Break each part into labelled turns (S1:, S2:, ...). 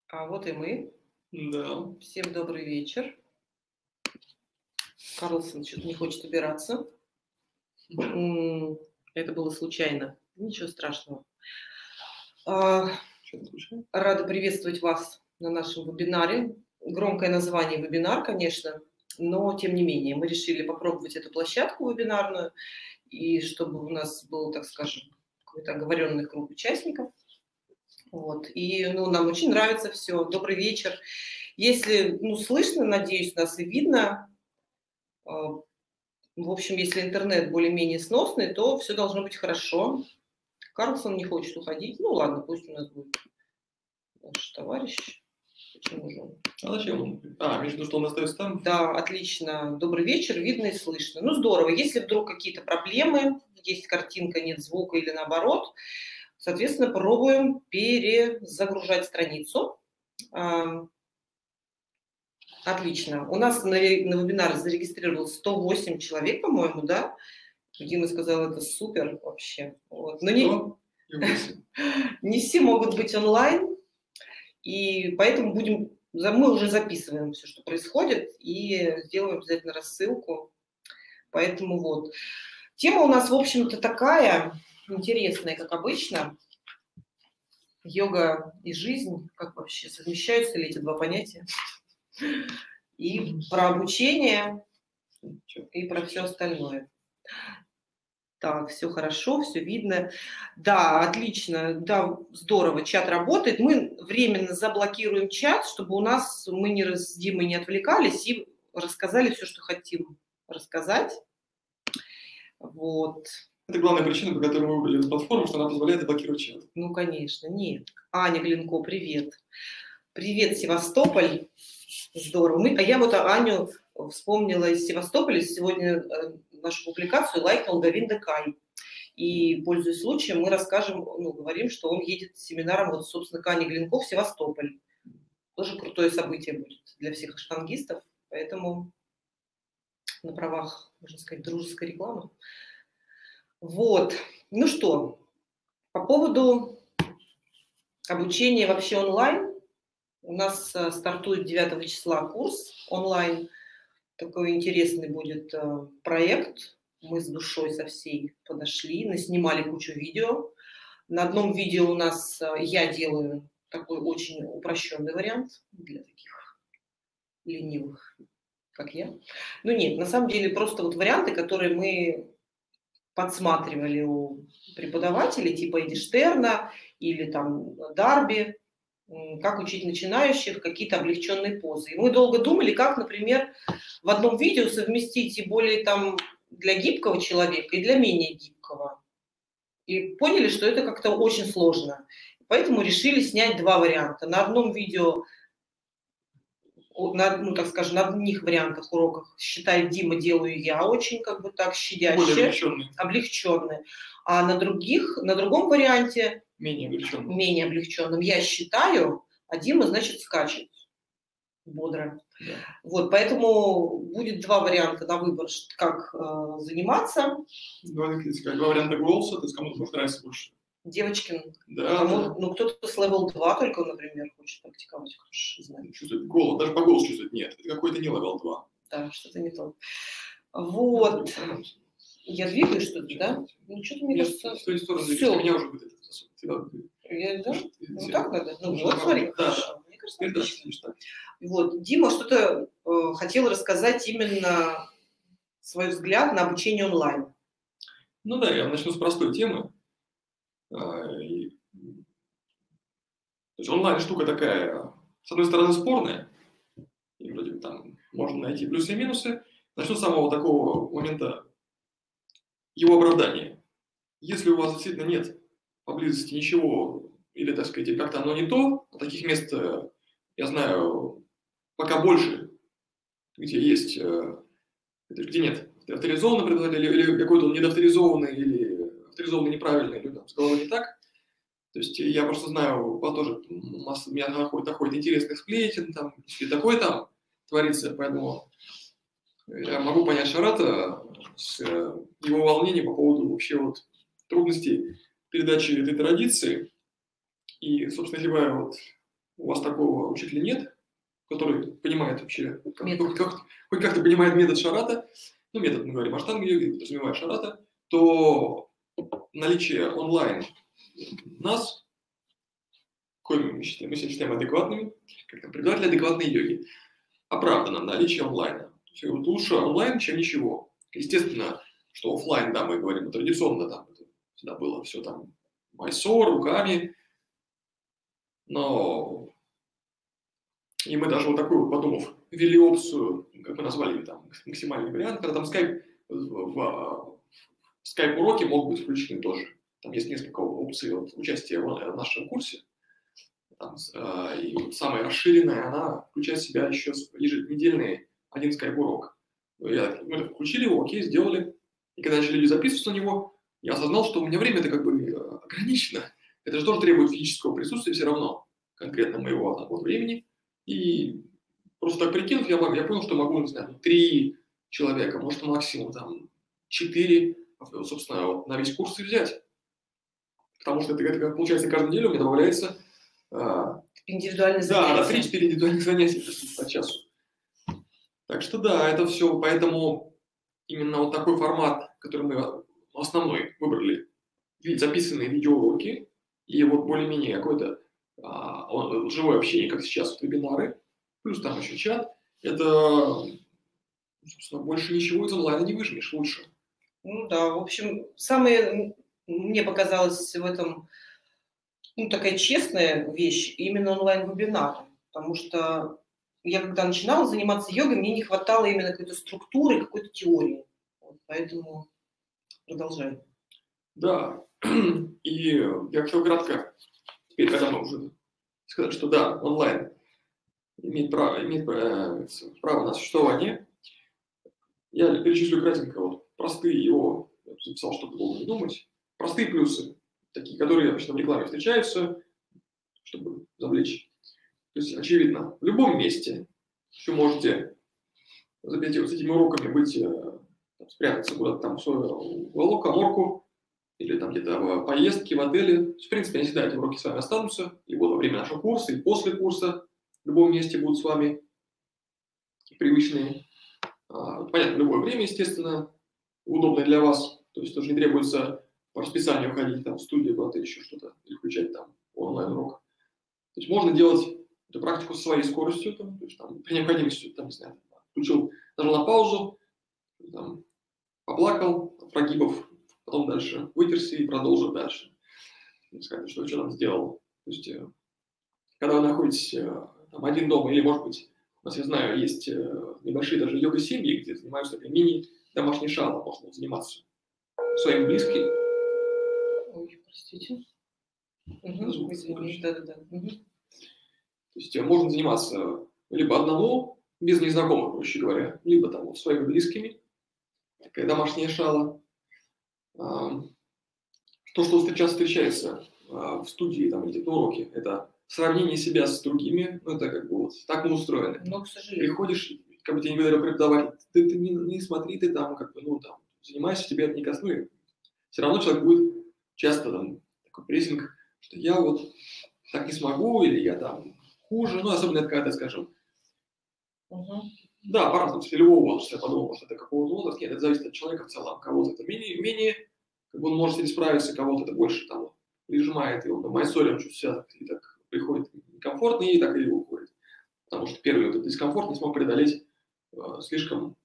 S1: А вот и мы.
S2: Да.
S1: Всем добрый вечер. Карлсон что-то не хочет убираться. Это было случайно. Ничего страшного. Рада приветствовать вас на нашем вебинаре. Громкое название вебинар, конечно, но тем не менее мы решили попробовать эту площадку вебинарную, и чтобы у нас был, так скажем, какой-то оговоренный круг участников. Вот. И нам очень нравится все. Добрый вечер. Если слышно, надеюсь, нас и видно. В общем, если интернет более-менее сносный, то все должно быть хорошо. Карлсон не хочет уходить. Ну ладно, пусть у нас будет наш товарищ. Почему же он?
S2: А зачем он? Между что он остается там?
S1: Да, отлично. Добрый вечер, видно и слышно. Ну здорово. Если вдруг какие-то проблемы, есть картинка, нет звука или наоборот, соответственно, пробуем перезагружать страницу. Отлично. У нас на вебинар зарегистрировалось 108 человек, по-моему, да? Дима сказал, это супер вообще. Вот. Но не все могут быть онлайн, и поэтому мы уже записываем все, что происходит, и сделаем обязательно рассылку. Поэтому вот. Тема у нас, в общем-то, такая интересная, как обычно. Йога и жизнь, как вообще совмещаются ли эти два понятия? И про обучение, и про все остальное. Так, все хорошо, все видно. Да, отлично, да, здорово, чат работает. Мы временно заблокируем чат, чтобы мы с Димой не отвлекались и рассказали все, что хотим рассказать. Вот.
S2: Это главная причина, по которой мы выбрали эту платформу, что она позволяет заблокировать чат.
S1: Ну, конечно, нет. Аня Глинко, привет. Привет, Севастополь. Здорово. Я вот Аню вспомнила из Севастополя. Сегодня нашу публикацию лайкнул Говинда Кай. И, пользуясь случаем, мы говорим, что он едет с семинаром, собственно, к Ане Глинко в Севастополь. Тоже крутое событие будет для всех штангистов. Поэтому на правах, можно сказать, дружеской рекламы. Вот. Ну что, по поводу обучения вообще онлайн. У нас стартует 9 числа курс онлайн. Такой интересный будет проект. Мы с душой со всей подошли, наснимали кучу видео. На одном видео у нас я делаю такой очень упрощенный вариант для таких ленивых, как я. Ну нет, на самом деле просто варианты, которые мы подсматривали у преподавателей типа Эдди Штерна или там Дарби, как учить начинающих, какие-то облегченные позы. И мы долго думали, как, например, в одном видео совместить и более для гибкого человека, и для менее гибкого. И поняли, что это как-то очень сложно. Поэтому решили снять два варианта. На одном видео, на одних вариантах уроков, считай, Дима, делаю я, очень щадяще, облегченные. А на другом варианте, менее облегченным, я считаю, а Дима, значит, скачет бодро.
S2: Да.
S1: Вот, поэтому будет два варианта на выбор, как заниматься.
S2: Два варианта голоса, то есть кому-то может нравиться больше.
S1: Девочкин,
S2: да.
S1: Кто-то с level 2 только, например, хочет практиковать.
S2: Чувствует голос, даже по голосу чувствует, нет, это какой-то не level 2.
S1: Да, что-то не то. Вот. Я двигаю что-то, да? Что-то мне кажется...
S2: В той стороне двигаешь, у меня уже будет это.
S1: Да? Так надо? Вот смотри, хорошо. Мне кажется, вот. Дима что-то хотел рассказать именно свой взгляд на обучение онлайн.
S2: Ну да, я начну с простой темы. То есть онлайн штука такая, с одной стороны, спорная, и вроде бы там можно найти плюсы и минусы. Начну с самого такого момента его оправдания. Если у вас действительно нет поблизости ничего, или, так сказать, как-то оно не то, а таких мест, я знаю, пока больше, где есть, где нет авторизованного преподавателя, или какой-то он недоавторизованный, или авторизованный неправильный, или с головой не так. То есть я просто знаю, тоже у меня доходит интересных сплетен, там, и такое там творится, поэтому я могу понять Шарата с его волнением по поводу вообще трудностей передачи этой традиции. И, собственно, если бы у вас такого учителя нет, который понимает вообще, хоть как-то понимает метод Шарата, ну, метод, мы говорим, аштанга-йоги, подразумевая Шарата, то наличие онлайн нас, коими мы себя считаем адекватными, как преподаватели адекватной йоги, оправдано наличие онлайна. Вот лучше онлайн, чем ничего. Естественно, что офлайн, да, мы говорим, традиционно там это всегда было все там майсор, руками, но и мы даже вот такую, подумав, ввели опцию, как мы назвали там максимальный вариант, когда там скайп в скайп-уроке могут быть включены тоже. Там есть несколько опций участия в нашем курсе. Там, и вот самая расширенная, она включает в себя еще еженедельный один скайп-урок. Мы включили его, окей, сделали. И когда начали люди записываться на него, я осознал, что у меня время-то как бы ограничено. Это же тоже требует физического присутствия все равно, конкретно моего вот, времени. И просто так прикинув, я понял, что могу, не знаю, 3 человека, может максимум там 4, собственно, вот, на весь курс и взять. Потому что это получается, каждую неделю мне добавляется
S1: индивидуальные занятия.
S2: Да, 3-4 индивидуальных занятий по часу. Так что да, это все, поэтому именно вот такой формат, который мы основной выбрали, записанные видеоуроки и вот более-менее какое-то живое общение, как сейчас, вот, вебинары, плюс там еще чат, это, собственно, больше ничего из онлайна не выжмешь лучше.
S1: Ну да, в общем, мне показалось в этом такая честная вещь, именно онлайн-вебинар, потому что я когда начинала заниматься йогой, мне не хватало именно какой-то структуры, какой-то теории. Вот, поэтому продолжай.
S2: Да, и я хотел кратко, теперь, когда мы уже сказали, что да, онлайн имеет право на существование, я перечислю кратенько вот простые его, я записал, чтобы долго не думать, простые плюсы, такие, которые обычно в рекламе встречаются, чтобы завлечь. То есть, очевидно, в любом месте вы можете с этими уроками спрятаться куда-то там в свой уголок, каморку, или там где-то в поездке, в отеле. В принципе, они всегда эти уроки с вами останутся, и вот во время нашего курса, и после курса в любом месте будут с вами привычные. Понятно, в любое время, естественно, удобное для вас, то есть тоже не требуется по расписанию ходить там в студию, куда-то еще что-то, или включать там онлайн-урок. То есть можно делать эту практику со своей скоростью, там, то есть там, при необходимости, там, не знаю, включил, нажал на паузу, там, поплакал, прогибов, потом дальше вытерся и продолжил дальше. Сказать, что там сделал. То есть, когда вы находитесь там, один дома, или, может быть, у нас, я знаю, есть небольшие даже йога-семьи, где занимаются такой мини-домашней шала, можно заниматься своим близким.
S1: Ой, простите. Извини, да.
S2: То есть можно заниматься либо одному, без незнакомых, проще говоря, либо там вот своими близкими. Такая домашняя шала. То, что часто встречается в студии там, или на уроке, это сравнение себя с другими. Ну, это как бы вот так мы устроены.
S1: Но, к сожалению.
S2: Приходишь, как бы тебе не говорят преподаватель, ты не смотри, ты там как бы, ну, там, занимайся, тебе это не коснулось. Все равно человек будет часто там такой прессинг, что я вот так не смогу, или я там хуже, ну, особенно это когда, скажем, да, по-разному, если любого возраста, я подумал, что это какого-то возраста, нет, это зависит от человека в целом, кого-то это менее, как бы он может не справиться, кого-то это больше там прижимает, и он на майсоре он чувствует себя и так приходит некомфортно, и так и уходит. Потому что первый вот этот дискомфорт не смог преодолеть слишком.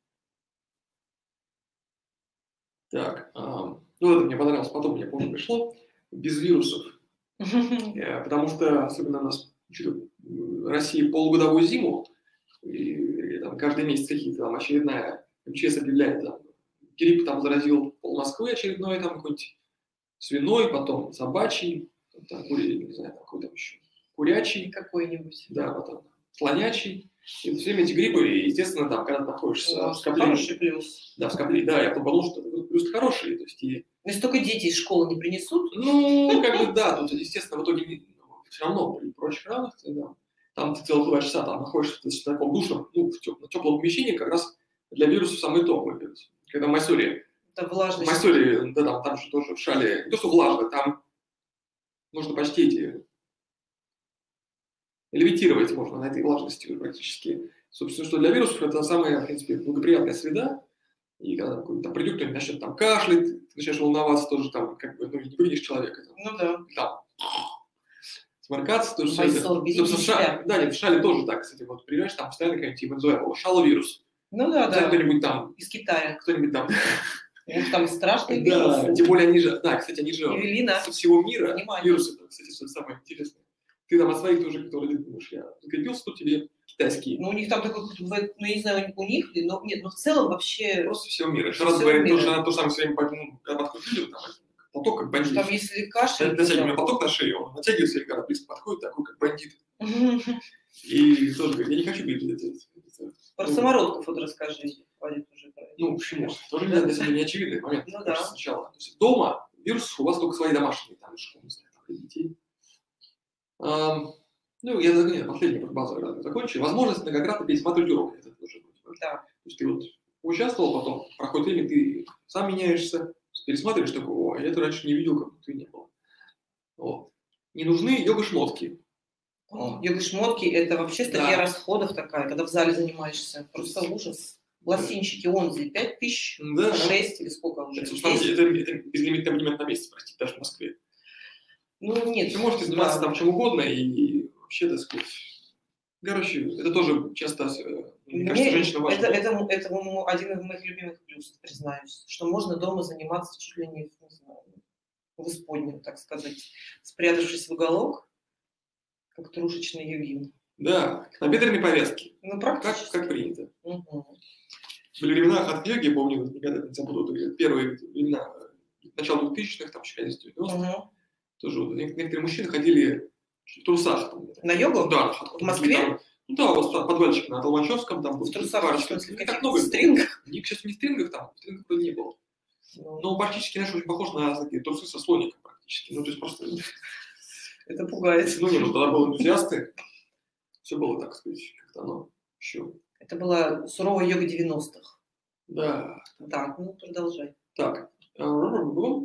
S2: Так, ну это мне понравилось, потом мне помню пришло, без вирусов. Потому что, особенно у нас в России полугодовую зиму, и там каждый месяц какие-то там очередная МЧС объявляет, там, грипп там заразил пол Москвы очередной, там какой-нибудь свиной, потом собачий, там, не знаю, какой-то еще курячий какой-нибудь, да, потом слонячий. И все время эти гриппы, и, естественно, там, когда ты находишься в скоплении... Хороший плюс. Да, в скоплении, да, я подумал, что плюс хороший, то есть и...
S1: Если только дети из школы не принесут?
S2: Ну, как бы, да, тут, естественно, в итоге все равно при прочих равных, да, там ты целых 2 часа там находишься в таком душном, ну, в теплом помещении, как раз для вирусов самый топ. Когда в Майсоре...
S1: Да, влажность.
S2: В Майсоре, да, там же тоже в шале, не то, что влажно, там нужно почти эти левитировать можно на этой влажности практически. Собственно, что для вирусов это самая, в принципе, благоприятная среда. И когда там придет кто-нибудь, начнет там кашлять, ты начнешь волноваться тоже там, как бы, ну, не видишь человека. Там,
S1: Ну да.
S2: Там, сморкаться, тоже все
S1: Майсор, берите себя.
S2: Да, нет, в шале тоже так, кстати, вот приезжаешь, там постоянно какая-нибудь инфлюенза, шаловирус.
S1: Ну да, да.
S2: Кто-нибудь там.
S1: Из Китая.
S2: Кто-нибудь там.
S1: Там страшные
S2: вирусы. Да, тем более они же, да, кстати, они же
S1: Евелина.
S2: со всего мира.
S1: Внимание.
S2: Вирусы, кстати, что самое интересное. Ты там от своих тоже, которые думаешь, я закрепился, тут тебе китайские.
S1: Ну, у них там такой, ну, я не знаю, у них, но нет, но в целом вообще...
S2: Просто всего мира. Еще раз говорит, то же самое своим подходили, там, поток как бандит.
S1: Там если кашель...
S2: Натягиваем поток на шею, он натягивается, и когда близко подходит, такой как бандит. И тоже говорит, я не хочу видеть.
S1: Про самородков вот расскажи.
S2: Ну, почему? Тоже для себя не очевидный момент.
S1: Ну да.
S2: Сначала. То есть дома вирус у вас только свои домашние, там, не знаю, там, для детей. Ну, я нет, последний базовый закончил. Возможность многократно пересматривать уроки. Это тоже будет.
S1: Да.
S2: То есть ты вот участвовал, потом проходит время, ты сам меняешься, пересматриваешь такой, о, я это раньше не видел, как будто и не было. Вот. Не нужны йога-шмотки.
S1: Йога-шмотки – это вообще статья расходов такая, когда в зале занимаешься. Просто ужас. Лосинчики, онзи, 5000,
S2: да.
S1: 6 или сколько уже?
S2: Это безлимитный абонемент на месяц, простите, даже в Москве.
S1: Ну, нет.
S2: Вы можете заниматься там чем угодно и вообще, так сказать, короче, это тоже часто, мне кажется, женщина важна.
S1: Это один из моих любимых плюсов, признаюсь, что можно дома заниматься чуть ли не знаю, в исподнем, так сказать, спрятавшись в уголок, как трушечный йогин.
S2: Да, на бедренной повязке.
S1: Ну, практически.
S2: Как принято.
S1: Угу.
S2: Были времена хат-йоги, я помню, никогда не забуду, первые времена, начало 2000-х, там, еще 90-х. Тоже вот, некоторые мужчины ходили в трусах. Там,
S1: на йогу?
S2: Да.
S1: В Москве?
S2: Там, ну да, вот подвальчик на Толмачевском, там был.
S1: В трусах,
S2: как много. В
S1: стрингах?
S2: Сейчас не в стрингах, там, в стрингах вроде не было. Но практически, знаешь, очень похож на такие трусы со слоником практически. Ну, то есть просто...
S1: Это пугает.
S2: Ну, нет, тогда были энтузиасты. Все было, так сказать, как-то оно еще...
S1: Это была суровая йога 90-х.
S2: Да.
S1: Так, ну, продолжай.
S2: Так. Ну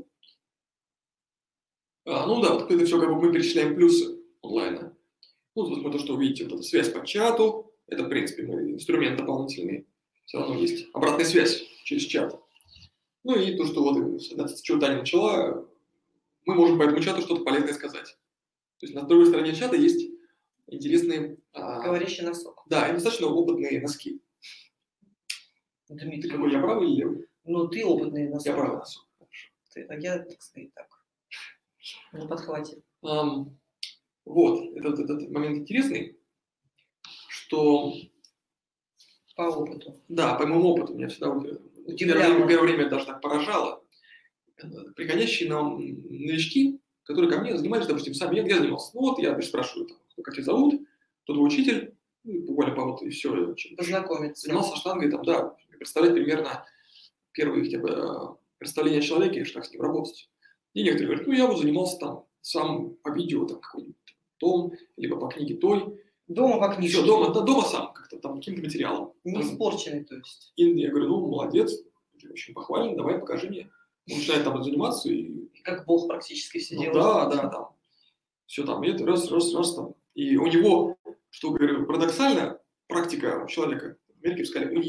S2: да, вот это все, как бы мы перечисляем плюсы онлайна. Ну, вот то, что вы видите, вот эта связь по чату, это, в принципе, инструмент дополнительный. Все равно есть обратная связь через чат. Ну и то, что вот, с чего Таня начала, мы можем по этому чату что-то полезное сказать. То есть на другой стороне чата есть интересные...
S1: Говорящий носок.
S2: Да, и достаточно опытные носки.
S1: Дмитрий,
S2: ты какой, я правый или левый?
S1: Ну, ты опытный носок.
S2: Я правый носок.
S1: А я, так сказать, так. На подхвате.
S2: Вот, этот момент интересный, что...
S1: По опыту.
S2: Да, по моему опыту. Меня всегда первое время даже так поражало. Приходящие нам новички, которые ко мне занимались, допустим, сами, я занимался. Ну вот, я спрашиваю, там, как тебя зовут, кто твой учитель, ну, буквально по и все.
S1: Познакомиться.
S2: Занимался штангой, там, да, представлять примерно первые хотя бы представления о человеке, что как с ним работать. И некоторые говорят, ну, я вот занимался там сам по видео, там, какой-нибудь том, либо по книге той.
S1: Дома по книжке.
S2: Все, дома сам, как-то там, каким-то материалом.
S1: Не испорченный, то есть.
S2: И я говорю, ну, молодец, очень похвален, давай, покажи мне. Он начинает там заниматься и...
S1: Как Бог практически все делает.
S2: Да, там. Все там, и это раз там. И у него, что говорю, парадоксально, практика человека, в Америке сказали, у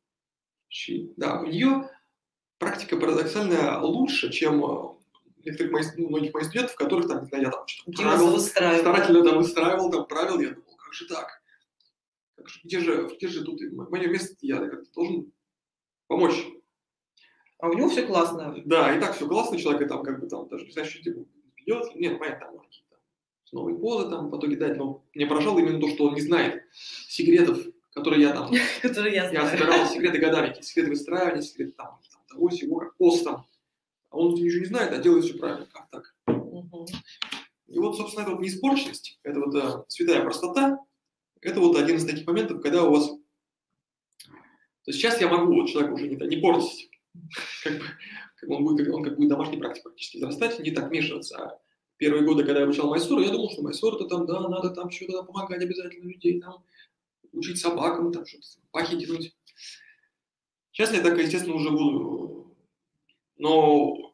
S2: нее практика парадоксально лучше, чем многих моих студентов, которых там, не знаю, я там что-то старательно там выстраивал, там правил, я думал, как же так? Где же тут мое место, я как-то должен помочь.
S1: А у него все классно.
S2: Да, и так все классно, человек там как бы там даже не знаю, что типа ведет. Нет, понятно, там какие-то новые позы там в итоге дать, но мне поражало именно то, что он не знает секретов, которые я там...
S1: Которые я знаю.
S2: Я собирал секреты годами, секреты выстраивания, секреты там того, всего, как пост там. А он ничего не знает, а делает все правильно. Как так? И вот, собственно, это вот неиспорченность, это вот святая простота, это вот один из таких моментов, когда у вас... То есть сейчас я могу вот человека уже не портить, он как будет домашней практикой практически зарастать, не так вмешиваться. А первые годы, когда я обучал майсору, я думал, что майсор это там, да, надо там что-то помогать обязательно людей, там, учить собакам, там что-то, пахи тянуть. Сейчас я так, естественно, уже буду, но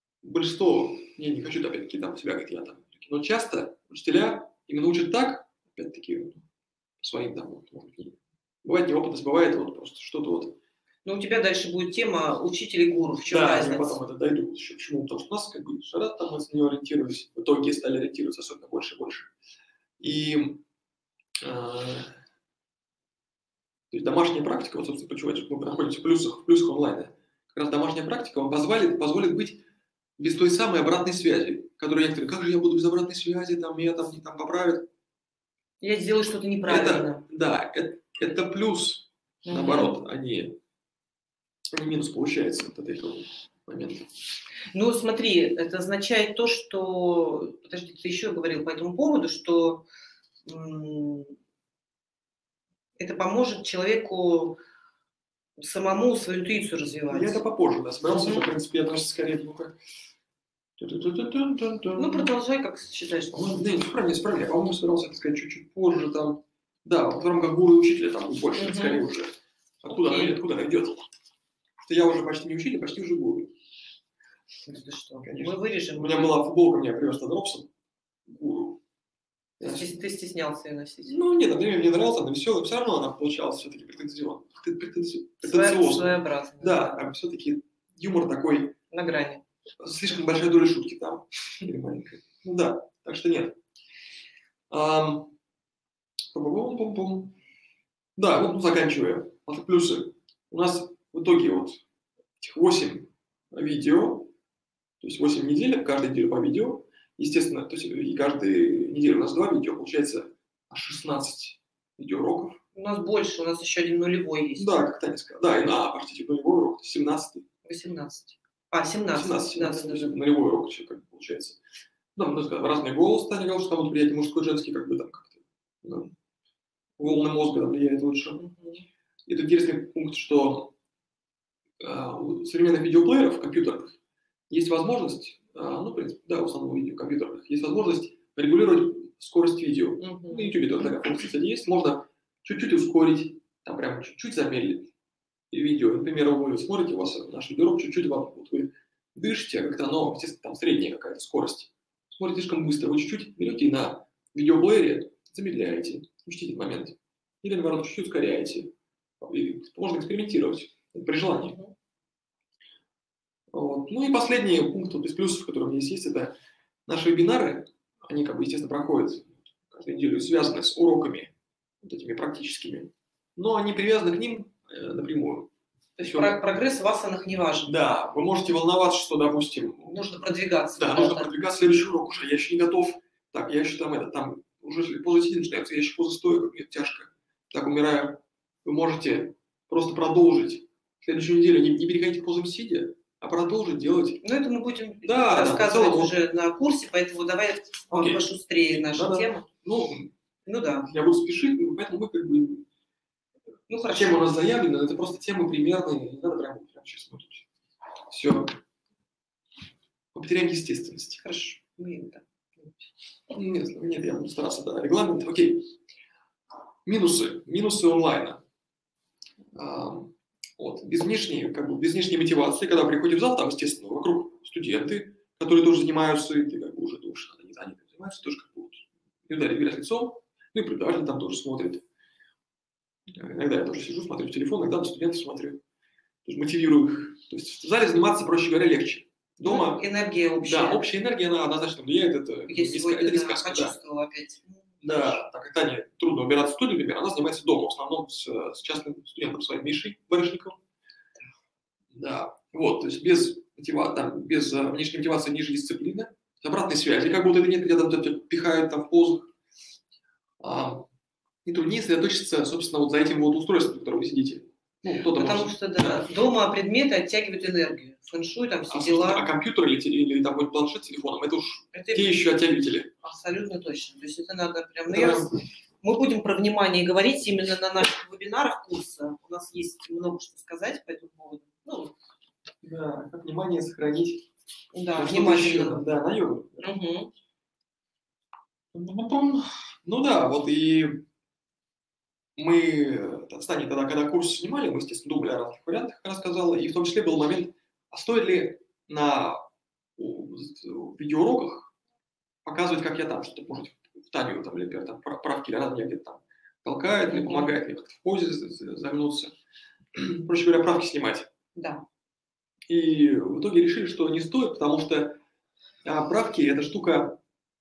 S2: большинство, я не хочу опять-таки там себя, как я там, но часто учителя именно учат так, опять-таки, своим там, вот, может быть, бывает неопытность, бывает вот просто что-то вот.
S1: Но у тебя дальше будет тема учитель и гуру. В чем
S2: Да,
S1: разница?
S2: я потом это дойду еще к чему, потому что у нас как бы шарат там мы с нее ориентировались, в итоге стали ориентироваться особенно больше и больше. И то есть домашняя практика, вот, собственно, почему мы находимся в плюсах онлайна, как раз домашняя практика вам позволит быть без той самой обратной связи, которую некоторые, как же я буду без обратной связи, там, меня там не там поправят.
S1: Я сделаю что-то неправильно.
S2: Это плюс, наоборот, а не минус получается от этого момента.
S1: Ну, смотри, это означает то, что... Подожди, ты еще говорил по этому поводу, что это поможет человеку самому свою интуицию развивать.
S2: Я это попозже, да, собирался, в принципе, относится скорее к...
S1: Ну, продолжай, как считаешь.
S2: Да, не я, по-моему, собирался, так сказать, чуть-чуть позже там. Да, в рамках гуру и учителя там больше, скорее уже. Откуда она идет? Что я уже почти не учитель, почти уже гуру.
S1: Ты что?
S2: Конечно.
S1: Мы вырежем.
S2: У меня была футболка, меня привез Тодропсон, гуру.
S1: Ты стеснялся ее носить?
S2: Ну, нет, например, мне нравилась, она веселая, все равно она получалась все-таки претенциозно.
S1: Своеобразно.
S2: Да, все-таки юмор такой.
S1: На грани.
S2: Слишком большая доля шутки там. Или маленькая. Ну да, так что нет. Да, вот заканчивая. Вот плюсы. У нас в итоге вот этих 8 видео, то есть 8 недель, каждую неделю по видео. Естественно, то есть и каждую неделю у нас 2 видео, получается 16 видеоуроков.
S1: У нас больше, у нас еще один нулевой есть.
S2: Да, как Таня сказала. Да, простите, нулевой урок, 17.
S1: 18. 17.
S2: Нулевой урок еще как бы получается. Там, разный голос, Таня говорила, что там восприятие мужской, женский, как бы там как-то, да, волны мозга там влияют лучше. И тут интересный пункт, что у современных видеоплееров, компьютерных, есть возможность, ну, в принципе, да, в основном видеокомпьютерных, есть возможность регулировать скорость видео. На YouTube тоже такая функция, кстати, есть. Можно чуть-чуть ускорить, там прям чуть-чуть замедлить видео. Например, вы смотрите, у вас наш видеоурок чуть-чуть вам, вот вы дышите, а как-то оно, естественно, там средняя какая-то скорость. Смотрите слишком быстро, вы чуть-чуть берете и на видеоплеере замедляете, учтите этот момент. Или, наоборот, чуть-чуть ускоряете. И можно экспериментировать при желании. Вот. Ну и последний пункт вот из плюсов, которые у меня есть, это наши вебинары. Они, как бы, естественно, проходят каждую неделю, связаны с уроками, вот этими практическими. Но они привязаны к ним напрямую.
S1: То есть прогресс в асанах не важен.
S2: Да, вы можете волноваться, что, допустим...
S1: Нужно продвигаться.
S2: Да, нужно продвигаться, следующий урок уже. Я еще не готов. Так, я еще там уже поза сидя начинается, я еще поза стоя, как мне тяжко. Так, умираю. Вы можете просто продолжить. В следующую неделю не переходить к позам сидя, а продолжить делать.
S1: Ну, это мы будем рассказывать уже на курсе, поэтому давай пошустрее нашу тему. Ну да.
S2: Я буду спешить, поэтому мы как бы... Ну, хорошо. Тема у нас заявлена, это просто темы примерные, не надо прямо сейчас смотреть. Все. Мы потеряем естественность.
S1: Хорошо.
S2: Нет, я буду стараться, да. Регламент, окей. Минусы онлайна. Вот. Без внешней мотивации, когда приходишь в зал, там, естественно, вокруг студенты, которые тоже занимаются, и ты как бы уже думаешь, они занимаются, тоже как бы вот, иногда говорят лицом, ну и преподаватель там тоже смотрит. Иногда я тоже сижу, смотрю в телефон, иногда на студентов смотрю. Тоже мотивирую их. То есть в зале заниматься, проще говоря, легче. Дома...
S1: Энергия общая.
S2: Да, общая энергия, она однозначно влияет. Это не сказка.
S1: Почувствовала опять.
S2: Да, так как Тане трудно убираться в студию, например, она занимается дома, в основном с частным студентом своим Мишей Барышниковым. Да, вот, то есть без внешней мотивации ниже дисциплины, обратной связи, как будто это нет, где-то там пихают там в позах. И труднее сосредоточиться, собственно, вот за этим вот устройством, в котором вы сидите. Ну,
S1: потому что, да, дома предметы оттягивают энергию. Фэншуй, там все дела.
S2: А компьютер или там планшет с телефоном, это уж те еще оттягиватели.
S1: Абсолютно точно. То есть это надо прям... Мы будем про внимание говорить именно на наших вебинарах курса. У нас есть много что сказать по этому поводу.
S2: Да, как внимание сохранить.
S1: Да, внимательно.
S2: Да, на йогу. Ну да, вот и мы с Таней тогда, когда курс снимали, мы, естественно, думали о разных вариантах, как она сказала, и в том числе был момент, а стоит ли на видеоуроках показывать, как я там что-то, может, в Таню, там, или, например, там, правки, или она меня где-то там толкает, или помогает мне как-то в позе загнуться. Проще говоря, правки снимать.
S1: Да.
S2: И в итоге решили, что не стоит, потому что правки – это штука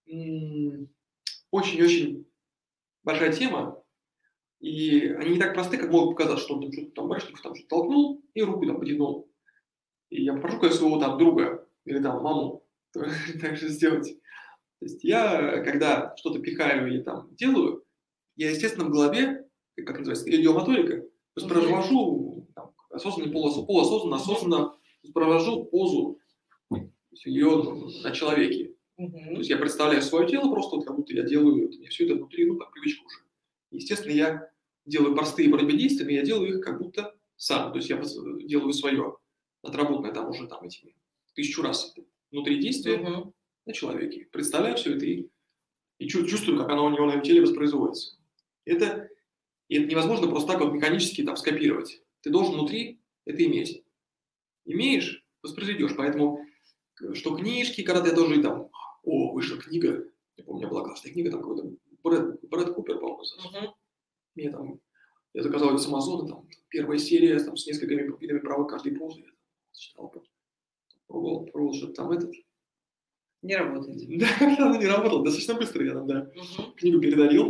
S2: очень-очень большая тема, и они не так просты, как могут показаться, что он там что-то там Барышников там что-то толкнул и руку там потянул. И я попрошу своего там друга или там маму так же сделать. То есть я, когда что-то пихаю или там делаю, я, естественно, в голове, как называется, идиомоторика, то есть провожу осознанно, полуосознанно, осознанно провожу позу ее на человеке. То есть я представляю свое тело просто, вот, как будто я делаю это, мне все это внутри, ну, как привычка уже. Естественно, я делаю простые вроде действия, но я делаю их как будто сам. То есть я делаю свое, отработанное там уже там этими 1000 раз внутри действия на человеке. Представляю все это и чувствую, как оно у него на теле воспроизводится. И это невозможно просто так вот механически там скопировать. Ты должен внутри это иметь. Имеешь, воспроизведешь. Поэтому, что книжки, когда ты тоже там, вышла книга, я помню, у меня была классная книга, там какой-то Брэд Купер, по-моему, я заказал ее с Амазона, там, первая серия там, с несколькими видами права каждой позы. Я читал, пробовал что-то там
S1: Не работает.
S2: Да, она не работала, достаточно быстро я там, книгу передарил.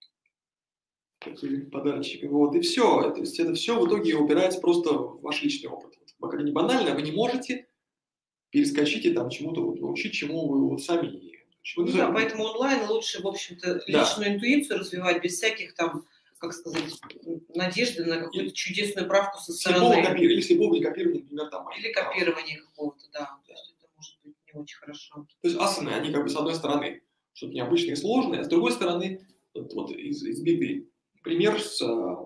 S2: Такой подарочек. Вот, и все. То есть это все в итоге упирается просто в ваш личный опыт. Пока не банально, вы не можете перескочить и там чему-то научить, чему вы вот сами.
S1: Да, поэтому онлайн лучше, в общем-то, личную интуицию развивать без всяких там, как сказать, надежды на какую-то чудесную правку со стороны.
S2: Или слепого копирования, например, там.
S1: Или копирование какого-то, да. То есть это может быть не очень хорошо.
S2: То есть асаны, они как бы с одной стороны что-то необычное и сложное, а с другой стороны, вот избитый пример с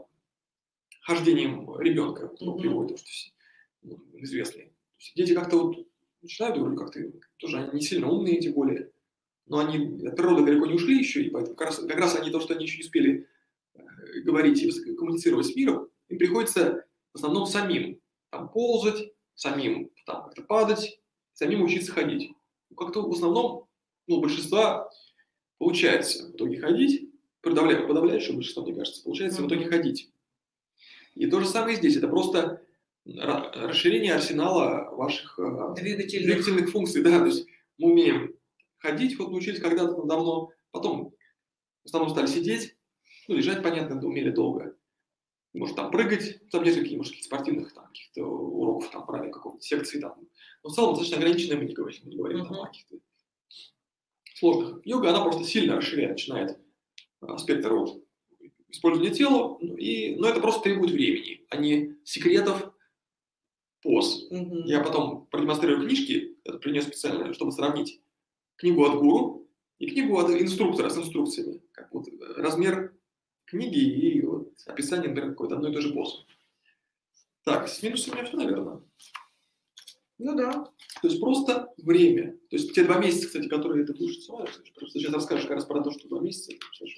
S2: хождением ребенка, приводит, что известный. Дети как-то вот начинают вроде как-то тоже они не сильно умные, тем более, но они от природы далеко не ушли еще, и поэтому как раз они то, что они еще не успели говорить и коммуницировать с миром, им приходится в основном самим там ползать, самим там как-то падать, самим учиться ходить. Как-то в основном, у большинства получается в итоге ходить, подавляющее большинство, мне кажется, получается в итоге ходить. И то же самое здесь, это просто расширение арсенала ваших двигательных функций. Да, то есть мы умеем ходить, вот научились когда-то давно, потом в основном стали сидеть, лежать, понятно, умели долго. Может там прыгать, там несколько, может, спортивных там, каких-то уроков, там, правильно, какого-то секции там. Но в целом достаточно ограниченное мы не говорим там, о каких-то сложных. Йога, она просто сильно расширяет, начинает спектр вот, использования тела, но это просто требует времени, а не секретов поз. Я потом продемонстрирую книжки, это принес специально, чтобы сравнить книгу от гуру и книгу от инструктора с инструкциями. Как вот размер книги и вот описание, например, какой-то одной и той же позы. Так, с минусами у меня все, наверное.
S1: Ну да.
S2: То есть просто время. То есть те 2 месяца, кстати, которые ты будешь рисовать, просто сейчас расскажешь как раз про то, что 2 месяца.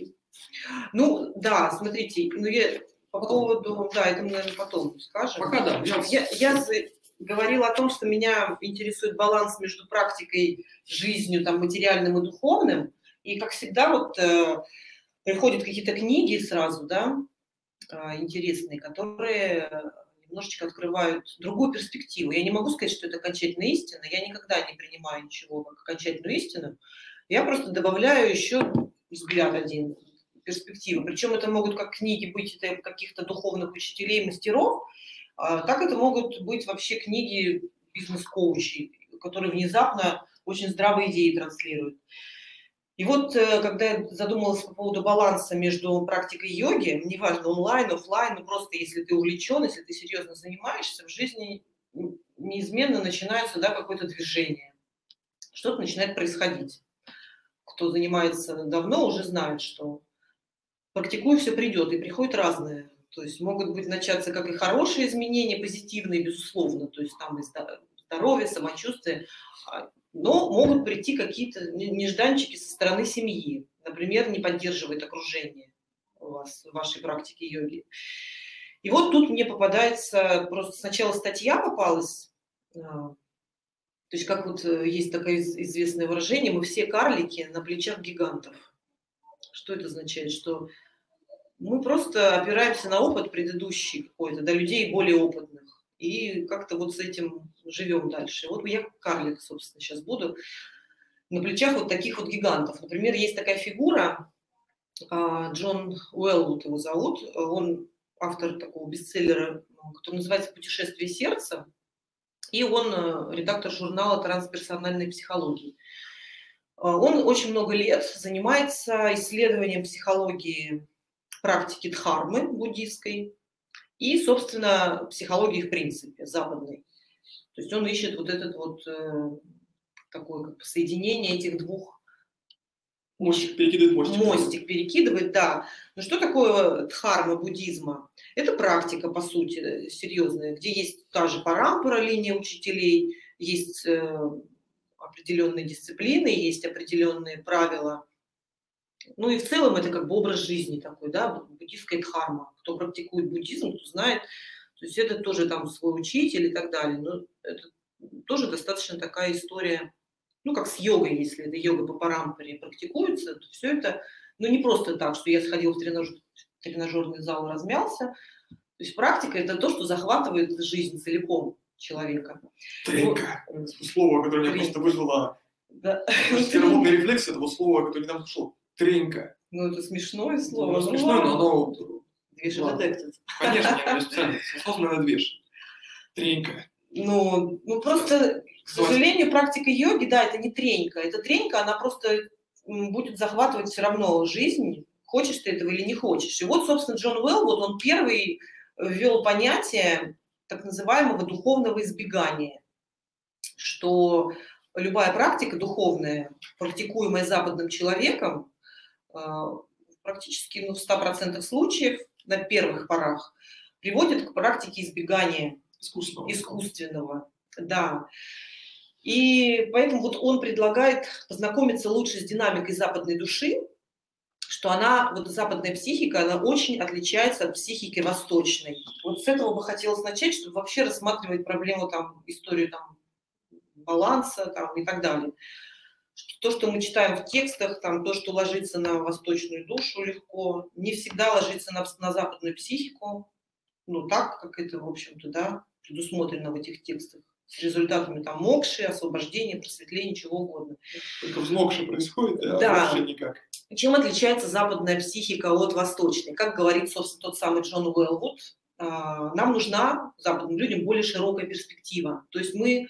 S1: Ну да, смотрите, я по поводу, да, это мы, наверное, потом скажем.
S2: Пока да.
S1: Я говорила о том, что меня интересует баланс между практикой, жизнью, там, материальным и духовным. И, как всегда, вот приходят какие-то книги сразу, да, интересные, которые немножечко открывают другую перспективу. Я не могу сказать, что это окончательная истина. Я никогда не принимаю ничего как окончательную истину. Я просто добавляю еще взгляд один, перспективу. Причем это могут как книги быть это каких-то духовных учителей, мастеров, так это могут быть вообще книги бизнес-коучей, которые внезапно очень здравые идеи транслируют. И вот, когда я задумалась по поводу баланса между практикой йоги, неважно, онлайн, офлайн, ну просто если ты увлечен, если ты серьезно занимаешься, в жизни неизменно начинается, да, какое-то движение. Что-то начинает происходить. Кто занимается давно, уже знает, что практикуя, все придет, и приходит разное. То есть могут быть начаться как и хорошие изменения, позитивные, безусловно, то есть там и здоровье, самочувствие, но могут прийти какие-то нежданчики со стороны семьи. Например, не поддерживает окружение у вас в вашей практике йоги. И вот тут мне попадается, просто сначала статья попалась, то есть как вот есть такое известное выражение, мы все карлики на плечах гигантов. Что это означает? Что мы просто опираемся на опыт предыдущий какой-то, да, людей более опытных. И как-то вот с этим живем дальше. Вот я карлик, собственно, сейчас буду. На плечах вот таких вот гигантов. Например, есть такая фигура, Джон Уэллвуд его зовут. Он автор такого бестселлера, который называется «Путешествие сердца». И он редактор журнала трансперсональной психологии. Он очень много лет занимается исследованием психологии практики дхармы буддийской и, собственно, психологии в принципе, западной. То есть он ищет вот этот вот такое как бы соединение этих двух.
S2: Мостик перекидывает.
S1: Мостик перекидывает, да. Но что такое дхарма буддизма? Это практика, по сути, серьезная, где есть та же парампара, линия учителей, есть определенные дисциплины, есть определенные правила. Ну и в целом это как бы образ жизни такой, да, буддийская дхарма. Кто практикует буддизм, кто знает. То есть это тоже там свой учитель и так далее. Но это тоже достаточно такая история, ну как с йогой, если это йога по парампаре практикуется, то все это, ну не просто так, что я сходил в тренажерный зал и размялся. То есть практика – это то, что захватывает жизнь целиком человека.
S2: Тренька. Слово, которое меня просто вызвало первобытный рефлекс, это вот слово, которое недавно слышал. Тренька.
S1: Ну, это смешное слово.
S2: Ну, смешное, но оно...
S1: Движ детектив.
S2: Конечно, я специально осознанно движ. Тренька.
S1: Ну, просто, к сожалению, практика йоги, да, это не тренька. Эта тренька, она просто будет захватывать все равно жизнь, хочешь ты этого или не хочешь. И вот, собственно, Джон Уэллвуд, он первый ввел понятие так называемого духовного избегания, что любая практика духовная, практикуемая западным человеком, практически в 100% случаев на первых порах приводит к практике избегания искусственного. Да. И поэтому вот он предлагает познакомиться лучше с динамикой западной души, что она, вот западная психика, она очень отличается от психики восточной. Вот с этого бы хотелось начать, чтобы вообще рассматривать проблему, там, историю там, баланса там, и так далее. То, что мы читаем в текстах, там, то, что ложится на восточную душу легко, не всегда ложится на западную психику, ну, так, как это, в общем-то, да, предусмотрено в этих текстах, с результатами там мокши, освобождения, просветления, чего угодно.
S2: Только в мокше происходит, а
S1: да.
S2: вообще никак.
S1: Чем отличается западная психика от восточной? Как говорит, собственно, тот самый Джон Уэллвуд, нам нужна, западным людям, более широкая перспектива. То есть мы,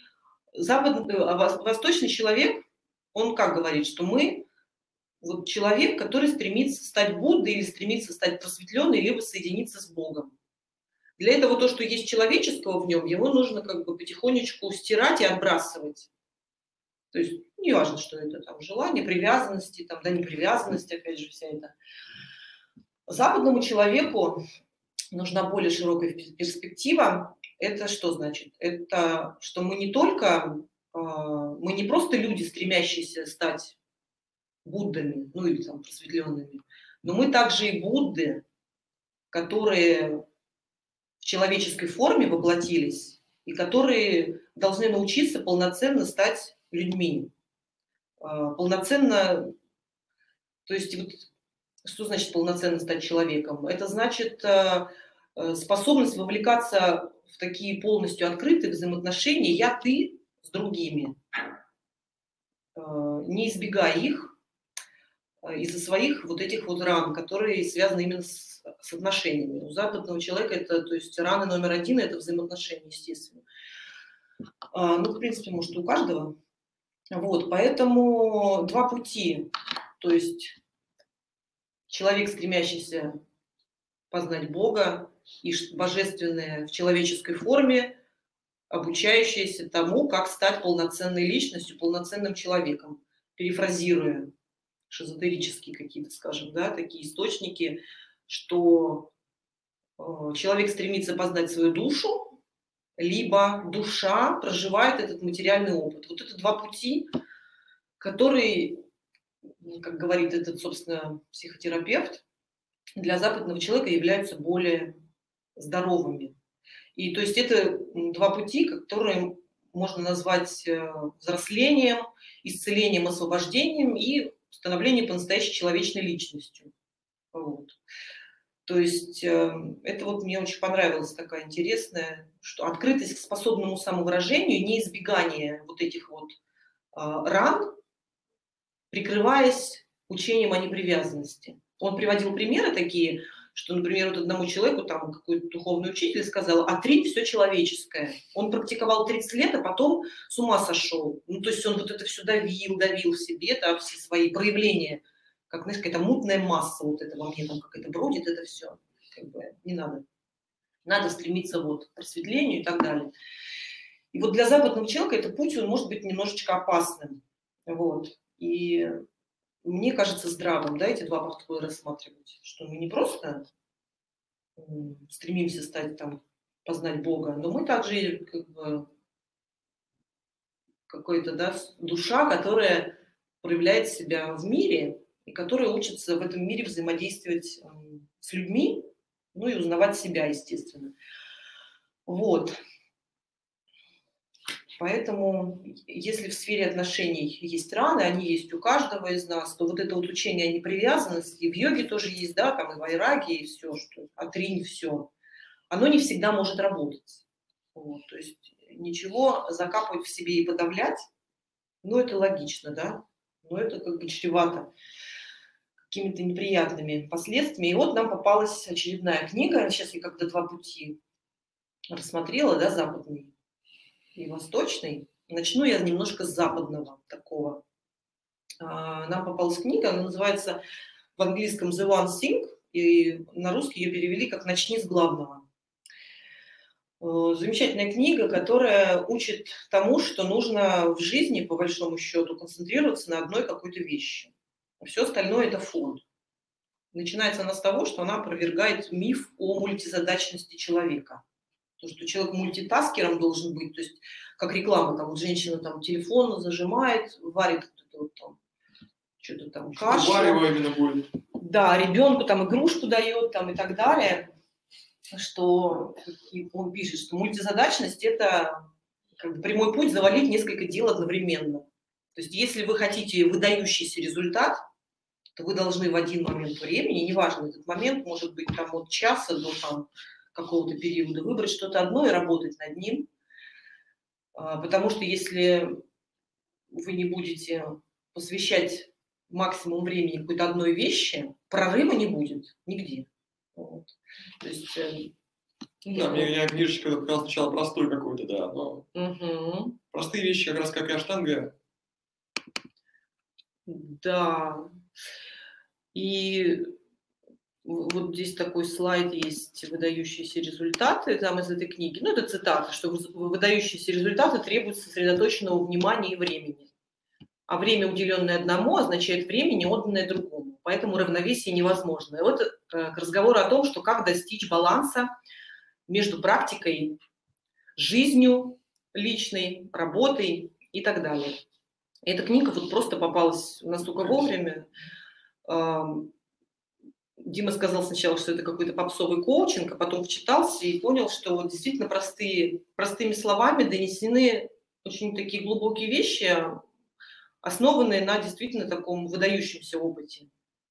S1: восточный человек, он как говорит, что мы вот человек, который стремится стать Буддой или стремится стать просветленным, либо соединиться с Богом. Для этого то, что есть человеческого в нем, его нужно как бы потихонечку стирать и отбрасывать. То есть не важно, что это там желание, привязанности, там, да, непривязанность, опять же, вся эта. Западному человеку нужна более широкая перспектива. Это что значит? Это что мы не только, мы не просто люди, стремящиеся стать Буддами, ну или там просветленными, но мы также и Будды, которые в человеческой форме воплотились и которые должны научиться полноценно стать людьми. Полноценно, то есть вот, что значит полноценно стать человеком? Это значит способность вовлекаться в такие полностью открытые взаимоотношения я-ты с другими, не избегая их из-за своих вот этих вот ран, которые связаны именно с отношениями. У западного человека это, то есть раны номер один – это взаимоотношения, естественно. Ну, в принципе, может, у каждого. Вот, поэтому два пути. То есть человек, стремящийся познать Бога и божественное в человеческой форме, обучающийся тому, как стать полноценной личностью, полноценным человеком. Перефразируя шизотерические какие-то, скажем, да, такие источники, что человек стремится познать свою душу, либо душа проживает этот материальный опыт. Вот это два пути, которые, как говорит этот, собственно, психотерапевт, для западного человека являются более здоровыми. И то есть это два пути, которые можно назвать взрослением, исцелением, освобождением и становление по-настоящей человечной личностью. Вот. То есть это вот мне очень понравилась такая интересная, что открытость к способному самовыражению, не избегание вот этих вот ран, прикрываясь учением о непривязанности. Он приводил примеры такие, что, например, вот одному человеку там какой-то духовный учитель сказал: отринь все человеческое. Он практиковал 30 лет, а потом с ума сошел. Ну, то есть он вот это все давил в себе, да, все свои проявления, как, знаешь, какая-то мутная масса вот этого мне там как это бродит, это все. Как бы не надо. Надо стремиться вот к просветлению и так далее. И вот для западного человека этот путь, он может быть немножечко опасным. Вот. И мне кажется здравым, да, эти два подхода рассматривать, что мы не просто стремимся стать там, познать Бога, но мы также как бы какая-то, да, душа, которая проявляет себя в мире и которая учится в этом мире взаимодействовать с людьми, ну и узнавать себя, естественно. Вот. Поэтому, если в сфере отношений есть раны, они есть у каждого из нас, то вот это вот учение о непривязанности, в йоге тоже есть, да, там и вайраги, и все, что отринь все, оно не всегда может работать. Вот, то есть ничего закапывать в себе и подавлять, ну это логично, да, но это как бы чревато какими-то неприятными последствиями. И вот нам попалась очередная книга, сейчас я как-то два пути рассмотрела, да, западный и восточный. Начну я немножко с западного такого. Нам попалась книга, она называется в английском The One Thing, и на русский ее перевели как «Начни с главного». Замечательная книга, которая учит тому, что нужно в жизни, по большому счету, концентрироваться на одной какой-то вещи. А все остальное – это фон. Начинается она с того, что она опровергает миф о мультизадачности человека. То, что человек мультитаскером должен быть, то есть как реклама, там вот женщина там телефон зажимает, варит вот там, что-то там кашу.
S2: Варево именно будет.
S1: Да, ребенку там игрушку дает там и так далее. Что он пишет, что мультизадачность – это как бы прямой путь завалить несколько дел одновременно. То есть если вы хотите выдающийся результат, то вы должны в один момент времени, неважно, этот момент может быть там от часа до там какого-то периода, выбрать что-то одно и работать над ним. Потому что если вы не будете посвящать максимум времени какой-то одной вещи, прорыва не будет нигде. Вот. То есть,
S2: да, мне книжечка показалась сначала простой какой-то, да, но простые вещи, как раз как и аштанга.
S1: Да. И вот здесь такой слайд есть, выдающиеся результаты, там из этой книги, ну это цитата, что выдающиеся результаты требуют сосредоточенного внимания и времени. А время, уделенное одному, означает время, не отданное другому. Поэтому равновесие невозможно. И вот к разговору о том, что как достичь баланса между практикой, жизнью личной, работой и так далее. И эта книга вот просто попалась настолько вовремя. Дима сказал сначала, что это какой-то попсовый коучинг, а потом вчитался и понял, что вот действительно простыми словами донесены очень такие глубокие вещи, основанные на действительно таком выдающемся опыте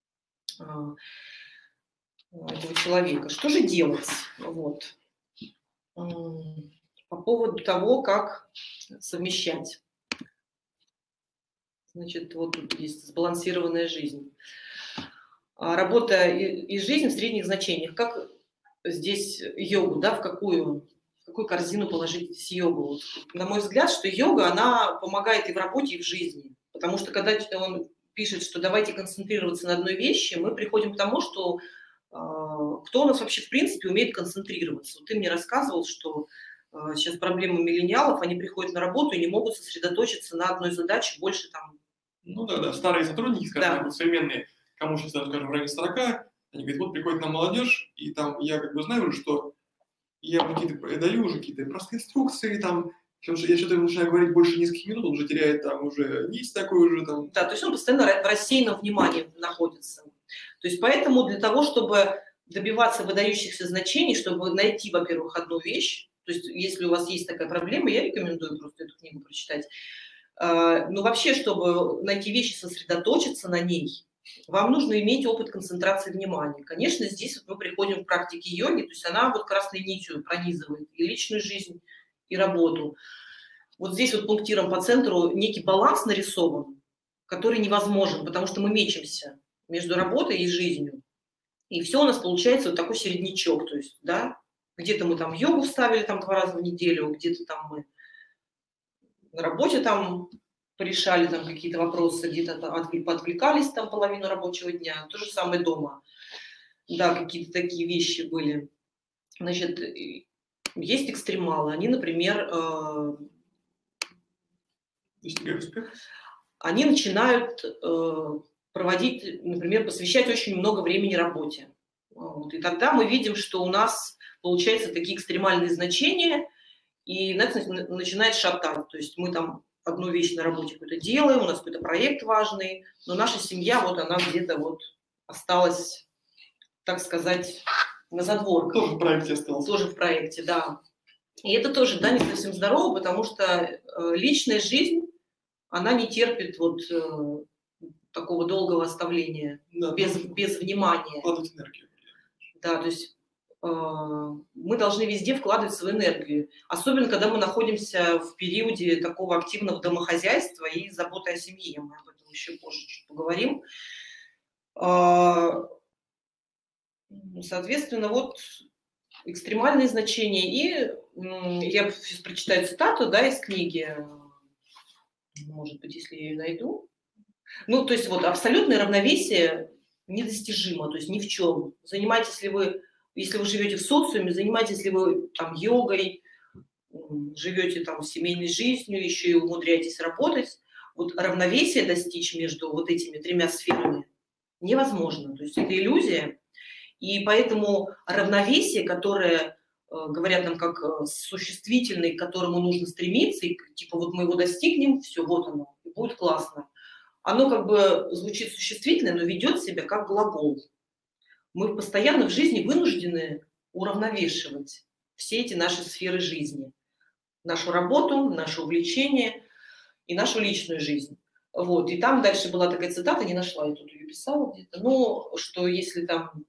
S1: этого человека. Что же делать? Вот. По поводу того, как совмещать. Значит, вот тут есть сбалансированная жизнь. Работа и жизнь в средних значениях. Как здесь йогу, да, в какую корзину положить здесь йогу? На мой взгляд, что йога, она помогает и в работе, и в жизни. Потому что когда он пишет, что давайте концентрироваться на одной вещи, мы приходим к тому, что кто у нас вообще в принципе умеет концентрироваться. Вот ты мне рассказывал, что сейчас проблема миллениалов, они приходят на работу и не могут сосредоточиться на одной задаче больше там.
S2: Ну да, старые сотрудники, скажем, современные, кому сейчас, скажем, в районе 40, они говорят, вот приходит нам молодежь, и там я как бы знаю уже, что я какие-то даю уже какие-то простые инструкции, там, я что-то начинаю говорить больше нескольких минут, он уже теряет там уже нить такой уже там.
S1: Да, то есть он постоянно в рассеянном внимании находится. То есть поэтому для того, чтобы добиваться выдающихся значений, чтобы найти, во-первых, одну вещь, то есть если у вас есть такая проблема, я рекомендую просто эту книгу прочитать, Но вообще, чтобы найти вещи, сосредоточиться на ней, вам нужно иметь опыт концентрации внимания. Конечно, здесь вот мы приходим к практике йоги, то есть она вот красной нитью пронизывает и личную жизнь, и работу. Вот здесь вот пунктиром по центру некий баланс нарисован, который невозможен, потому что мы мечемся между работой и жизнью. И все у нас получается вот такой середнячок, то есть, да, где-то мы там йогу вставили там 2 раза в неделю, где-то там мы на работе там порешали там какие-то вопросы, где-то отвлекались там половину рабочего дня, то же самое дома. Да, какие-то такие вещи были. Значит, есть экстремалы, они, например, они начинают проводить, например, посвящать очень много времени работе. Вот. И тогда мы видим, что у нас получаются такие экстремальные значения, и нас начинает шатать. То есть мы там одну вещь на работе какую-то делаем, у нас какой-то проект важный, но наша семья, вот она где-то вот осталась, так сказать, на задворках.
S2: Тоже в проекте осталось.
S1: Тоже в проекте, да. И это тоже, да, не совсем здорово, потому что личная жизнь, она не терпит вот такого долгого оставления, да, без внимания.
S2: Вкладывать энергию.
S1: Да, то есть мы должны везде вкладывать свою энергию. Особенно, когда мы находимся в периоде такого активного домохозяйства и заботы о семье. Мы об этом еще позже чуть поговорим. Соответственно, вот экстремальные значения. И я сейчас прочитаю цитату, да, из книги. Может быть, если я ее найду. Ну, то есть вот абсолютное равновесие недостижимо, то есть ни в чем. Занимаетесь ли вы, если вы живете в социуме, занимаетесь ли вы там йогой, живете там семейной жизнью, еще и умудряетесь работать, вот равновесие достичь между вот этими 3 сферами невозможно. То есть это иллюзия. И поэтому равновесие, которое говорят нам как существительный, к которому нужно стремиться, и типа вот мы его достигнем, все, вот оно, и будет классно. Оно как бы звучит существительно, но ведет себя как глагол. Мы постоянно в жизни вынуждены уравновешивать все эти наши сферы жизни. Нашу работу, наше увлечение и нашу личную жизнь. Вот. И там дальше была такая цитата, не нашла, я тут ее писала где-то, но что если там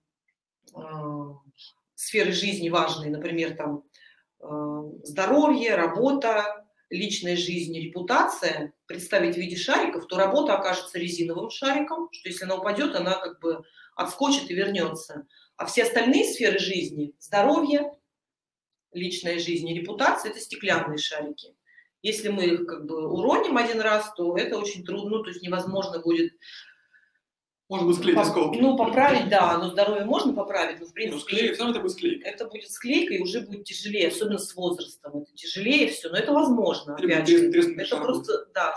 S1: сферы жизни важные, например, там здоровье, работа, личная жизнь, репутация, представить в виде шариков, то работа окажется резиновым шариком, что если она упадет, она как бы отскочит и вернется. А все остальные сферы жизни, здоровье, личная жизнь и репутация, это стеклянные шарики. Если мы их как бы уроним один раз, то это очень трудно, то есть невозможно будет.
S2: Можно будет склеить осколки.
S1: Ну, поправить, да, но здоровье можно поправить, но в принципе...
S2: Склеить, это будет склейка.
S1: Это будет склейка, и уже будет тяжелее, особенно с возрастом. Это тяжелее все, но это возможно, опять же. Это просто, да,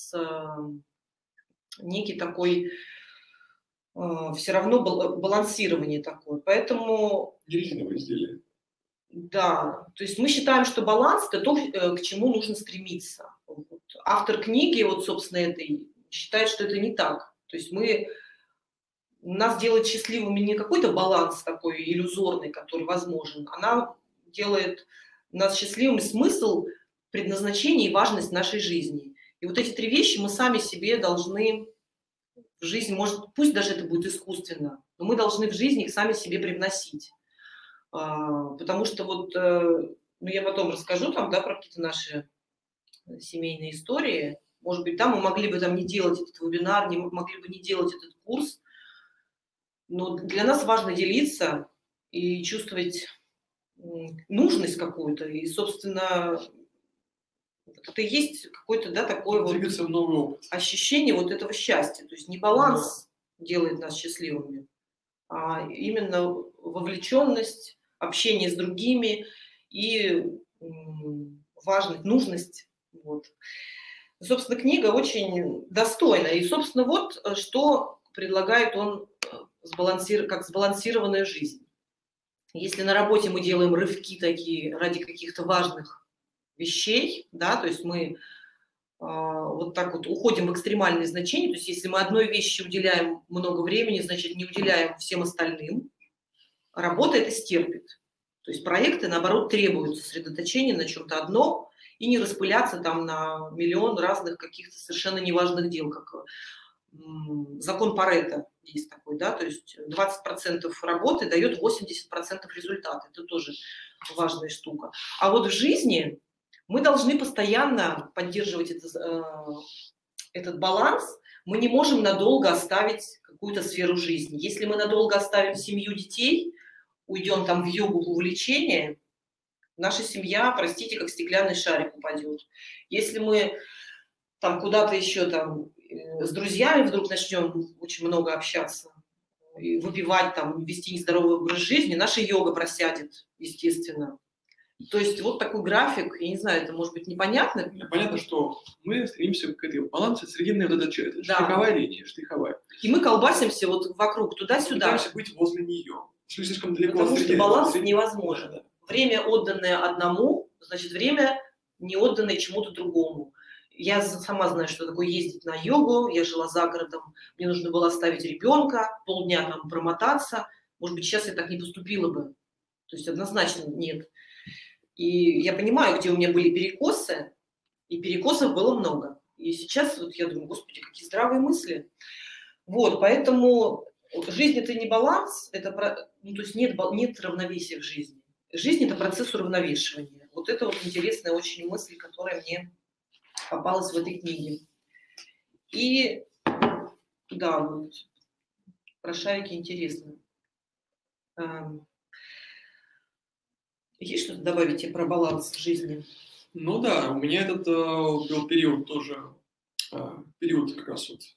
S1: некий такой, все равно балансирование такое. Поэтому...
S2: Резиновые изделия.
S1: Да, то есть мы считаем, что баланс – это то, к чему нужно стремиться. Вот. Автор книги, вот, собственно, этой, считает, что это не так. То есть нас делает счастливыми не какой-то баланс такой иллюзорный, который возможен, она делает нас счастливыми смысл, предназначение и важность нашей жизни. И вот эти 3 вещи мы сами себе должны в жизнь, может, пусть даже это будет искусственно, но мы должны в жизни их сами себе привносить. Потому что вот, ну, я потом расскажу там, да, про какие-то наши семейные истории. Может быть, там мы могли бы там не делать этот вебинар, могли бы не делать этот курс. Но для нас важно делиться и чувствовать нужность какую-то. И, собственно, это и есть какое-то, да, такое вот ощущение вот этого счастья. То есть не баланс делает нас счастливыми, а именно вовлеченность, общение с другими и важность, нужность. Вот. Собственно, книга очень достойна. И, собственно, вот что предлагает он как сбалансированная жизнь. Если на работе мы делаем рывки такие ради каких-то важных вещей, да, то есть мы вот так вот уходим в экстремальные значения, то есть если мы одной вещи уделяем много времени, значит, не уделяем всем остальным, работа это стерпит. То есть проекты, наоборот, требуют сосредоточения на чем-то одном, и не распыляться там на миллион разных каких-то совершенно неважных дел, как закон Парето есть такой, да, то есть 20% работы дает 80% результата. Это тоже важная штука. А вот в жизни мы должны постоянно поддерживать этот баланс. Мы не можем надолго оставить какую-то сферу жизни. Если мы надолго оставим семью, детей, уйдем там в йогу, в увлечение, наша семья, простите, как стеклянный шарик упадет. Если мы там куда-то еще там с друзьями вдруг начнем очень много общаться, и выпивать, там, вести нездоровый образ жизни, наша йога просядет, естественно. То есть вот такой график, я не знаю, это может быть непонятно.
S2: Понятно, что мы стремимся к этой балансу, срединной вот эта штриховая линия, штриховая.
S1: И мы колбасимся вот вокруг, туда-сюда.
S2: Пытаемся быть возле нее. Слишком далеко
S1: Потому
S2: от
S1: что баланс невозможен. Да. Время, отданное одному, значит, время, не отданное чему-то другому. Я сама знаю, что такое ездить на йогу, я жила за городом, мне нужно было оставить ребенка, полдня там промотаться. Может быть, сейчас я так не поступила бы. То есть однозначно нет. И я понимаю, где у меня были перекосы, и перекосов было много. И сейчас вот я думаю, господи, какие здравые мысли. Вот, поэтому жизнь – это не баланс, это, ну, то есть нет равновесия в жизни. Жизнь – это процесс уравновешивания. Вот это вот интересная очень мысль, которая мне попалась в этой книге. И да, вот, про шарики интересно. Есть что-то добавить про баланс в жизни?
S2: Ну да, у меня этот был период тоже, период как раз вот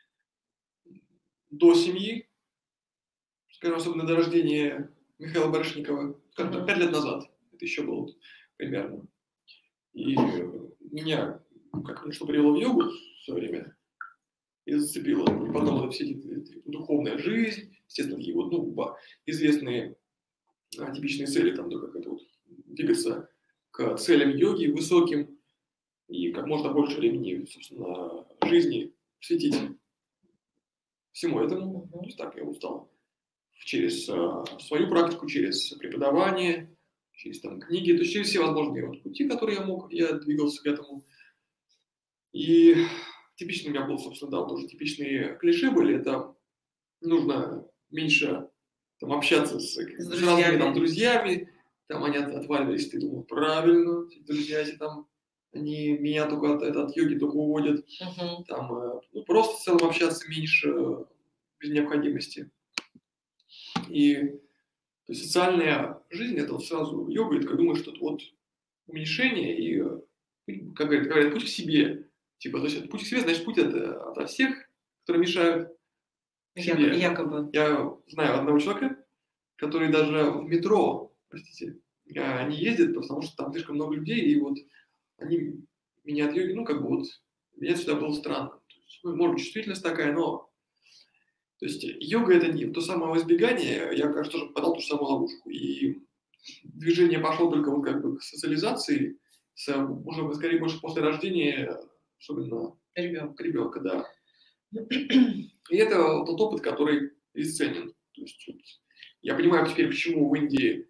S2: до семьи, скажем, особенно до рождения Михаила Барышникова, 5 лет назад, это еще было примерно. И меня, как что привело в йогу в свое время, и зацепило. И потом это все эти духовная жизнь, естественно, такие вот, ну, известные типичные цели, там, как это вот, двигаться к целям йоги высоким и как можно больше времени, собственно, жизни светить всему этому. То есть так я устал через свою практику, через преподавание, через там книги, то есть через все возможные вот пути, которые я мог, я двигался к этому. И типичный у меня был, собственно, да, тоже типичные клише были, это нужно меньше там общаться с разными там друзьями, там они отваливались, ты думал, правильно, друзья эти там, они меня только от йоги только уводят, там, ну, просто в целом общаться меньше без необходимости. И то есть социальная жизнь, это вот сразу йога, я думаю, что это вот уменьшение и, как говорят, путь к себе. Типа, то есть путь к себе, значит, путь от всех, которые мешают себе.
S1: Якобы.
S2: Я знаю одного человека, который даже в метро, простите, не ездит, потому что там слишком много людей, и вот они меня от йоги, ну, как бы вот, меня сюда было странно. То есть, ну, может быть, чувствительность такая, но... То есть йога – это не то самое избегание, я, кажется, тоже попадал в ту же самую ловушку. И движение пошло только вот как бы к социализации, уже скорее больше после рождения, особенно ребенка, да. И это тот опыт, который бесценен. То есть, вот, я понимаю теперь, почему в Индии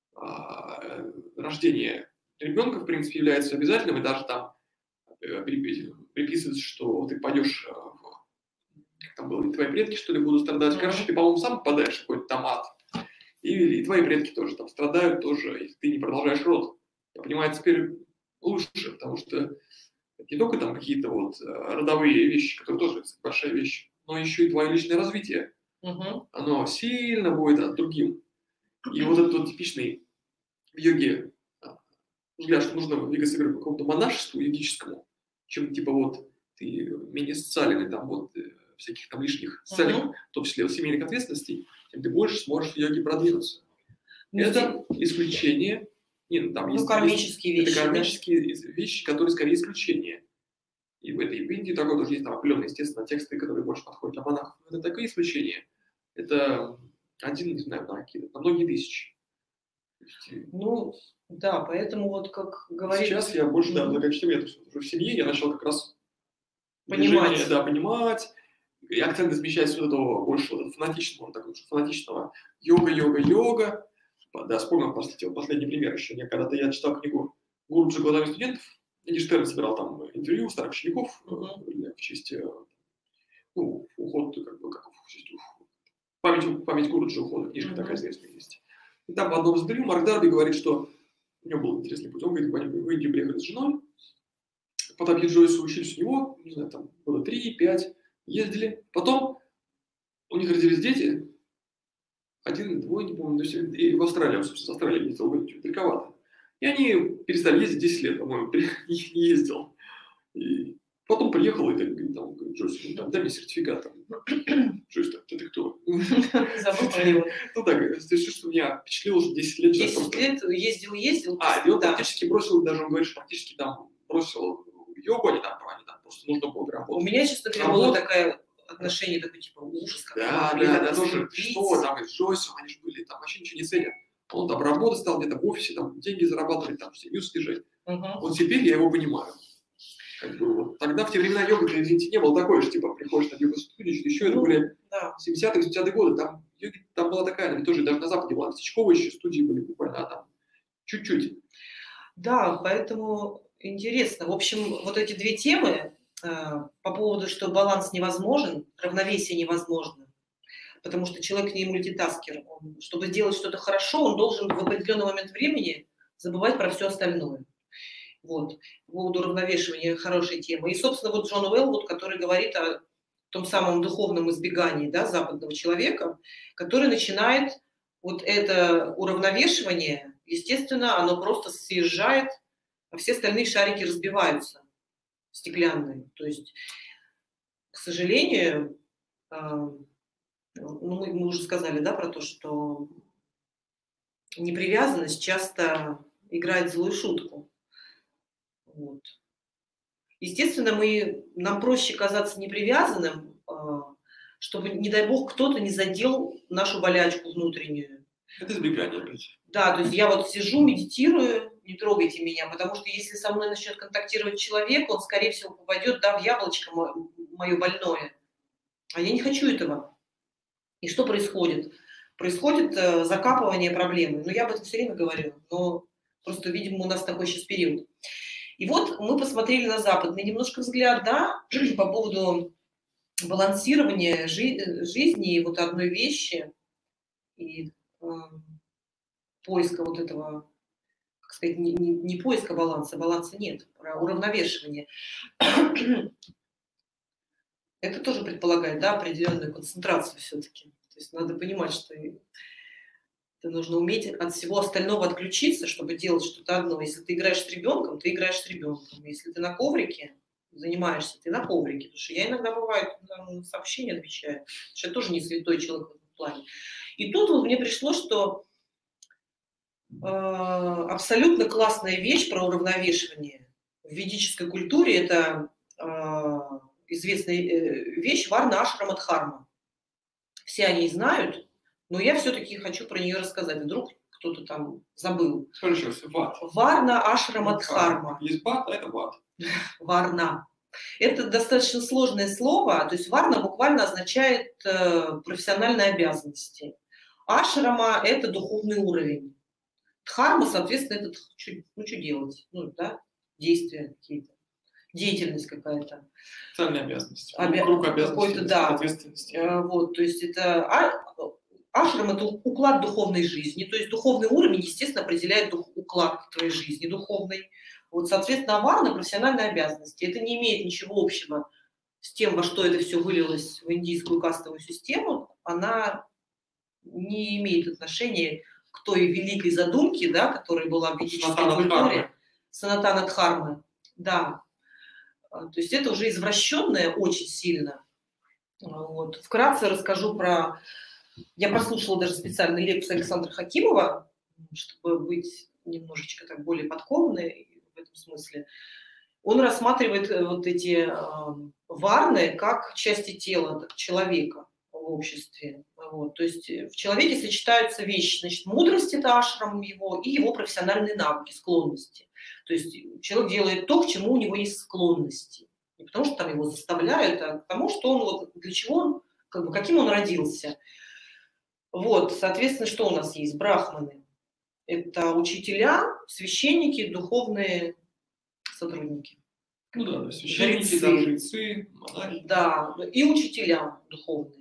S2: рождение ребенка, в принципе, является обязательным, и даже там приписывается, что ты пойдешь, как там было, и твои предки, что ли, будут страдать. Короче, ты, по-моему, сам попадаешь в какой-то там ад. И твои предки тоже там страдают, тоже, если ты не продолжаешь род. Я понимаю, теперь лучше, потому что не только там какие-то вот родовые вещи, которые тоже большая вещь, но еще и твое личное развитие. Оно сильно будет другим. И вот этот вот типичный в йоге взгляд, что нужно двигаться к какому-то монашеству йогическому, чем типа вот ты менее социальный, там вот всяких там лишних социальных, в том числе семейных ответственностей, тем ты больше сможешь в йоге продвинуться. Это исключение. Нет, там есть
S1: кармические вещи.
S2: Это кармические вещи, которые скорее исключения. И в этой Индии такой тоже есть там определенные, естественно, тексты, которые больше подходят для монахов. Это такое исключение. Это один, не знаю, на многие тысячи.
S1: Ну, да, поэтому вот как говорить...
S2: Сейчас я больше, да, благочестивый, уже в семье я начал как раз
S1: понимать.
S2: Да, понимать, и акценты смещать с вот этого больше вот фанатичного, такого фанатичного йога. Да, вспомнил последний пример еще. Когда-то я читал книгу «Гуру за глазами студентов», Эдди собирал там интервью старых учеников в честь уход, в честь память Гурджи ухода, книжка такая известная есть. И там в одном из интервью Марк Дарби говорит, что у него был интересный путь. Он говорит, в Индию приехали с женой, по Табьи Джойсу учились у него, не знаю, там года 3-5, ездили. Потом у них родились дети, 1, 2, не помню, и в Австралию, собственно, с Австралии ездил, далековато. И они перестали ездить 10 лет, по-моему, не ездил. И потом приехал, и там говорит, Джойс, дай мне сертификат. Джойс, ты кто?
S1: Забыл про него.
S2: Ну так, что меня впечатлило, что 10 лет...
S1: 10 лет ездил.
S2: И он практически бросил, даже он говорит, что практически там бросил йогу, они там просто нужно было работать.
S1: У меня, честно говоря, было такое отношение, такое типа ужас.
S2: Да, тоже, что там, с Джойсом, они же были, там вообще ничего не ценят. Он там работать стал где-то в офисе, там деньги зарабатывать, там семью содержать. Вот теперь я его понимаю. Вот. Тогда в те времена йога, извините, не было такой же, типа, приходишь на йога-студию, что-то еще, это были 70-е, 80-е годы, там была такая, тоже даже на Западе была местечковая еще студии были буквально, там чуть-чуть.
S1: Да, поэтому интересно. В общем, вот эти две темы по поводу, что баланс невозможен, равновесие невозможно, потому что человек не мультитаскер. Чтобы сделать что-то хорошо, он должен в определенный момент времени забывать про все остальное. Вот. По поводу уравновешивания хорошей темы. И, собственно, вот Джон Уэлл, который говорит о том самом духовном избегании, да, западного человека, который начинает вот это уравновешивание, естественно, оно просто съезжает, а все остальные шарики разбиваются, стеклянные. То есть, к сожалению, мы уже сказали, да, про то, что непривязанность часто играет злую шутку. Вот. Естественно, нам проще казаться непривязанным, чтобы, не дай бог, кто-то не задел нашу болячку внутреннюю.
S2: Это избегание, опять.
S1: Да, то есть я вот сижу, медитирую, не трогайте меня, потому что если со мной начнет контактировать человек, он, скорее всего, попадет, да, в яблочко мое больное. А я не хочу этого. И что происходит? Происходит закапывание проблемы. Ну, я об этом все время говорю, но просто, видимо, у нас такой сейчас период. И вот мы посмотрели на западный немножко взгляд, да, по поводу балансирования жизни и вот одной вещи, и поиска вот этого, как сказать, не поиска баланса нет, про уравновешивание. Это тоже предполагает, да, определенную концентрацию все-таки. То есть надо понимать, что это нужно уметь от всего остального отключиться, чтобы делать что-то одно. Если ты играешь с ребенком, ты играешь с ребенком. Если ты на коврике занимаешься, ты на коврике. Потому что я иногда, бывает, сообщения отвечаю. Что я тоже не святой человек в этом плане. И тут вот мне пришло, что абсолютно классная вещь про уравновешивание. В ведической культуре это известная вещь Варна Ашрама Дхарма. Все они знают, но я все-таки хочу про нее рассказать. Вдруг кто-то там забыл.
S2: Скажи сейчас,
S1: Варна Ашрама Дхарма.
S2: Есть бат, а это бат.
S1: Варна. Это достаточно сложное слово. То есть варна буквально означает профессиональные обязанности. Ашрама – это духовный уровень. Дхарма, соответственно, это что делать? Ну, да, действия какие-то. Деятельность какая-то.
S2: Социальные обязанности.
S1: Круг обязанностей, да.
S2: Ответственности.
S1: Вот, то есть это ашрам – это уклад духовной жизни. То есть духовный уровень, естественно, определяет уклад твоей жизни духовной. Вот, соответственно, варна – профессиональные обязанности. Это не имеет ничего общего с тем, во что это все вылилось в индийскую кастовую систему. Она не имеет отношения к той великой задумке, да, которая была в ведической культуре. Санатана Дхармы. Да. То есть это уже извращенное очень сильно. Вот. Вкратце расскажу про... Я прослушала даже специальную лекцию Александра Хакимова, чтобы быть немножечко так более подкованной в этом смысле. Он рассматривает вот эти варны как части тела человека в обществе. Вот. То есть в человеке сочетаются вещи. Значит, мудрость – это ашрам его, и его профессиональные навыки, склонности. То есть человек делает то, к чему у него есть склонности. Не потому что там его заставляют, а потому что он вот для чего он, каким он родился. Вот, соответственно, что у нас есть? Брахманы. Это учителя, священники, духовные сотрудники.
S2: Ну да, то есть священники, там, жрецы, монахи.
S1: Да, и учителя духовные.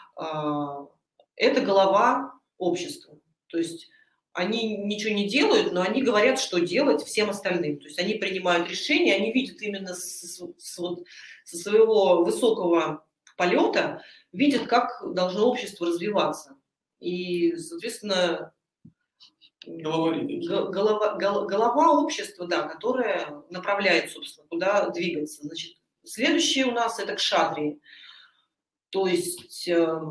S1: Это голова общества. То есть они ничего не делают, но они говорят, что делать всем остальным. То есть они принимают решения, они видят именно со своего высокого полета, видят, как должно общество развиваться. И, соответственно, голова общества, да, которая направляет, собственно, куда двигаться. Значит, следующее у нас это кшатрии. То есть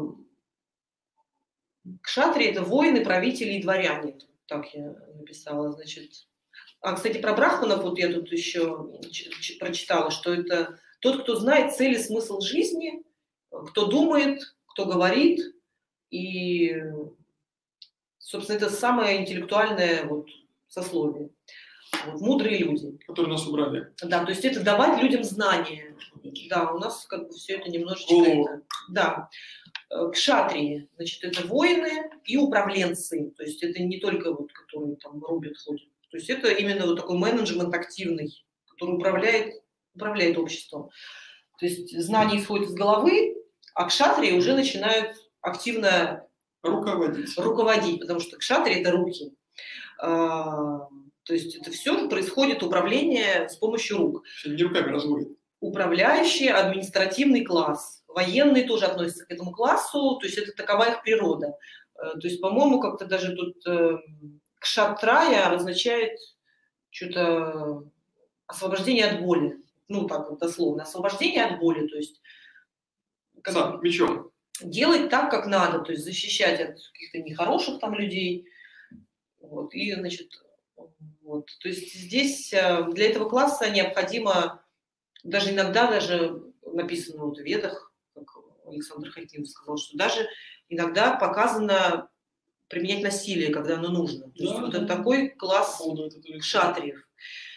S1: кшатрии – это воины, правители и дворяне. Так я написала, значит. Кстати, про брахманов вот я тут еще прочитала, что это тот, кто знает цель и смысл жизни, кто думает, кто говорит, и, собственно, это самое интеллектуальное вот сословие. Вот, мудрые люди.
S2: Которые нас убрали.
S1: Да, то есть это давать людям знания. Да, у нас как бы все это немножечко... Это, да. Кшатрии, значит, это воины и управленцы. То есть это не только вот, которые там рубят, ходят. То есть это именно вот такой менеджмент активный, который управляет обществом. То есть знания исходят из головы, а кшатрии уже начинают активно руководить, потому что кшатрии – это руки. То есть это все происходит, управление с помощью рук.
S2: Не руками разводят.
S1: Управляющий, административный класс. Военные тоже относятся к этому классу, то есть это такова их природа. То есть, по-моему, как-то даже тут кшатрая означает что-то освобождение от боли. Ну, так вот дословно. Освобождение от боли, то есть...
S2: Сам, мечом.
S1: Делать так, как надо, то есть защищать от каких-то нехороших там людей. Вот, и, значит, вот. То есть здесь для этого класса необходимо, даже иногда даже написано вот в Ведах, как Александр Хакимов сказал, что даже иногда показано применять насилие, когда оно нужно. То есть вот это такой класс кшатриев.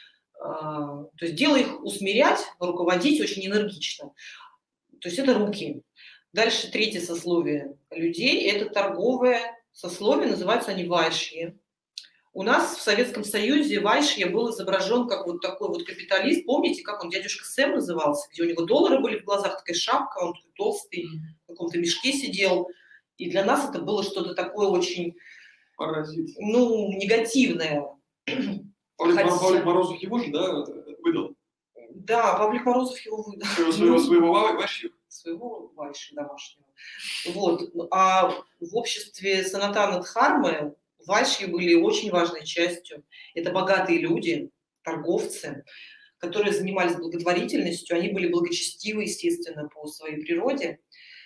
S1: То есть дело их усмирять, руководить очень энергично. То есть это руки. Дальше третье сословие людей – это торговое сословие, называются они вайшьи. У нас в Советском Союзе вайшья был изображен как вот такой вот капиталист. Помните, как он, дядюшка Сэм назывался, где у него доллары были в глазах, такая шапка, он такой толстый, в каком-то мешке сидел. И для нас это было что-то такое очень, ну, негативное.
S2: Павлик Морозов его же, да, выдал?
S1: Да, Павлик Морозов его выдал.
S2: Своего вайшью?
S1: Своего вайши домашнего. Вот. А в обществе Санатана Дхармы вайши были очень важной частью. Это богатые люди, торговцы, которые занимались благотворительностью. Они были благочестивы, естественно, по своей природе.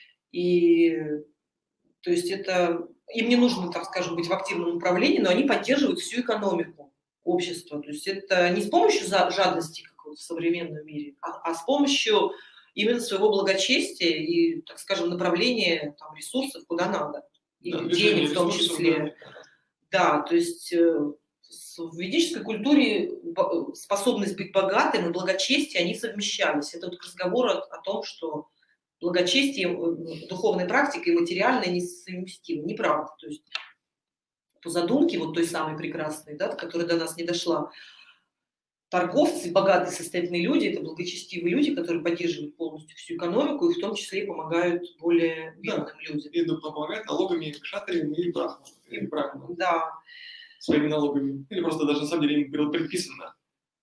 S1: И то есть это им не нужно, так скажем, быть в активном управлении, но они поддерживают всю экономику общества. То есть это не с помощью жадности, как вот в современном мире, а с помощью именно своего благочестия и, так скажем, направления там, ресурсов куда надо. И да, денег в том числе. Да, то есть в ведической культуре способность быть богатым и благочестие, они совмещались. Это вот разговор о том, что благочестие, духовная практика и материальная несовместимы. Неправда. То есть по задумке вот той самой прекрасной, да, которая до нас не дошла, торговцы, богатые, состоятельные люди, это благочестивые люди, которые поддерживают полностью всю экономику и в том числе помогают более бедным людям.
S2: И помогают налогами кшатриям и брахманам.
S1: Да.
S2: Своими налогами. Или просто даже на самом деле им предписано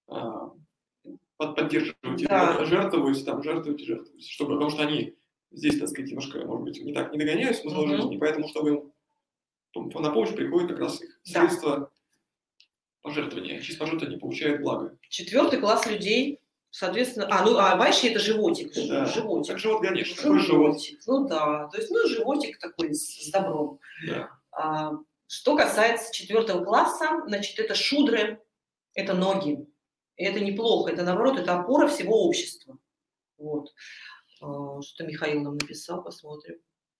S2: поддерживать, да. Жертвовать, чтобы, потому что они здесь, так сказать, немножко, может быть, не так не догоняют смысл жизни, поэтому, чтобы им на помощь приходит как раз их средства пожертвования. Через пожертвования получают благо.
S1: Четвертый класс людей, соответственно... вайши это животик.
S2: Да.
S1: Животик.
S2: Как живот, конечно.
S1: Животик. Ну да, то есть, животик такой с добром.
S2: Да.
S1: Что касается четвертого класса, значит, это шудры, это ноги. И это неплохо, это наоборот, это опора всего общества. Вот. Что Михаил нам написал, посмотрим.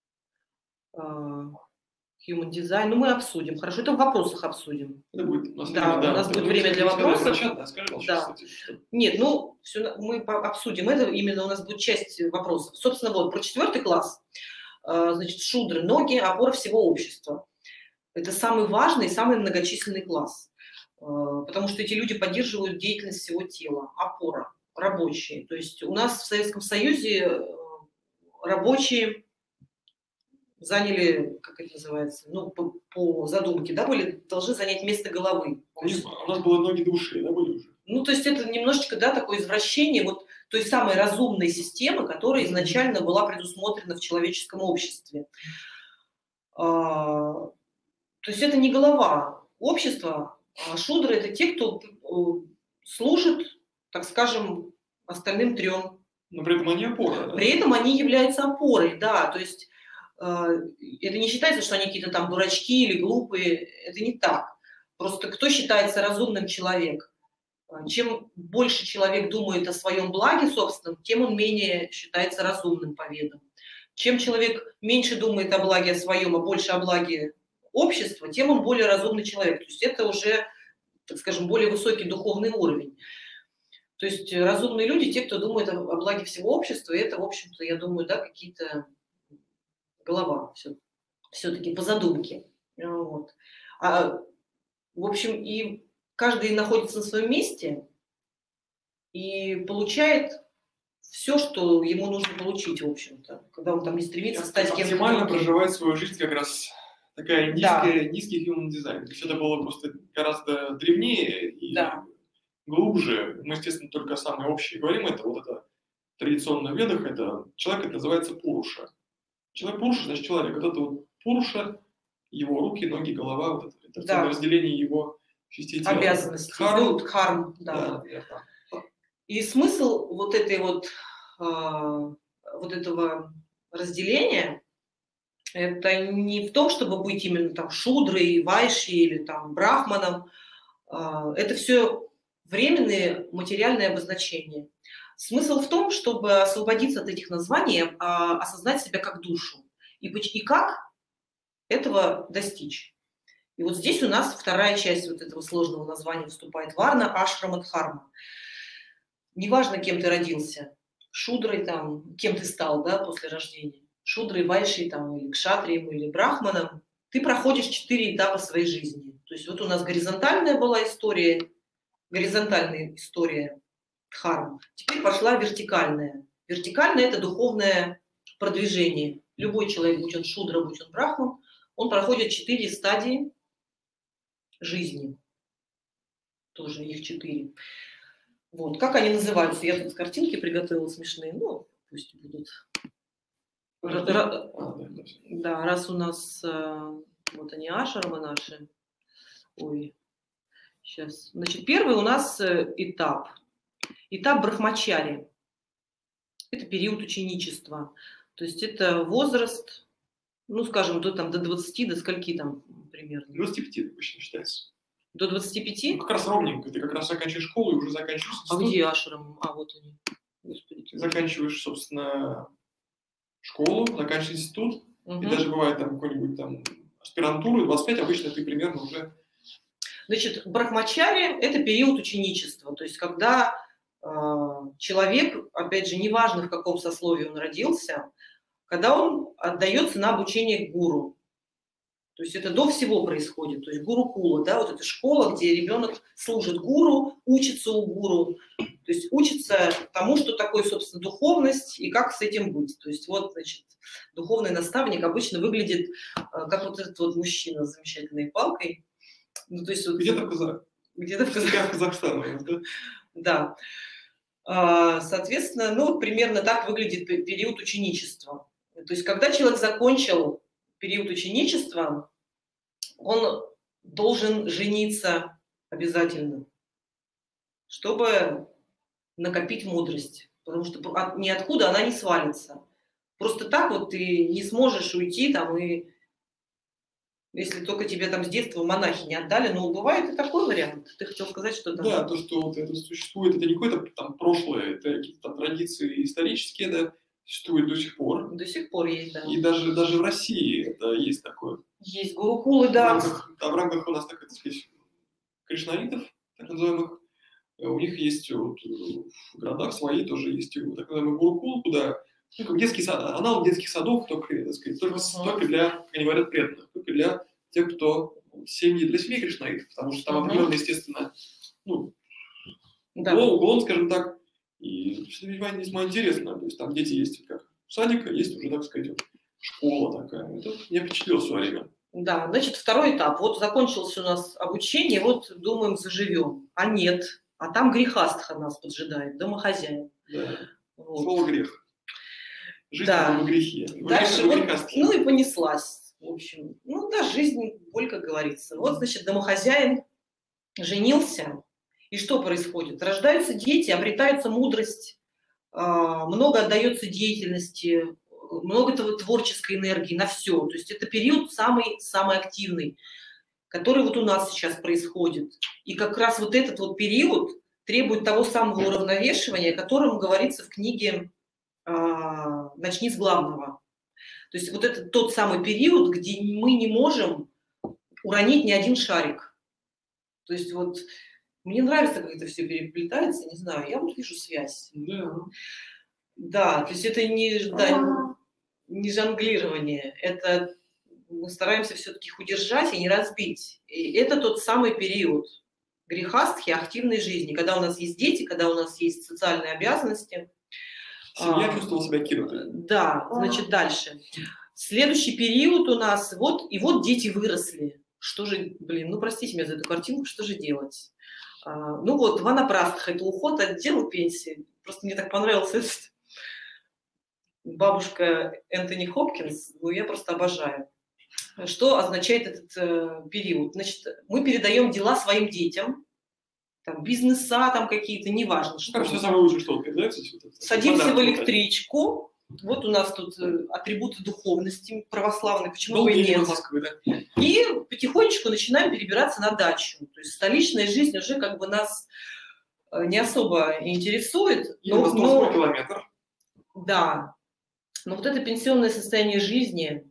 S1: Human design. Ну, мы обсудим. Хорошо, это в вопросах обсудим.
S2: Это будет,
S1: у нас будет время для вопросов.
S2: Да.
S1: Нет, все, мы обсудим это. Именно у нас будет часть вопросов. Собственно, вот, про четвертый класс. Значит, шудры, ноги, опора всего общества. Это самый важный и самый многочисленный класс. потому что эти люди поддерживают деятельность всего тела, опора, рабочие. То есть у нас в Советском Союзе рабочие заняли, как это называется, ну, по задумке, да, должны занять место головы.
S2: У нас было ноги души, да, были уже?
S1: Ну, то есть это немножечко, да, такое извращение вот той самой разумной системы, которая изначально была предусмотрена в человеческом обществе. То есть это не голова общества, а шудры – это те, кто служит, так скажем, остальным трем.
S2: Но при этом они опора, да?
S1: При этом они являются опорой, да, то есть это не считается, что они какие-то там дурачки или глупые, это не так. Просто кто считается разумным человеком? Чем больше человек думает о своем благе собственном, тем он менее считается разумным по ведам. Чем человек меньше думает о благе о своем, а больше о благе общества, тем он более разумный человек. То есть это уже, так скажем, более высокий духовный уровень. То есть разумные люди, те, кто думает о благе всего общества, и это, в общем-то, я думаю, да, какие-то голова все-таки по задумке. Вот. В общем, и каждый находится на своем месте и получает все, что ему нужно получить, в общем-то, когда он там не стремится стать кем-то.
S2: Оптимально проживает свою жизнь как раз такая низкий human design. То есть это было просто гораздо древнее и глубже. Мы, естественно, только самые общие говорим. Это вот это традиционно в ведах, это человек, это называется пуруша. Человек пуруша, значит человек. Вот это вот пуруша, его руки, ноги, голова, вот это разделение его частей тела.
S1: Обязанности. Дхарм, да. И смысл вот этой вот этого разделения, это не в том, чтобы быть именно там шудрой, вайшей или там брахманом. Это все временные материальные обозначения. Смысл в том, чтобы освободиться от этих названий, осознать себя как душу. И как этого достичь. И вот здесь у нас вторая часть вот этого сложного названия вступает. Варна, ашрама, дхарма. Неважно, кем ты родился, шудрой там, кем ты стал, да, после рождения, шудрой, вайшей там, или кшатрием, или брахманом, ты проходишь 4 этапа своей жизни. То есть вот у нас горизонтальная была история, горизонтальная история дхарма. Теперь пошла вертикальная. Вертикальная – это духовное продвижение. Любой человек, будь он шудра, будь он брахман, он проходит 4 стадии жизни. Тоже их 4. Вот. Как они называются? Я тут картинки приготовила смешные. Ну, пусть будут. Да, раз у нас вот они ашрамы наши. Ой, сейчас. Значит, первый у нас этап. Этап брахмачари. Это период ученичества. То есть это возраст, ну, скажем, до 20, до скольки там примерно?
S2: 25 обычно считается.
S1: До 25?
S2: Ну, как раз ровненько. Ты как раз заканчиваешь школу и уже заканчиваешь институт.
S1: А где ашрам? Вот они.
S2: Господи, ты заканчиваешь, собственно, школу, заканчиваешь институт. И даже бывает там какой-нибудь там аспирантуру. 25 обычно ты примерно уже...
S1: Значит, брахмачари – это период ученичества. То есть когда человек, опять же, неважно в каком сословии он родился, когда он отдается на обучение гуру. То есть это до всего происходит. То есть гурукула, да, вот эта школа, где ребенок служит гуру, учится у гуру. То есть учится тому, что такое, собственно, духовность и как с этим быть. То есть вот, значит, духовный наставник обычно выглядит как вот этот вот мужчина с замечательной палкой. Ну, то есть вот,
S2: где-то в Казахстане.
S1: Да. Соответственно, ну, примерно так выглядит период ученичества. То есть когда человек закончил период ученичества, он должен жениться обязательно, чтобы накопить мудрость. Потому что ниоткуда она не свалится. Просто так вот ты не сможешь уйти там, и если только тебе там с детства монахи не отдали. Но бывает и такой вариант. Ты хотел сказать, что там...
S2: Да, то, что вот это существует, это не какое-то там прошлое, это какие-то там традиции исторические, да, существует до сих пор.
S1: До сих пор есть, да.
S2: И даже в России это есть такое.
S1: Есть гурукулы, да.
S2: В рамках у нас, так сказать, кришнаитов, так называемых, у них есть вот, в городах свои тоже есть так называемые гурукулы, куда, ну, как детский сад, аналог детских садов, только, так сказать, только для, как они говорят, преданных, только для тех, кто семьи для семьи Кришнаитов, потому что там определенно, естественно, ну,
S1: Да.
S2: уклон, скажем так, и весьма интересно. То есть там дети есть как садика, есть уже, так сказать, вот, школа такая. Это меня впечатлило в свое время.
S1: Да, значит, второй этап. Вот закончился у нас обучение, вот думаем, заживем. А нет. А там грехастха нас поджидает, домохозяин.
S2: Да.
S1: Вот.
S2: Слово грех. Жизнь
S1: Да.
S2: в грехе.
S1: Дальше вот, ну и понеслась. В общем, ну да, жизнь, боль, как говорится. Вот, значит, домохозяин женился. И что происходит? Рождаются дети, обретается мудрость, много отдается деятельности, много творческой энергии на все. То есть это период самый активный, который вот у нас сейчас происходит. И как раз вот этот вот период требует того самого уравновешивания, о котором говорится в книге «Начни с главного». То есть вот это тот самый период, где мы не можем уронить ни один шарик. То есть вот мне нравится, как это все переплетается, не знаю, я вот вижу связь.
S2: Да.
S1: Да, то есть это не жонглирование, это мы стараемся все-таки их удержать и не разбить. И это тот самый период грехастхи, активной жизни, когда у нас есть дети, когда у нас есть социальные обязанности.
S2: Семья чувствовала себя кинутой.
S1: Да, значит, дальше. Следующий период у нас, вот дети выросли. Что же, блин, ну простите меня за эту картинку, что же делать? Ну вот, ванапрастха, это уход от дела пенсии. Просто мне так понравился этот бабушка Энтони Хопкинс, ну я просто обожаю. Что означает этот период? Значит, мы передаем дела своим детям, там, бизнеса там какие-то, неважно. Что.
S2: Все самое лучшее, что передается.
S1: Садимся в электричку. Вот у нас тут атрибуты духовности православной, почему бы и нет.
S2: Москвы, да?
S1: И потихонечку начинаем перебираться на дачу. То есть столичная жизнь уже как бы нас не особо интересует.
S2: Но километр.
S1: Да. Но вот это пенсионное состояние жизни,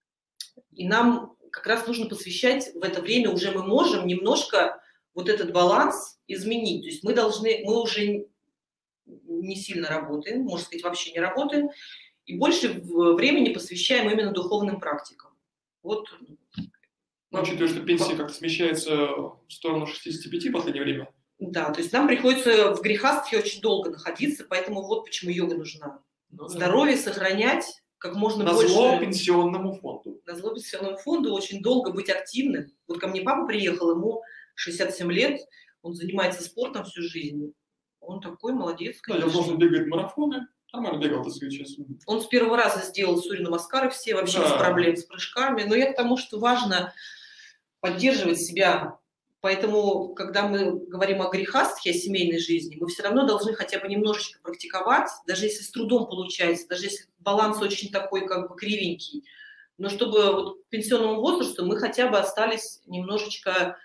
S1: и нам как раз нужно посвящать в это время, уже мы можем немножко вот этот баланс изменить. То есть мы уже не сильно работаем, можно сказать, вообще не работаем, и больше времени посвящаем именно духовным практикам. Вот.
S2: Учитывая, что пенсия как-то смещается в сторону 65 в последнее время.
S1: Да, то есть нам приходится в грехастхе очень долго находиться, поэтому вот почему йога нужна. Ну, здоровье сохранять как можно больше.
S2: Назло пенсионному фонду.
S1: Назло пенсионному фонду очень долго быть активным. Вот ко мне папа приехал, ему 67 лет, он занимается спортом всю жизнь. Он такой молодец,
S2: конечно. Да, он бегает марафоны, нормально бегал, так сказать, сейчас.
S1: Он с первого раза сделал сурья-намаскары все, вообще без проблем, с прыжками. Но я к тому, что важно поддерживать себя. Поэтому, когда мы говорим о грехастхе, о семейной жизни, мы все равно должны хотя бы немножечко практиковать, даже если с трудом получается, даже если баланс очень такой как бы кривенький. Но чтобы вот к пенсионному возрасту мы хотя бы остались немножечко,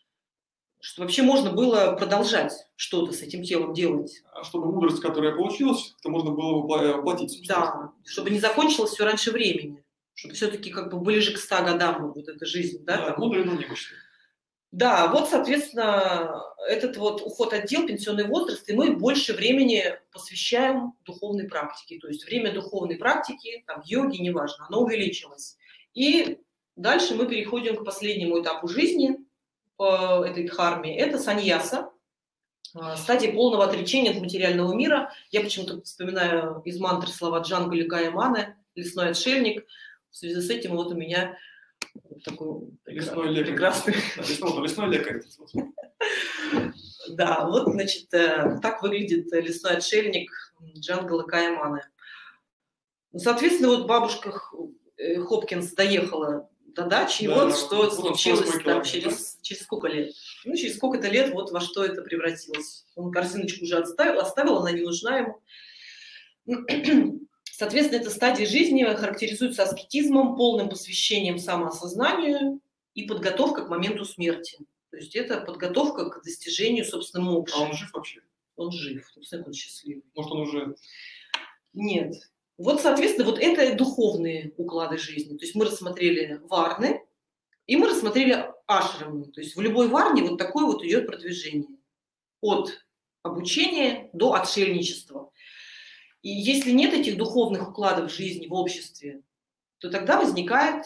S1: чтобы вообще можно было продолжать что-то с этим телом делать.
S2: А чтобы мудрость, которая получилась, то можно было воплотить.
S1: Да, чтобы не закончилось все раньше времени. Чтобы все-таки как бы ближе к 100 годам вот эта жизнь.
S2: Да, мудрый, но немощный.
S1: Да, вот, соответственно, этот вот уход от дел, пенсионный возраст, и мы больше времени посвящаем духовной практике. То есть время духовной практики, там, йоги, неважно, оно увеличилось. И дальше мы переходим к последнему этапу жизни по этой дхарме. Это саньяса, стадия полного отречения от материального мира. Я почему-то вспоминаю из мантры слова Джанга Ликая Маны, лесной отшельник. В связи с этим вот у меня такой прекрасный...
S2: Лесной лекарь.
S1: Да, вот, значит, так выглядит лесной отшельник Джанга Ликая Маны. Соответственно, вот бабушка Хопкинс доехала до дачи, и вот что случилось там через сколько лет. Ну, через сколько-то лет вот во что это превратилось. Он корзиночку уже оставил, она не нужна ему. Соответственно, эта стадия жизни характеризуется аскетизмом, полным посвящением самоосознанию и подготовка к моменту смерти. То есть это подготовка к достижению, собственно, мокши.
S2: А он жив вообще?
S1: Он жив. Он счастливый.
S2: Может, он уже...
S1: Нет. Вот, соответственно, вот это духовные уклады жизни. То есть мы рассмотрели варны, и мы рассмотрели ашрамы. То есть в любой варне вот такое вот идет продвижение. От обучения до отшельничества. И если нет этих духовных укладов жизни в обществе, то тогда возникает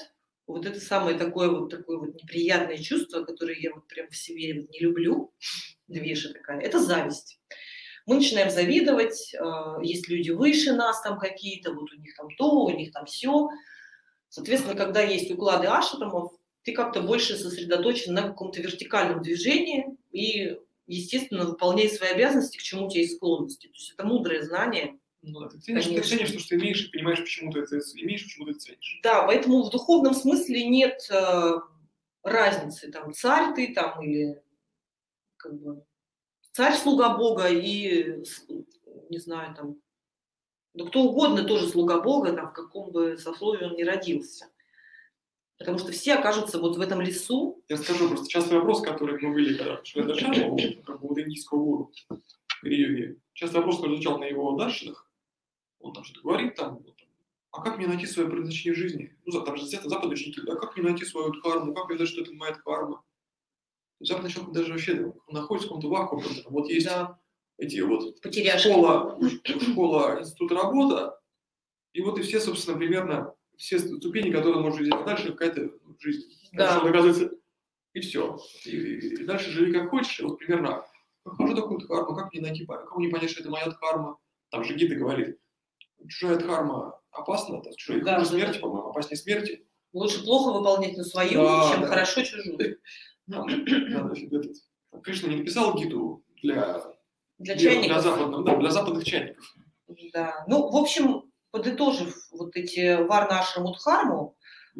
S1: вот это самое такое вот неприятное чувство, которое я вот прям в себе вот не люблю, движа такая, это зависть. Мы начинаем завидовать, есть люди выше нас там какие-то, вот у них там то, у них там все. Соответственно, когда есть уклады ашрамов, ты как-то больше сосредоточен на каком-то вертикальном движении и, естественно, выполняешь свои обязанности, к чему у тебя есть склонности. То есть это мудрое знание.
S2: Ну, да, ты ценишь то, что ты имеешь, и понимаешь, почему ты это имеешь, почему ты это ценишь.
S1: Да, поэтому в духовном смысле нет разницы, там, царь ты там или как бы царь-слуга Бога и, не знаю, там, да кто угодно тоже слуга Бога, там, в каком бы сословии он ни родился. Потому что все окажутся вот в этом лесу.
S2: Я скажу просто частый вопрос, который мы вели, когда шли Даршану, как бы у индийского гуру, Гри-йоги. Частый вопрос, который звучал на его даршинах, он там что-то говорит, там, а как мне найти свое предназначение в жизни? Ну, там же западные ученики, а как мне найти свою дхарму, как мне знать, что это моя дхарма? Западный человек даже вообще он находится в каком-то вакууме. Вот есть эти вот школа, институт, работа, и вот и все, собственно, примерно все ступени, которые можно взять. А дальше какая-то жизнь. Да. Оказывается, и все. И дальше живи как хочешь. И вот примерно, что такое дхарма, как мне найти, как мне понять, что это моя дхарма? Там же Гита говорит, чужая дхарма опасна, чужая хуже смерти, по-моему, опаснее смерти.
S1: Лучше плохо выполнять на свою, чем хорошо чужую.
S2: Кришна не написал Гиту для
S1: чайников.
S2: Для западных чайников.
S1: Да. Ну, в общем, подытожив вот эти варна, ашраму, дхарму,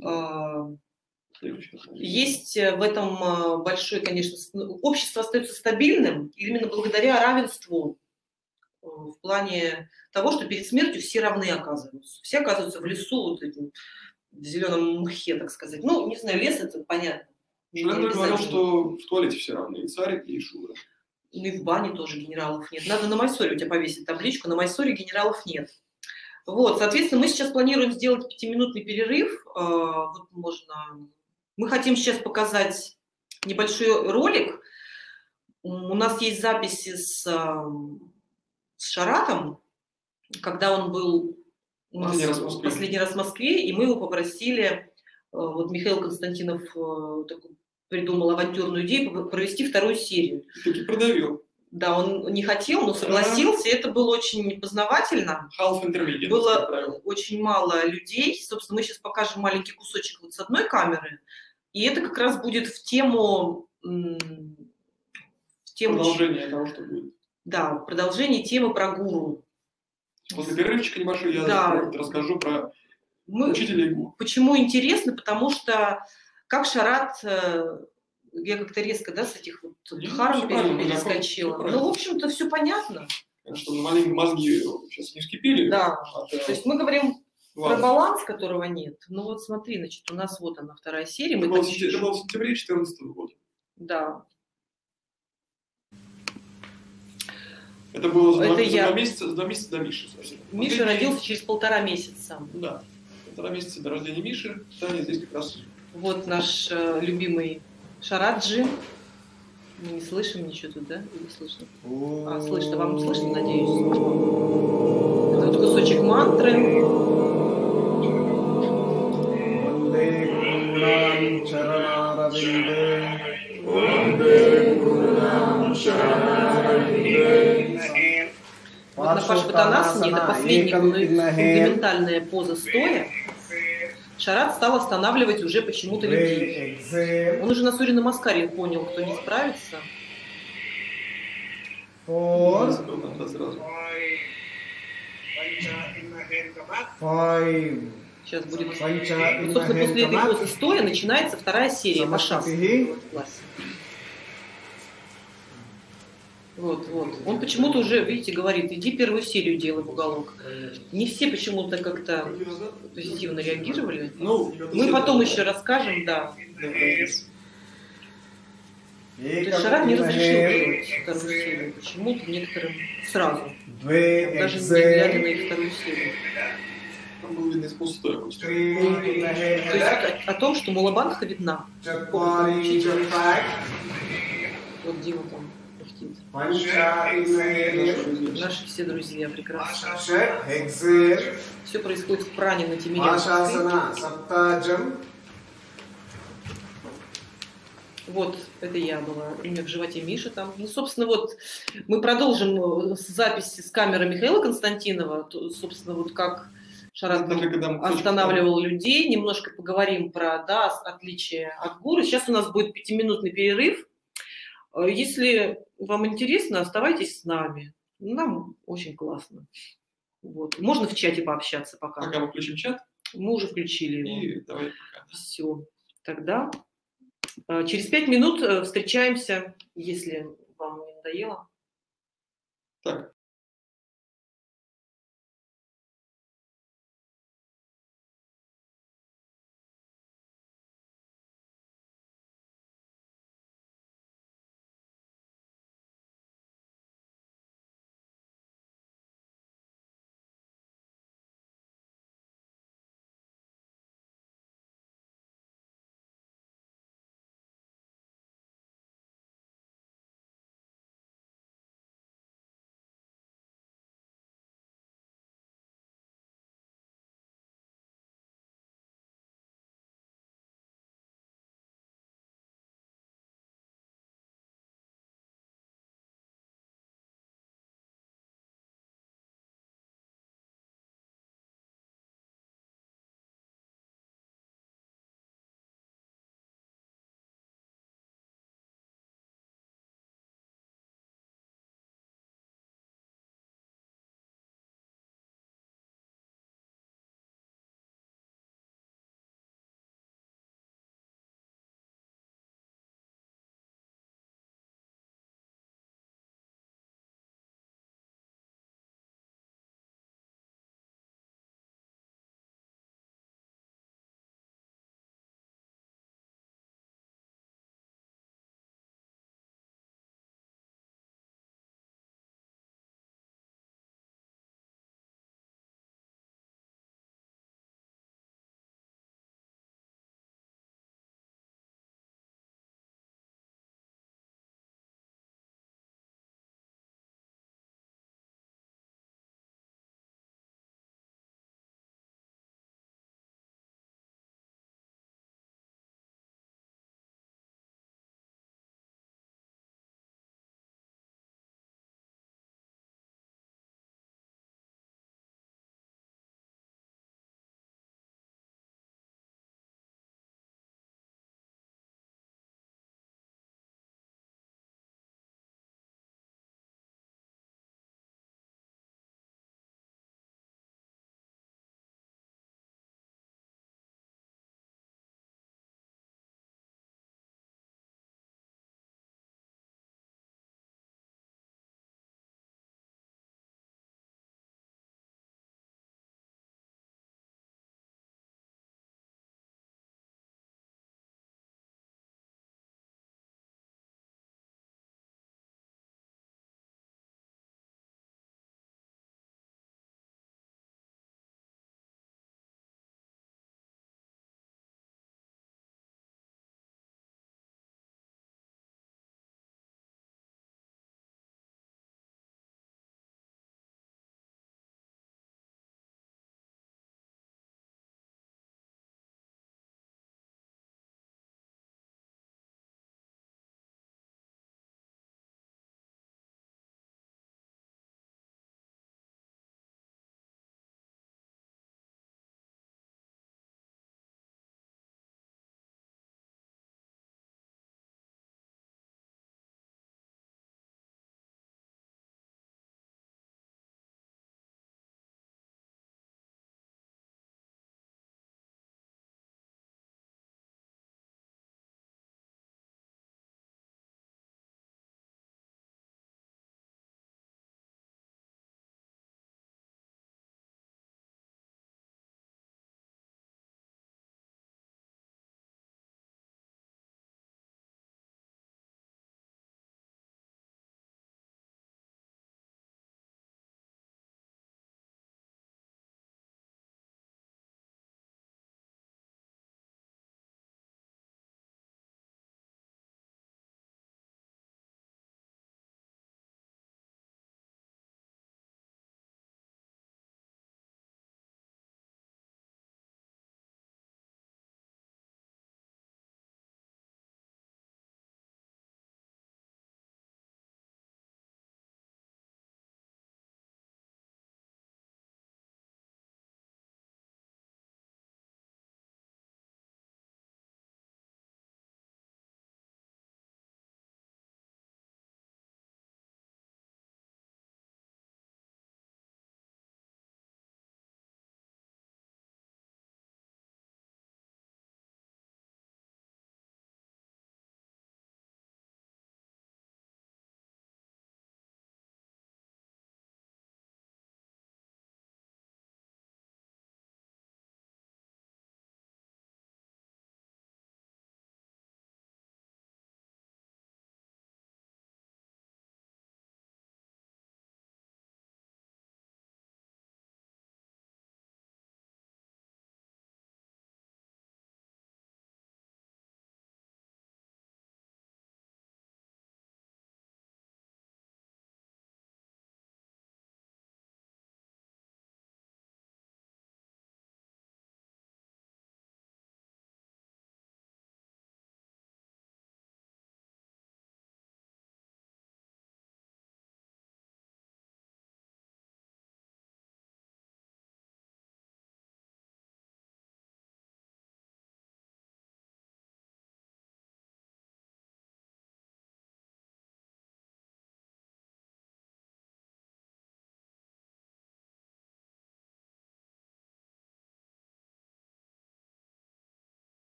S1: есть в этом большой, конечно, общество остается стабильным именно благодаря равенству в плане того, что перед смертью все равны оказываются. Все оказываются в лесу, вот этим, в зеленом мхе, так сказать. Ну, не знаю, лес это понятно.
S2: Шрендра говорил, что в туалете все равны, и царь, и шура.
S1: Ну и в бане тоже генералов нет. Надо на Майсоре у тебя повесить табличку, на Майсоре генералов нет. Вот, соответственно, мы сейчас планируем сделать 5-минутный перерыв. Вот можно... Мы хотим сейчас показать небольшой ролик. У нас есть записи с Шаратом, когда он был у нас последний раз в Москве, и мы его попросили, вот Михаил Константинов придумал авантюрную идею провести вторую серию.
S2: Таки продавил.
S1: Да, он не хотел, но согласился. Это было очень познавательно. Было очень мало людей. Собственно, мы сейчас покажем маленький кусочек вот с одной камеры. И это как раз будет в тему...
S2: Продолжение того, что будет.
S1: Да, продолжение темы про гуру.
S2: После перерывчика небольшой я расскажу про учителя и гуру.
S1: Почему интересно? Потому что как Шарат... Я как-то резко, с этих вот дхарм перескочила. Ну, в общем-то, все понятно.
S2: Что маленькие мозги сейчас не вскипели.
S1: Да. То есть мы говорим про баланс, которого нет. Ну вот смотри, значит, у нас вот она, вторая серия.
S2: Это было в сентябре 2014 года.
S1: Да.
S2: Это было за 2 месяца до Миши.
S1: Миша родился через 1,5 месяца.
S2: Да. 1,5 месяца до рождения Миши. Таня здесь как раз.
S1: Вот наш любимый Шараджи. Мы не слышим ничего тут, да? Или слышно? Слышно. Вам слышно, надеюсь? Это вот кусочек мантры. Вот на Пашпатанасане, это последняя фундаментальная поза стоя, Шарат стал останавливать уже почему-то людей. Он уже на Сурья Намаскаре понял, кто не справится. Сейчас будет... Вот, собственно, после этой позы стоя начинается вторая серия Машаса. Вот. Он почему-то уже, видите, говорит, иди первую серию делай в уголок. Не все почему-то как-то позитивно реагировали. Мы потом еще расскажем, да. То есть Шарат не разрешил делать вторую серию. Почему-то некоторым сразу. Даже не глядя на их вторую серию.
S2: Там был видно из пустое.
S1: То есть о том, что Мулабандха видна. Вот Дима там. Наши все друзья прекрасные. Все происходит в пране на Тимирянской. Вот, это я была. У меня в животе Миша там. Ну, собственно, вот мы продолжим записи с камеры Михаила Константинова. Собственно, вот как Шарат
S2: Даже когда мы
S1: останавливал людей. Немножко поговорим про, да, отличия от гуру. Сейчас у нас будет 5-минутный перерыв. Если вам интересно, оставайтесь с нами. Нам очень классно. Вот. Можно в чате пообщаться пока.
S2: Пока мы включим чат.
S1: Мы уже включили его.
S2: И давай пока.
S1: Все. Тогда через 5 минут встречаемся, если вам не надоело.
S2: Так.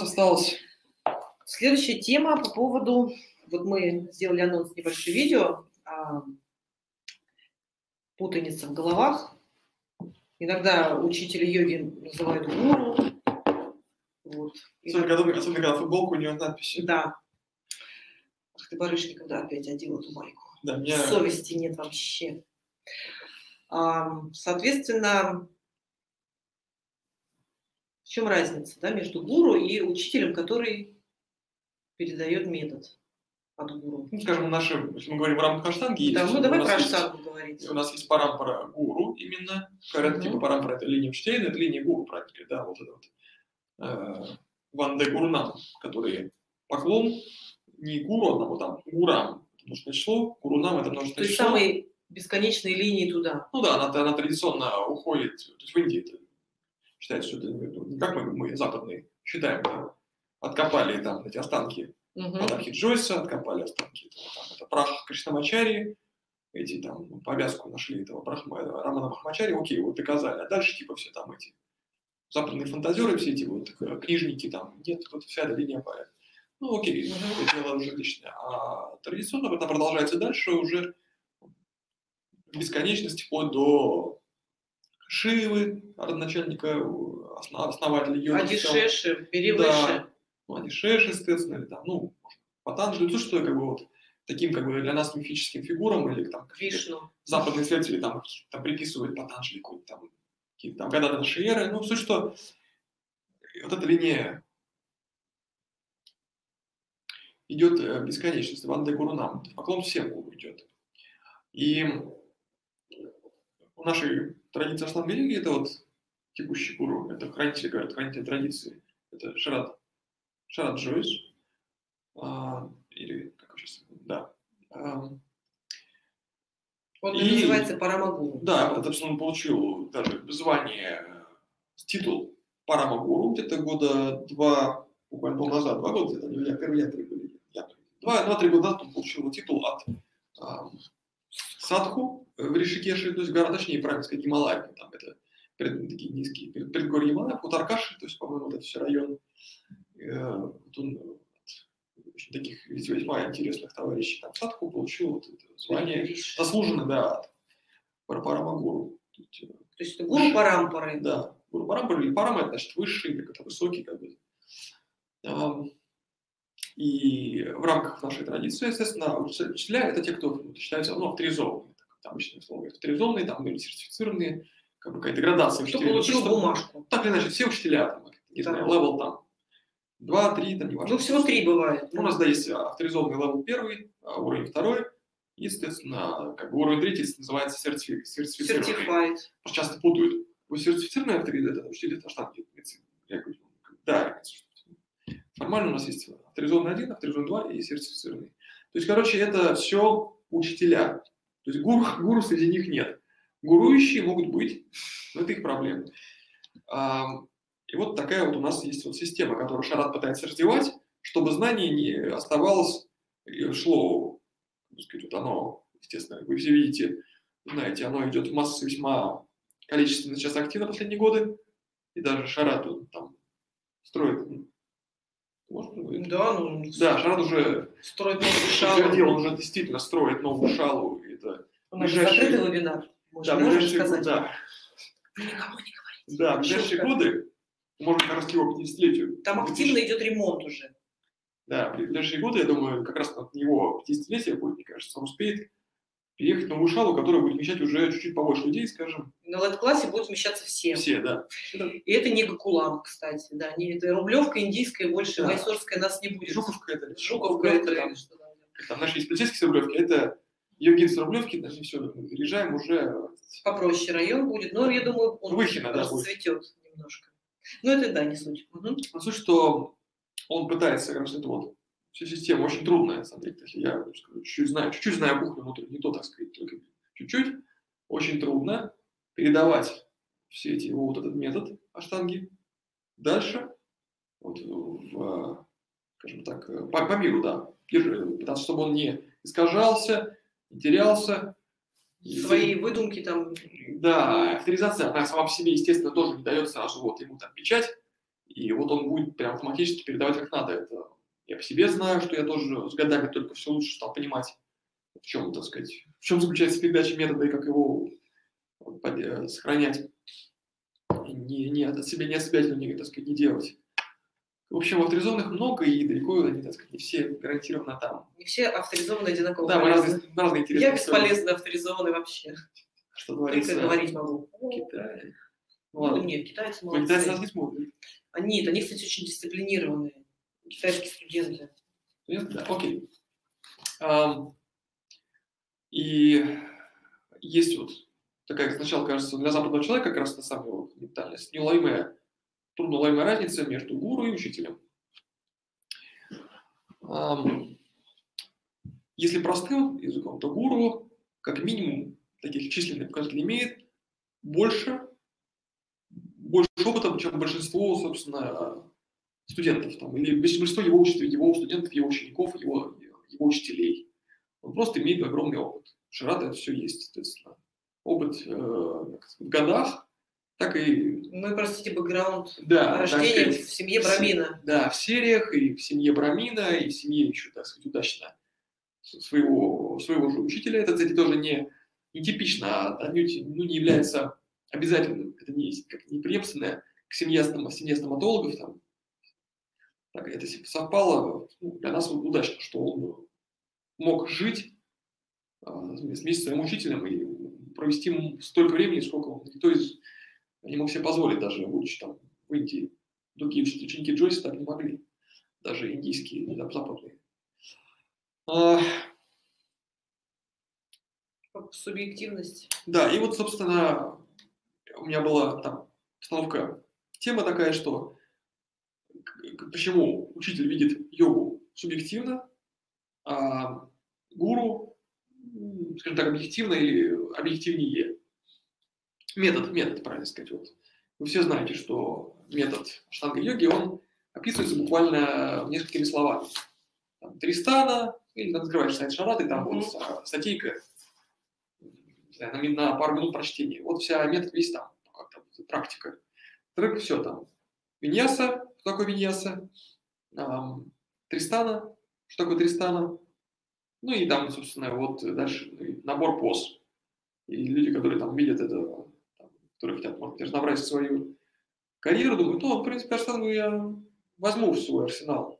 S2: осталось?
S1: Следующая тема по поводу... Вот мы сделали анонс, небольшое видео. Путаница в головах. Иногда учители йоги называют гуру. Вот.
S2: Особенно, когда футболку у нее надписи.
S1: Да. Ах ты, Барышников, да, опять одел эту майку.
S2: Да,
S1: совести нет вообще. Соответственно, в чем разница, да, между гуру и учителем, который передает метод от гуру?
S2: Ну, скажем, если мы говорим в рамках аштанги,
S1: да, ну давай про аштангу говорить.
S2: У нас есть парампара гуру именно. Говорят, типа парампара — это линия учителя, это линия гуру, правильно, да, вот это вот. Ванде Гурунам, которые поклон не гуру одному, там, гурам, это множественное число, гурунам — это множественное число.
S1: То есть самые бесконечные линии туда.
S2: Ну да, она традиционно уходит, то есть в Индии это считается, что это не как мы западные считаем, да, откопали там эти останки монархи Джойса, откопали останки там, это прах Кришнамачари, эти там повязку нашли этого Рамана Махамачари, окей, вот доказали, а дальше типа все там эти западные фантазеры, все эти вот книжники там, нет, вот вся эта линия поэт. Ну окей, это дело уже личное. А традиционно она продолжается дальше уже в бесконечности, вплоть до Шивы, родоначальника, основателя йоги.
S1: Адишеши, Перевыши.
S2: Да, ну, Адишеши, естественно, или там, ну, Патанджали, то, что как бы вот таким как бы для нас мифическим фигурам или там
S1: Вишну.
S2: Западные исследователи там приписывают Патанджали какие-то там Гададхара Шиеры. Ну, суть, что вот эта линия идет бесконечность. Ванде Гурунам. Поклон всем гуру идет. И в нашей традиции аштанга йоги это вот текущий гуру, это хранитель, говорят, хранитель традиции. Это Шарад Джойс. Или как сейчас, да.
S1: Он называется Парамагуру.
S2: Да, это он получил даже звание, титул Парамагуру где-то года два, буквально назад, 2 года, где-то, первые янтры были. 2-3 года назад он получил титул от Садху в Ришикеше, то есть гора, точнее, правильно сказать, Гималаев, там это такие низкие предгорья Гималаев, Утаркаши, то есть, по-моему, вот это все район. Вот он очень таких весьма интересных товарищей там Садху получил вот это звание заслуженно, да, от Парамагуру.
S1: То есть это гуру парампары.
S2: Да, гуру парампары, или парама — это значит высший, или это высокий, как бы. И в рамках нашей традиции, естественно, учителя — это те, кто считаются, ну, авторизованные, там обычное слово, авторизованные, там, или сертифицированные, как бы какая-то градация
S1: кто
S2: учителей.
S1: получил бумажку.
S2: Так или иначе, все учителя, там, не знаю, левел там 2, 3, там, не важно.
S1: Ну, всего 3 бывает.
S2: У нас, да, есть авторизованный левел 1, уровень 2, и, естественно, как бы уровень 3 называется сертифицированный. Просто часто путают. Сертифицированный авторитет — это учитель аштанги медицины. Я говорю, да, формально у нас есть авторизованный 1, авторизованный 2 и сертифицированный. То есть, короче, это все учителя. То есть гуру среди них нет. Гурующие могут быть, но это их проблема. И вот такая вот у нас есть вот система, которую Шарад пытается развивать, чтобы знание не оставалось и шло, так сказать, вот оно, естественно, вы все видите, знаете, оно идет в массы весьма количественно сейчас активно последние годы, и даже Шарад там строит.
S1: Да, ну,
S2: да, Шарад уже
S1: строит новую шалу.
S2: Он уже действительно строит новую шалу. Это
S1: у нас закрытый вебинар.
S2: Да, ближайшие годы.
S1: Да. Вы никому не говорите.
S2: Да, в ближайшие годы, может, как раз к его 50-летию.
S1: Там активно идет ремонт уже.
S2: Да, в ближайшие годы, я думаю, как раз от него 50-летия будет, мне кажется, он успеет переехать в новую шалу, которая будет вмещать уже чуть-чуть побольше людей, скажем.
S1: На LED-классе будут вмещаться все.
S2: Все, да.
S1: И это не Гокулам, кстати, да. Это Рублевка индийская, больше Майсорская нас не будет.
S2: Жуковка это.
S1: Жуковка это.
S2: Там наши есть полицейские с Рублевки, это йогин с Рублевки, даже все, переезжаем уже.
S1: Попроще район будет, но я думаю, он
S2: Выхино, да,
S1: расцветет немножко. Ну это да, не суть.
S2: Но суть, что он пытается, как раз, эту вот всю систему очень трудная, на самом деле, если я скажу, чуть-чуть знаю кухню внутри, не то, так сказать, только чуть-чуть, очень трудно передавать все эти, вот этот метод аштанги дальше, вот, скажем так, по миру, да, пытаться, чтобы он не искажался, не терялся.
S1: Свои выдумки там.
S2: Да, авторизация, она сама по себе, естественно, тоже не дает сразу вот ему там печать И вот он будет прям автоматически передавать как надо. Это я по себе знаю, что я тоже с годами только все лучше стал понимать, в чем, так сказать, в чем заключается передача метода и как его сохранять. И не от себя не отсебятельно, так сказать, не делать. В общем, авторизованных много, и далеко они, так сказать, не все гарантированно там.
S1: Не все авторизованные одинаково.
S2: Да, мы разные интересные.
S1: Я бесполезно авторизованный вообще.
S2: Что творится?
S1: Только говорить могу.
S2: В Китае.
S1: Ну, нет, китайцы молодцы.
S2: Китайцы нас не смотрят.
S1: Нет, они, кстати, очень дисциплинированные. Китайские студенты.
S2: Да, окей. И есть вот такая, сначала кажется, для западного человека как раз та самая вот ментальность, неуловимая, трудноуловимая разница между гуру и учителем. Если простым языком, то гуру, как минимум, таких численных показателей имеет больше опыта, чем большинство, собственно, студентов. Там, или большинство его студентов, его учеников, его учителей. Он просто имеет огромный опыт. Шарата это все есть, естественно. Опыт в годах, так и...
S1: Ну и, простите, бэкграунд
S2: да,
S1: рождения в семье Брамина.
S2: Да, в сериях, и в семье Брамина, и в семье еще, так сказать, удачно своего же учителя. Это, кстати, тоже не типично, отнюдь не является обязательным. Это не преемственное к семье стоматологов. Там. Так, это совпало для нас удачно, что он мог жить вместе с своим учителем и провести столько времени, сколько никто не мог себе позволить, даже будучи там в Индии. Другие ученики Джойса так не могли, даже индийские, западные.
S1: Субъективность.
S2: Да, и вот, собственно, у меня была там постановка, тема такая, что почему учитель видит йогу субъективно, а гуру, скажем так, объективно или объективнее. Метод, правильно сказать. Вот. Вы все знаете, что метод аштанга-йоги, он описывается буквально несколькими словами. Там, 3 стана, или надо открывать сайт Шараты, там вот статейка, не знаю, на пару минут прочтения. Вот вся метод весь там, практика. Трек, все там. Виньяса, что такое виньяса? 3 стана, что такое 3 стана? Ну и там, собственно, вот дальше набор поз. И люди, которые там видят это, там, которые хотят, может быть, разнообразить свою карьеру, думают, ну, в принципе, аштангу я возьму в свой арсенал.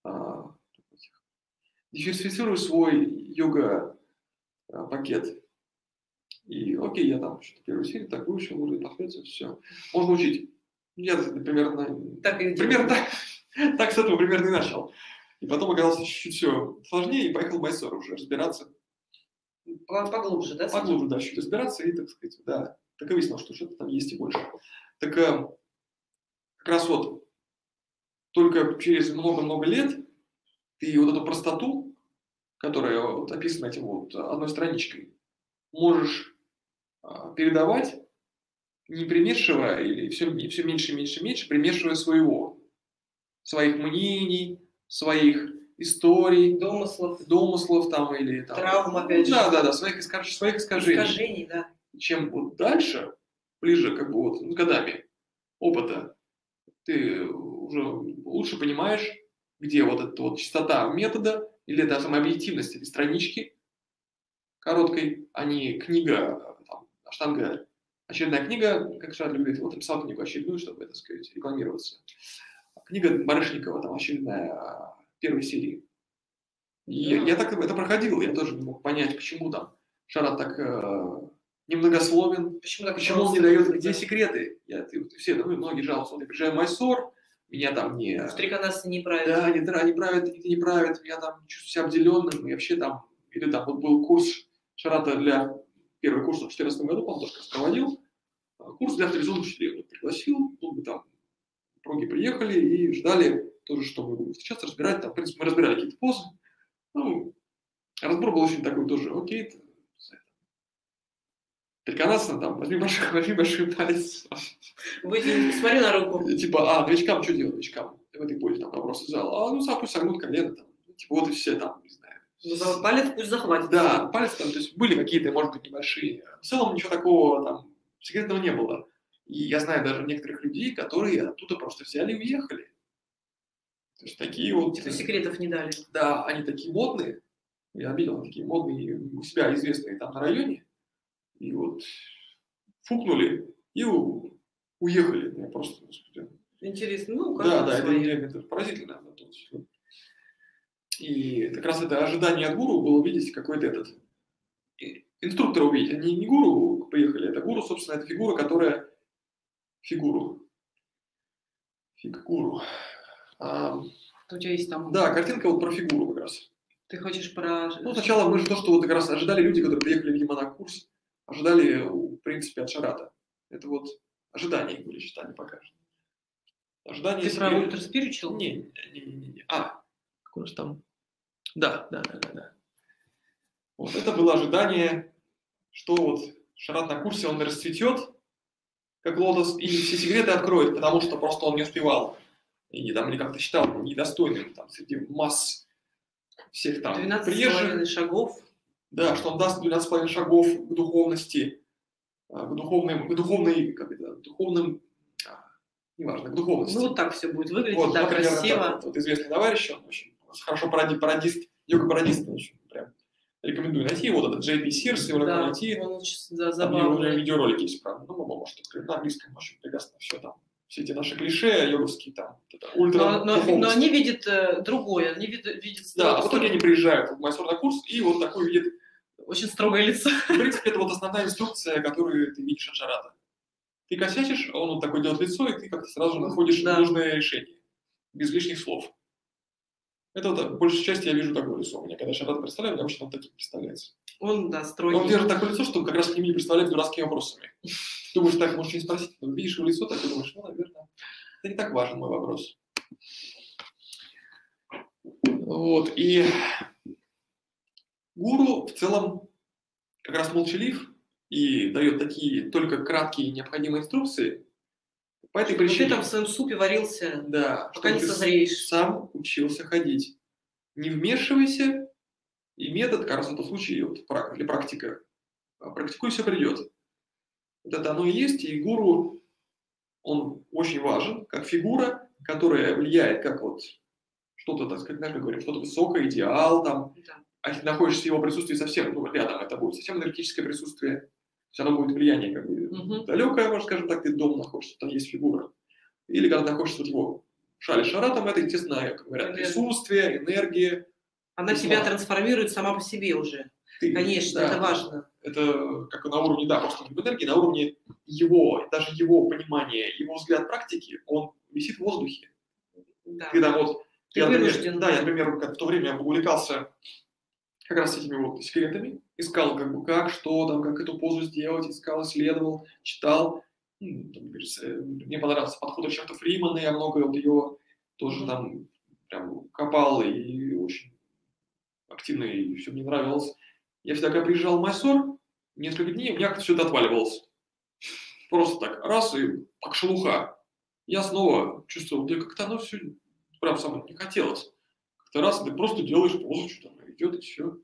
S2: Диверсифицирую свой йога-пакет. И окей, я там что-то первую серию так выучил, уже подходится, все. Можно учить. Я примерно так с этого примерно и начал. И потом оказалось чуть-чуть все сложнее, и поехал в Майсор уже разбираться.
S1: Поглубже, да?
S2: Поглубже, да, чуть разбираться, и, так сказать, да, так и выяснилось, что что-то там есть и больше. Так как раз вот только через много-много лет ты вот эту простоту, которая вот описана этим вот одной страничкой, можешь передавать, не примешивая, или все меньше, примешивая своих мнений, своих историй, домыслов там, или там,
S1: травм, опять же.
S2: Да, своих искажений.
S1: Искажений, да.
S2: Чем вот дальше, ближе как бы вот с годами опыта, ты уже лучше понимаешь, где вот эта вот чистота метода, или это самая объективность этой странички короткой, а не книга, там, аштанга, очередная книга, как Шарли говорит, вот написал книгу очередную, чтобы, так сказать, рекламироваться. Книга Барышникова, там, очередная первой серии. И я так это проходил, я тоже не мог понять, почему там Шарат так немногословен, почему он не дает, где секреты. Многие жалуются, я приезжаю в Майсор, меня там не...
S1: Стриконасы не правят.
S2: Да, не правят, нигде не правят, я там чувствую себя обделенным, и вообще там, или там вот был курс Шарата первый курс в 2014 году, по-моему, тоже проводил, курс для авторизованных учителей. Пригласил, тут мы там проги приехали и ждали тоже, что мы будем встречаться, разбирать, там, в принципе, мы разбирали какие-то позы. Ну, разбор был очень такой тоже, окей, Триконасана, там, возьми большой палец.
S1: Смотри на руку.
S2: Типа, новичкам что делать, новичкам? В этой позе там вопрос зал. Пусть согнут колено, там, типа, вот и все там, не знаю.
S1: Палец пусть захватит.
S2: Да, палец там, то есть были какие-то, может быть, небольшие. В целом ничего такого там секретного не было. И я знаю даже некоторых людей, которые оттуда просто взяли и уехали. То есть такие вот...
S1: Типа секретов не дали.
S2: Да, они такие модные. Я видел, такие модные, у себя известные там на районе. И вот фукнули и уехали. Я просто, господи.
S1: Интересно. Ну,
S2: да, это поразительно. И как раз это ожидание от гуру было увидеть какой-то этот... Инструктора увидеть. Они не гуру приехали, это гуру, собственно, это фигура, которая... Фигуру.
S1: У тебя есть там...
S2: Да, картинка вот про фигуру как раз.
S1: Ты хочешь про...
S2: Ну, сначала мы же то, что вот как раз ожидали люди, которые приехали, видимо, на курс, ожидали, в принципе, от Шарата. Это вот ожидание, были, что они покажут. Ожидание...
S1: Ты про Ультра Спиричуал?
S2: Не. Какой у нас там... Да. Вот это было ожидание, что вот Шарат на курсе, он расцветет, как лотос, и все секреты откроет, потому что просто он не успевал. И там, или как-то считал недостойным там, среди масс всех там
S1: 12,5 шагов.
S2: Да, что он даст 12,5 шагов к духовности, к духовности.
S1: Ну, вот так все будет выглядеть,
S2: вот,
S1: так
S2: например,
S1: красиво.
S2: Вот известный товарищ, он очень хорошо пародист, йога-пародист, очень прям рекомендую найти. Вот этот Джей Пи Сирс, его легко найти.
S1: Он очень
S2: Там у него видеоролики есть, правда. Ну, может, на английском очень прекрасно все там. Все эти наши клише йоговские там, ультра.
S1: Но они видят другое, они видят...
S2: Да, в итоге они приезжают в Майсур на курс и вот такой видят...
S1: Очень строгое лицо.
S2: В принципе, это вот основная инструкция, которую ты видишь от Шарата. Ты косячишь, а он вот такой делает лицо, и ты как-то сразу находишь нужное решение. Без лишних слов. Это вот, большей части я вижу такое лицо. Мне когда Шарат представляю, мне обычно он таким представляется.
S1: Он, да, строгий.
S2: Он держит такое лицо, что как раз к нему не представляет дурацкими вопросами. Думаешь, так, можешь не спросить, но видишь его лицо, так и думаешь, ну, наверное, это не так важен мой вопрос. Вот, и гуру в целом как раз молчалив и дает такие только краткие необходимые инструкции. По этой причине...
S1: Ты там в своем супе варился,
S2: да,
S1: пока не созреешь.
S2: Сам учился ходить. Не вмешивайся, и метод, как раз в этом случае, вот, для практика, практикуй, все придет. Вот это оно и есть, и гуру, он очень важен, как фигура, которая влияет, как вот что-то, так сказать, как говорим, что-то высокое, идеал, там, а если находишься в его присутствии совсем, ну, рядом это будет совсем энергетическое присутствие, все равно будет влияние, как бы, далекое, может, скажем так, ты дома находишься, там есть фигура. Или когда находишься вот его шале Шаратом, это, естественно, как говорят, присутствие, энергия.
S1: Она себя трансформирует сама по себе уже. Конечно, это важно.
S2: Это как на уровне, да, просто в энергии, на уровне его, даже его понимания, его взгляд практики, он висит в воздухе.
S1: Да.
S2: Когда вот, я,
S1: например,
S2: в то время увлекался как раз этими вот секретами, искал как бы как, что там, как эту позу сделать, искал, исследовал, читал. Мне понравился подход Ричарда Фримана, я много вот ее тоже там прям копал и очень активно, и все мне нравилось. Я всегда, когда приезжал в Майсур, несколько дней, у меня как-то все это отваливалось. Просто так, раз, и как шелуха. Я снова чувствовал, да как-то оно все прям самое не хотелось. Как-то раз, ты просто делаешь позу, что там идет, и все.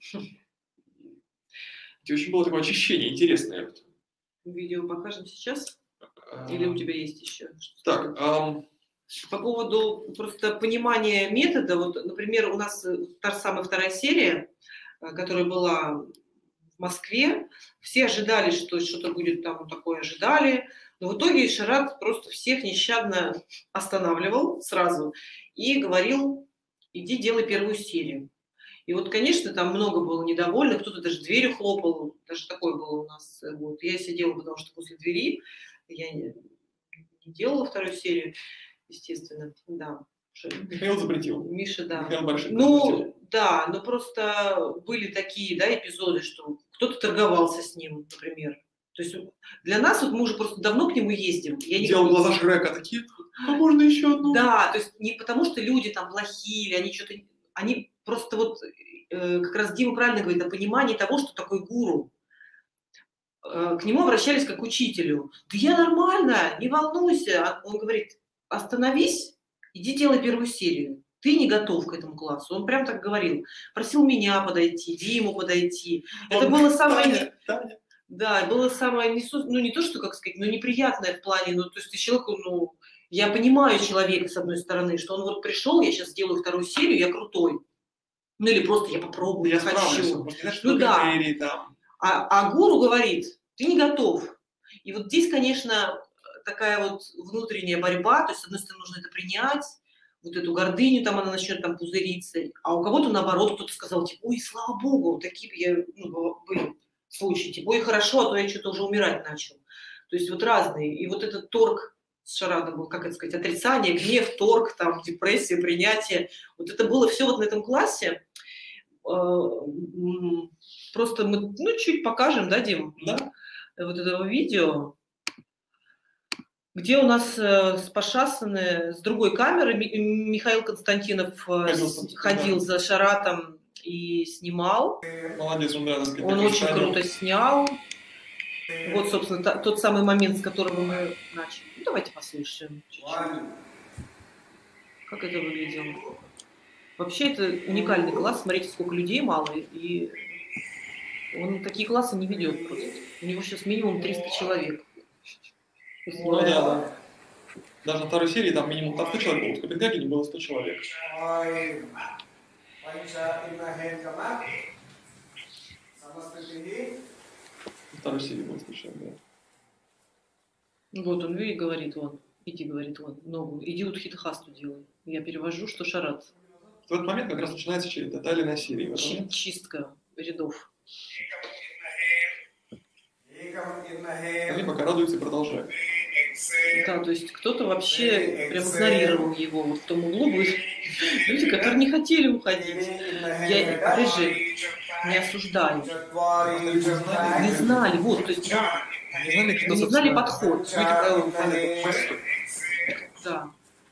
S2: Это очень было такое очищение интересное.
S1: Видео покажем сейчас? Или у тебя есть еще?
S2: Так,
S1: по поводу просто понимания метода, вот, например, у нас та же самая вторая серия, которая была в Москве, все ожидали, что что-то будет там такое, ожидали, но в итоге Шарат просто всех нещадно останавливал сразу и говорил, иди делай первую серию. И вот, конечно, там много было недовольных, кто-то даже дверью хлопал, даже такое было у нас. Вот. Я сидела, потому что после двери я не делала вторую серию, естественно, да.
S2: Михаил запретил.
S1: Миша, да.
S2: Михаил Большой
S1: запретил. Да, но просто были такие, да, эпизоды, что кто-то торговался с ним, например. То есть для нас, вот мы уже просто давно к нему ездим.
S2: Делал глаза Шрека такие, а можно еще одну?
S1: Да, то есть не потому, что люди там плохие, или они что-то... Они просто вот, как раз Дима правильно говорит, о понимании того, что такое гуру. К нему обращались как к учителю. Да я нормально, не волнуйся. Он говорит, остановись, иди делай первую серию. Ты не готов к этому классу. Он прям так говорил. Просил меня подойти, Диму подойти. Это было самое...
S2: Таня.
S1: Да, было самое, ну не то, что, как сказать, но неприятное в плане, ну то есть ты человеку, ну, я понимаю человека, с одной стороны, что он вот пришел, я сейчас сделаю вторую серию, я крутой. Ну или просто я попробую, я хочу.
S2: Просто не знаешь,
S1: Ну
S2: что
S1: да.
S2: критерии там.
S1: А гуру говорит, ты не готов. И вот здесь, конечно, такая вот внутренняя борьба, то есть, с одной стороны, нужно это принять, вот эту гордыню, там она начнет там пузыриться, а у кого-то наоборот, кто-то сказал, типа, ой, слава богу, такие были случаи, типа, ой, хорошо, а то я что-то уже умирать начал. То есть вот разные. И вот этот торг с Шарадом был, как это сказать, отрицание, гнев, торг, там, депрессия, принятие. Вот это было все вот на этом классе. Просто мы, ну, чуть покажем, да, Дим?
S2: Да.
S1: Вот этого видео, где у нас с Пашасаны, с другой камеры Михаил Константинов ходил за Шаратом и снимал.
S2: Молодец, он, да,
S1: он очень круто снял. Вот, собственно, тот самый момент, с которого мы начали. Ну, давайте послушаем чуть-чуть. Как это выглядело. Вообще, это уникальный класс. Смотрите, сколько людей мало. И он такие классы не ведет просто. У него сейчас минимум 300 человек.
S2: Ну да. Даже на второй серии там минимум 100 человек было. В Копенгагене было 100 человек. На второй серии было 100 человек, да.
S1: Вот он, видит, говорит, вон. Иди, говорит, вон, ногу. Иди удхитхасту делай. Я перевожу, что Шарат.
S2: В этот момент как раз начинается та или иная серия.
S1: Чистка рядов.
S2: Они пока радуются и продолжают.
S1: Да, то есть кто-то вообще прям игнорировал его. Вот в том углу были люди, которые не хотели уходить. Я, опять же, не осуждаю. Не знали, вот, то есть, да. Не знали подход. Да.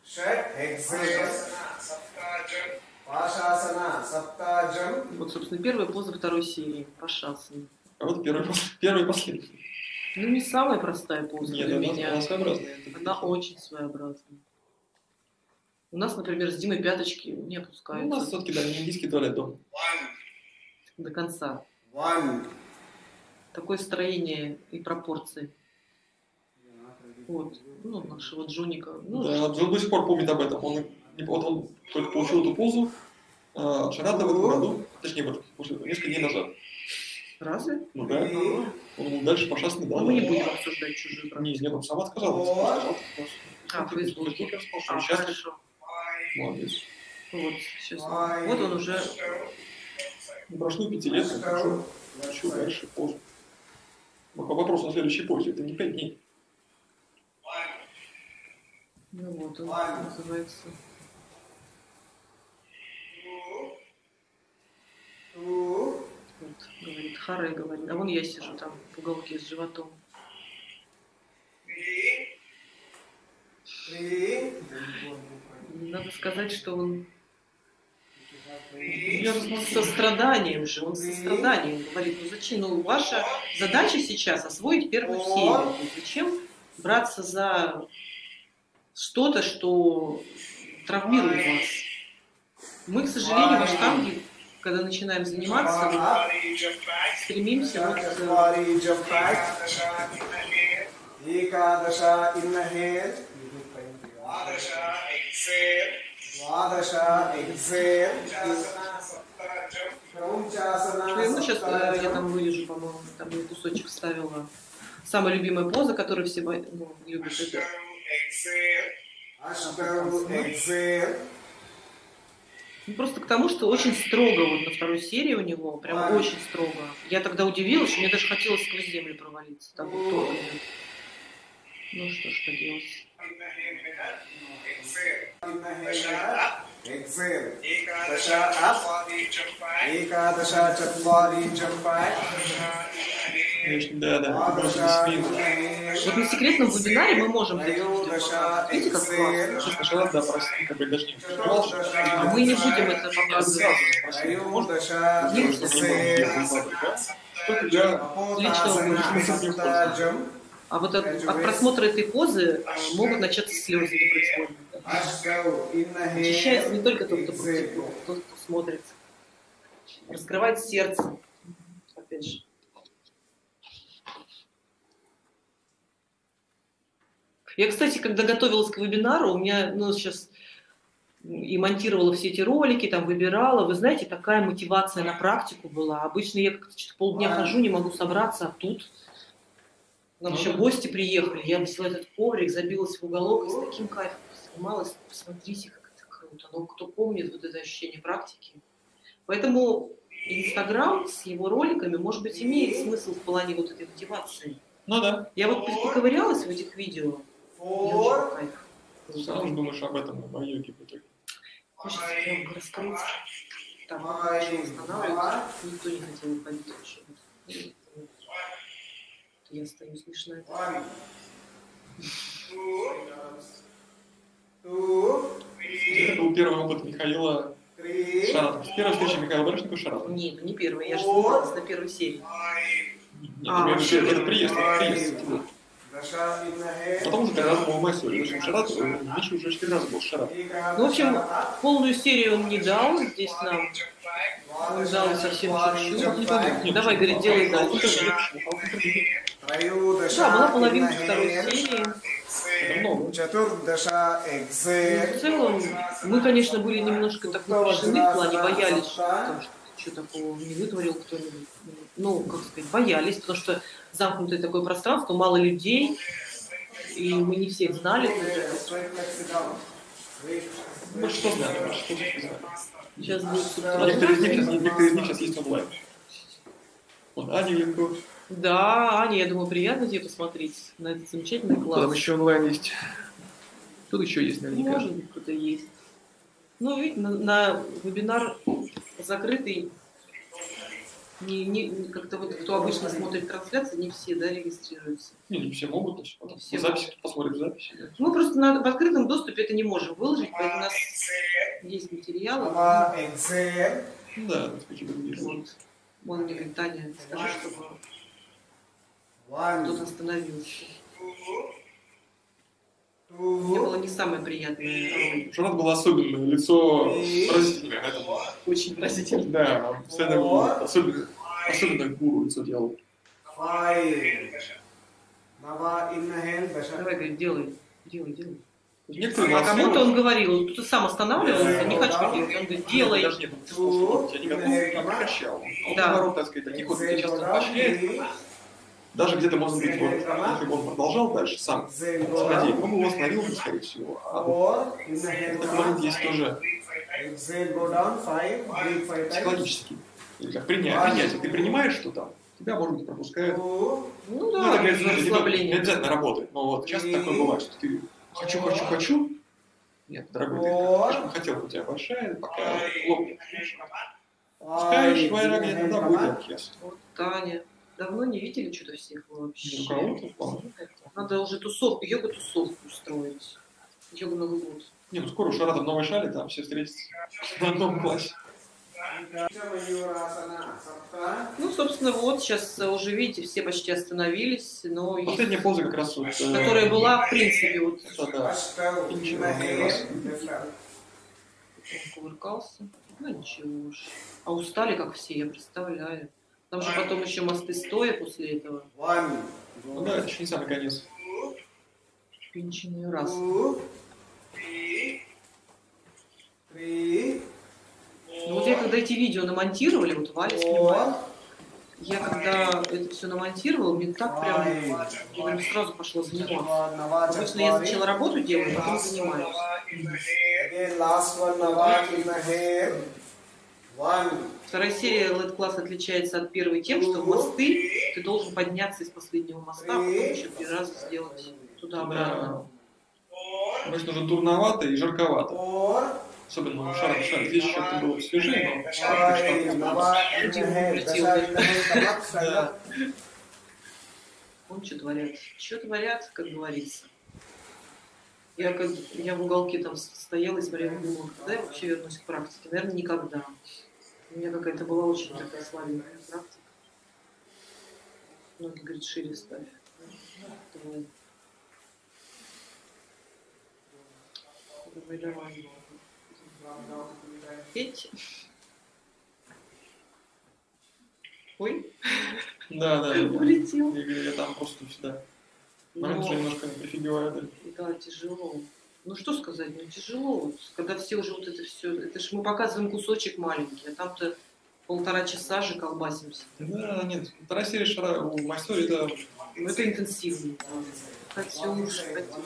S1: Вот, собственно, первая поза второй серии. Пашасана.
S2: А вот первый и последний.
S1: Ну, не самая простая поза
S2: Нет,
S1: для меня.
S2: Она своеобразная.
S1: Она очень своеобразная. У нас, например, с Димой пяточки не опускаются.
S2: Ну, у нас все-таки, да, не индийский туалет дома.
S1: До конца. Такое строение и пропорции. Вот. Ну, нашего Джуника. Ну,
S2: да, Джун до сих пор помнит об этом. Он только получил эту позу Шарата в этом году, точнее, несколько дней назад.
S1: Разве?
S2: Ну да. Он дальше Пашасаны дал.
S1: Мы не будем обсуждать чужие практики.
S2: Нет, он сам отказался.
S1: В Фейсбуке. Хорошо.
S2: Молодец.
S1: Вот, сейчас. Вот он уже.
S2: Прошло 5 лет, я хочу дальше позу. По вопросу на следующей позе, это не 5 дней.
S1: Ну вот он называется. Вот, говорит, Харе говорит. А вон я сижу там в уголке с животом. Надо сказать, что он со страданием же, он со страданием говорит, ну зачем, ну ваша задача сейчас освоить первую серию, зачем браться за что-то, что травмирует вас. Мы, к сожалению, в Аштанге, когда начинаем заниматься, стремимся вот ну, сейчас я там вырежу, по-моему, там я кусочек вставила. Самая любимая поза, которую все любят, это ну, просто к тому, что очень строго вот на второй серии у него, прям очень строго. Я тогда удивилась, что мне даже хотелось сквозь землю провалиться. Так вот тоже. Ну что ж поделать.
S2: Да.
S1: Вот на секретном вебинаре мы можем это видео показывать. Видите, как классно?
S2: Честно, Шарат, да, прости, как бы даже не переживал.
S1: А мы не будем это показывать. А вот от просмотра этой позы могут начаться слезы непроизвольные. Очищается не только тот, кто практикует, тот, кто смотрит. Раскрывает сердце. Опять же. Я, кстати, когда готовилась к вебинару, у меня, ну, сейчас и монтировала все эти ролики, там выбирала. Вы знаете, такая мотивация на практику была. Обычно я как-то что-то полдня хожу, не могу собраться, а тут нам еще гости приехали. Я взяла этот коврик, забилась в уголок и с таким кайфом снималась. Посмотрите, как это круто. Но кто помнит вот это ощущение практики. Поэтому Инстаграм с его роликами, может быть, имеет смысл в плане вот этой мотивации.
S2: Ну да.
S1: Я вот поковырялась в этих видео. И очень кайф.
S2: Сразу думаешь об этом, о йоге в итоге.
S1: Хочется прям раскрыть. Там начал останавливаться. Никто не хотел уходить вообще. Я стою смешная.
S2: Это был первый опыт Михаила Шаратова. Первая встреча Михаила Барышникова с Шаратовым.
S1: Нет, не первый. Я же снималась на первой серии.
S2: Нет, это приезд. Потом уже 3 раза был в Майсуре. В общем, Шаратов, Миша уже 4 раза был с Шаратовым.
S1: Ну, в общем, полную серию он не дал здесь нам. Он дал совсем чуть-чуть. Давай, говорит, делай дальше. Да, была половинка второй серии. Ну, в целом, мы, конечно, были немножко так напряжены в плане, боялись, что такого не вытворил кто-нибудь. Ну, как сказать, боялись, потому что замкнутое такое пространство, мало людей, и мы не всех знали.
S2: Больше что знали,
S1: Сейчас будет
S2: некоторые из них сейчас есть онлайн. Вот Аня Ленко.
S1: Да, Аня, я думаю, приятно тебе посмотреть на этот замечательный класс.
S2: Там еще онлайн есть. Тут еще есть наверняка.
S1: Может быть, кто-то есть. Ну, видите, на вебинар закрытый, как-то вот, кто обычно смотрит трансляции, не все, да, регистрируются.
S2: Не все могут,
S1: Не все
S2: запись, посмотрят записи. Да.
S1: Мы просто в открытом доступе это не можем выложить, поэтому у нас есть материалы.
S2: Ну да, какие-то другие.
S1: Вот. Вон мне говорит, Таня, скажи, чтобы кто-то остановился. Мне было не самое приятное роль.
S2: Шарат было особенное лицо, поразительное.
S1: Очень поразительно.
S2: Да, он постоянно особенно гуру лицо делал.
S1: Давай, говорит, делай.
S2: Некоторые
S1: А кому-то он говорил, кто-то сам останавливался, не хочу делать. Он говорит, делай.
S2: Даже нет, он я не готов, я прекращал. Он, наоборот, так сказать, таких вот часто поощряет. Даже где-то, может быть, вот, если бы он продолжал дальше сам смотреть, он бы его остановил, скорее всего. А вот этот момент есть тоже психологический. Или как принятие. Ты принимаешь, что там, тебя, может быть, пропускают.
S1: Ну да,
S2: это,
S1: расслабление.
S2: Не обязательно работает, но вот часто такое бывает, что ты хочу. Нет, дорогой, ты конечно, хотел, у тебя большая, пока лопнет. Пускаешь, твоя нога иногда будет ясно.
S1: Вот Таня. Давно не видели что-то всех вообще.
S2: Ну, кого-то вполне.
S1: Надо уже йога-тусовку устроить. Йога-Новый год.
S2: Не, ну скоро у Шарата в новой шале, там все встретятся на одном классе.
S1: Ну, собственно, вот, сейчас уже, видите, все почти остановились, но...
S2: Последняя поза как раз вот...
S1: Которая была, в принципе, вот...
S2: Да. Ничего,
S1: Он кувыркался. Ну, ничего уж. А устали, как все, я представляю. Там же потом еще мосты стоя после этого.
S2: Ну да, это еще не самый конец.
S1: Пинченый раз. Ну, вот я когда эти видео намонтировали, вот Валя снимает, я когда это все намонтировала, мне так прям, я прям сразу пошла заниматься. Обычно я сначала работу делаю, потом занимаюсь. Вторая серия LED класс отличается от первой тем, что мосты ты должен подняться из последнего моста, а потом еще 3 раза сделать туда-обратно.
S2: Может, уже турновато и жарковато. Особенно у Шарата. Здесь еще это было свежее, но
S1: Он что творят? Что творят, как говорится. Я в уголке там стояла и смотрела, думала, когда я вообще вернусь к практике? Наверное, никогда. У меня какая-то была очень такая слабенькая практика. Многие говорят, шире ставь. Давай. Петь. Ой.
S2: Да.
S1: Улетел.
S2: Я там просто всегда Момент уже немножко прифигевает.
S1: Да, тяжело. Ну что сказать, ну тяжело. Вот, когда все уже вот это все, это же мы показываем кусочек маленький, а там-то 1,5 часа же колбасимся.
S2: Да, нет, 2 серия Шара у Майстори это...
S1: Ну это интенсивно. Катюш.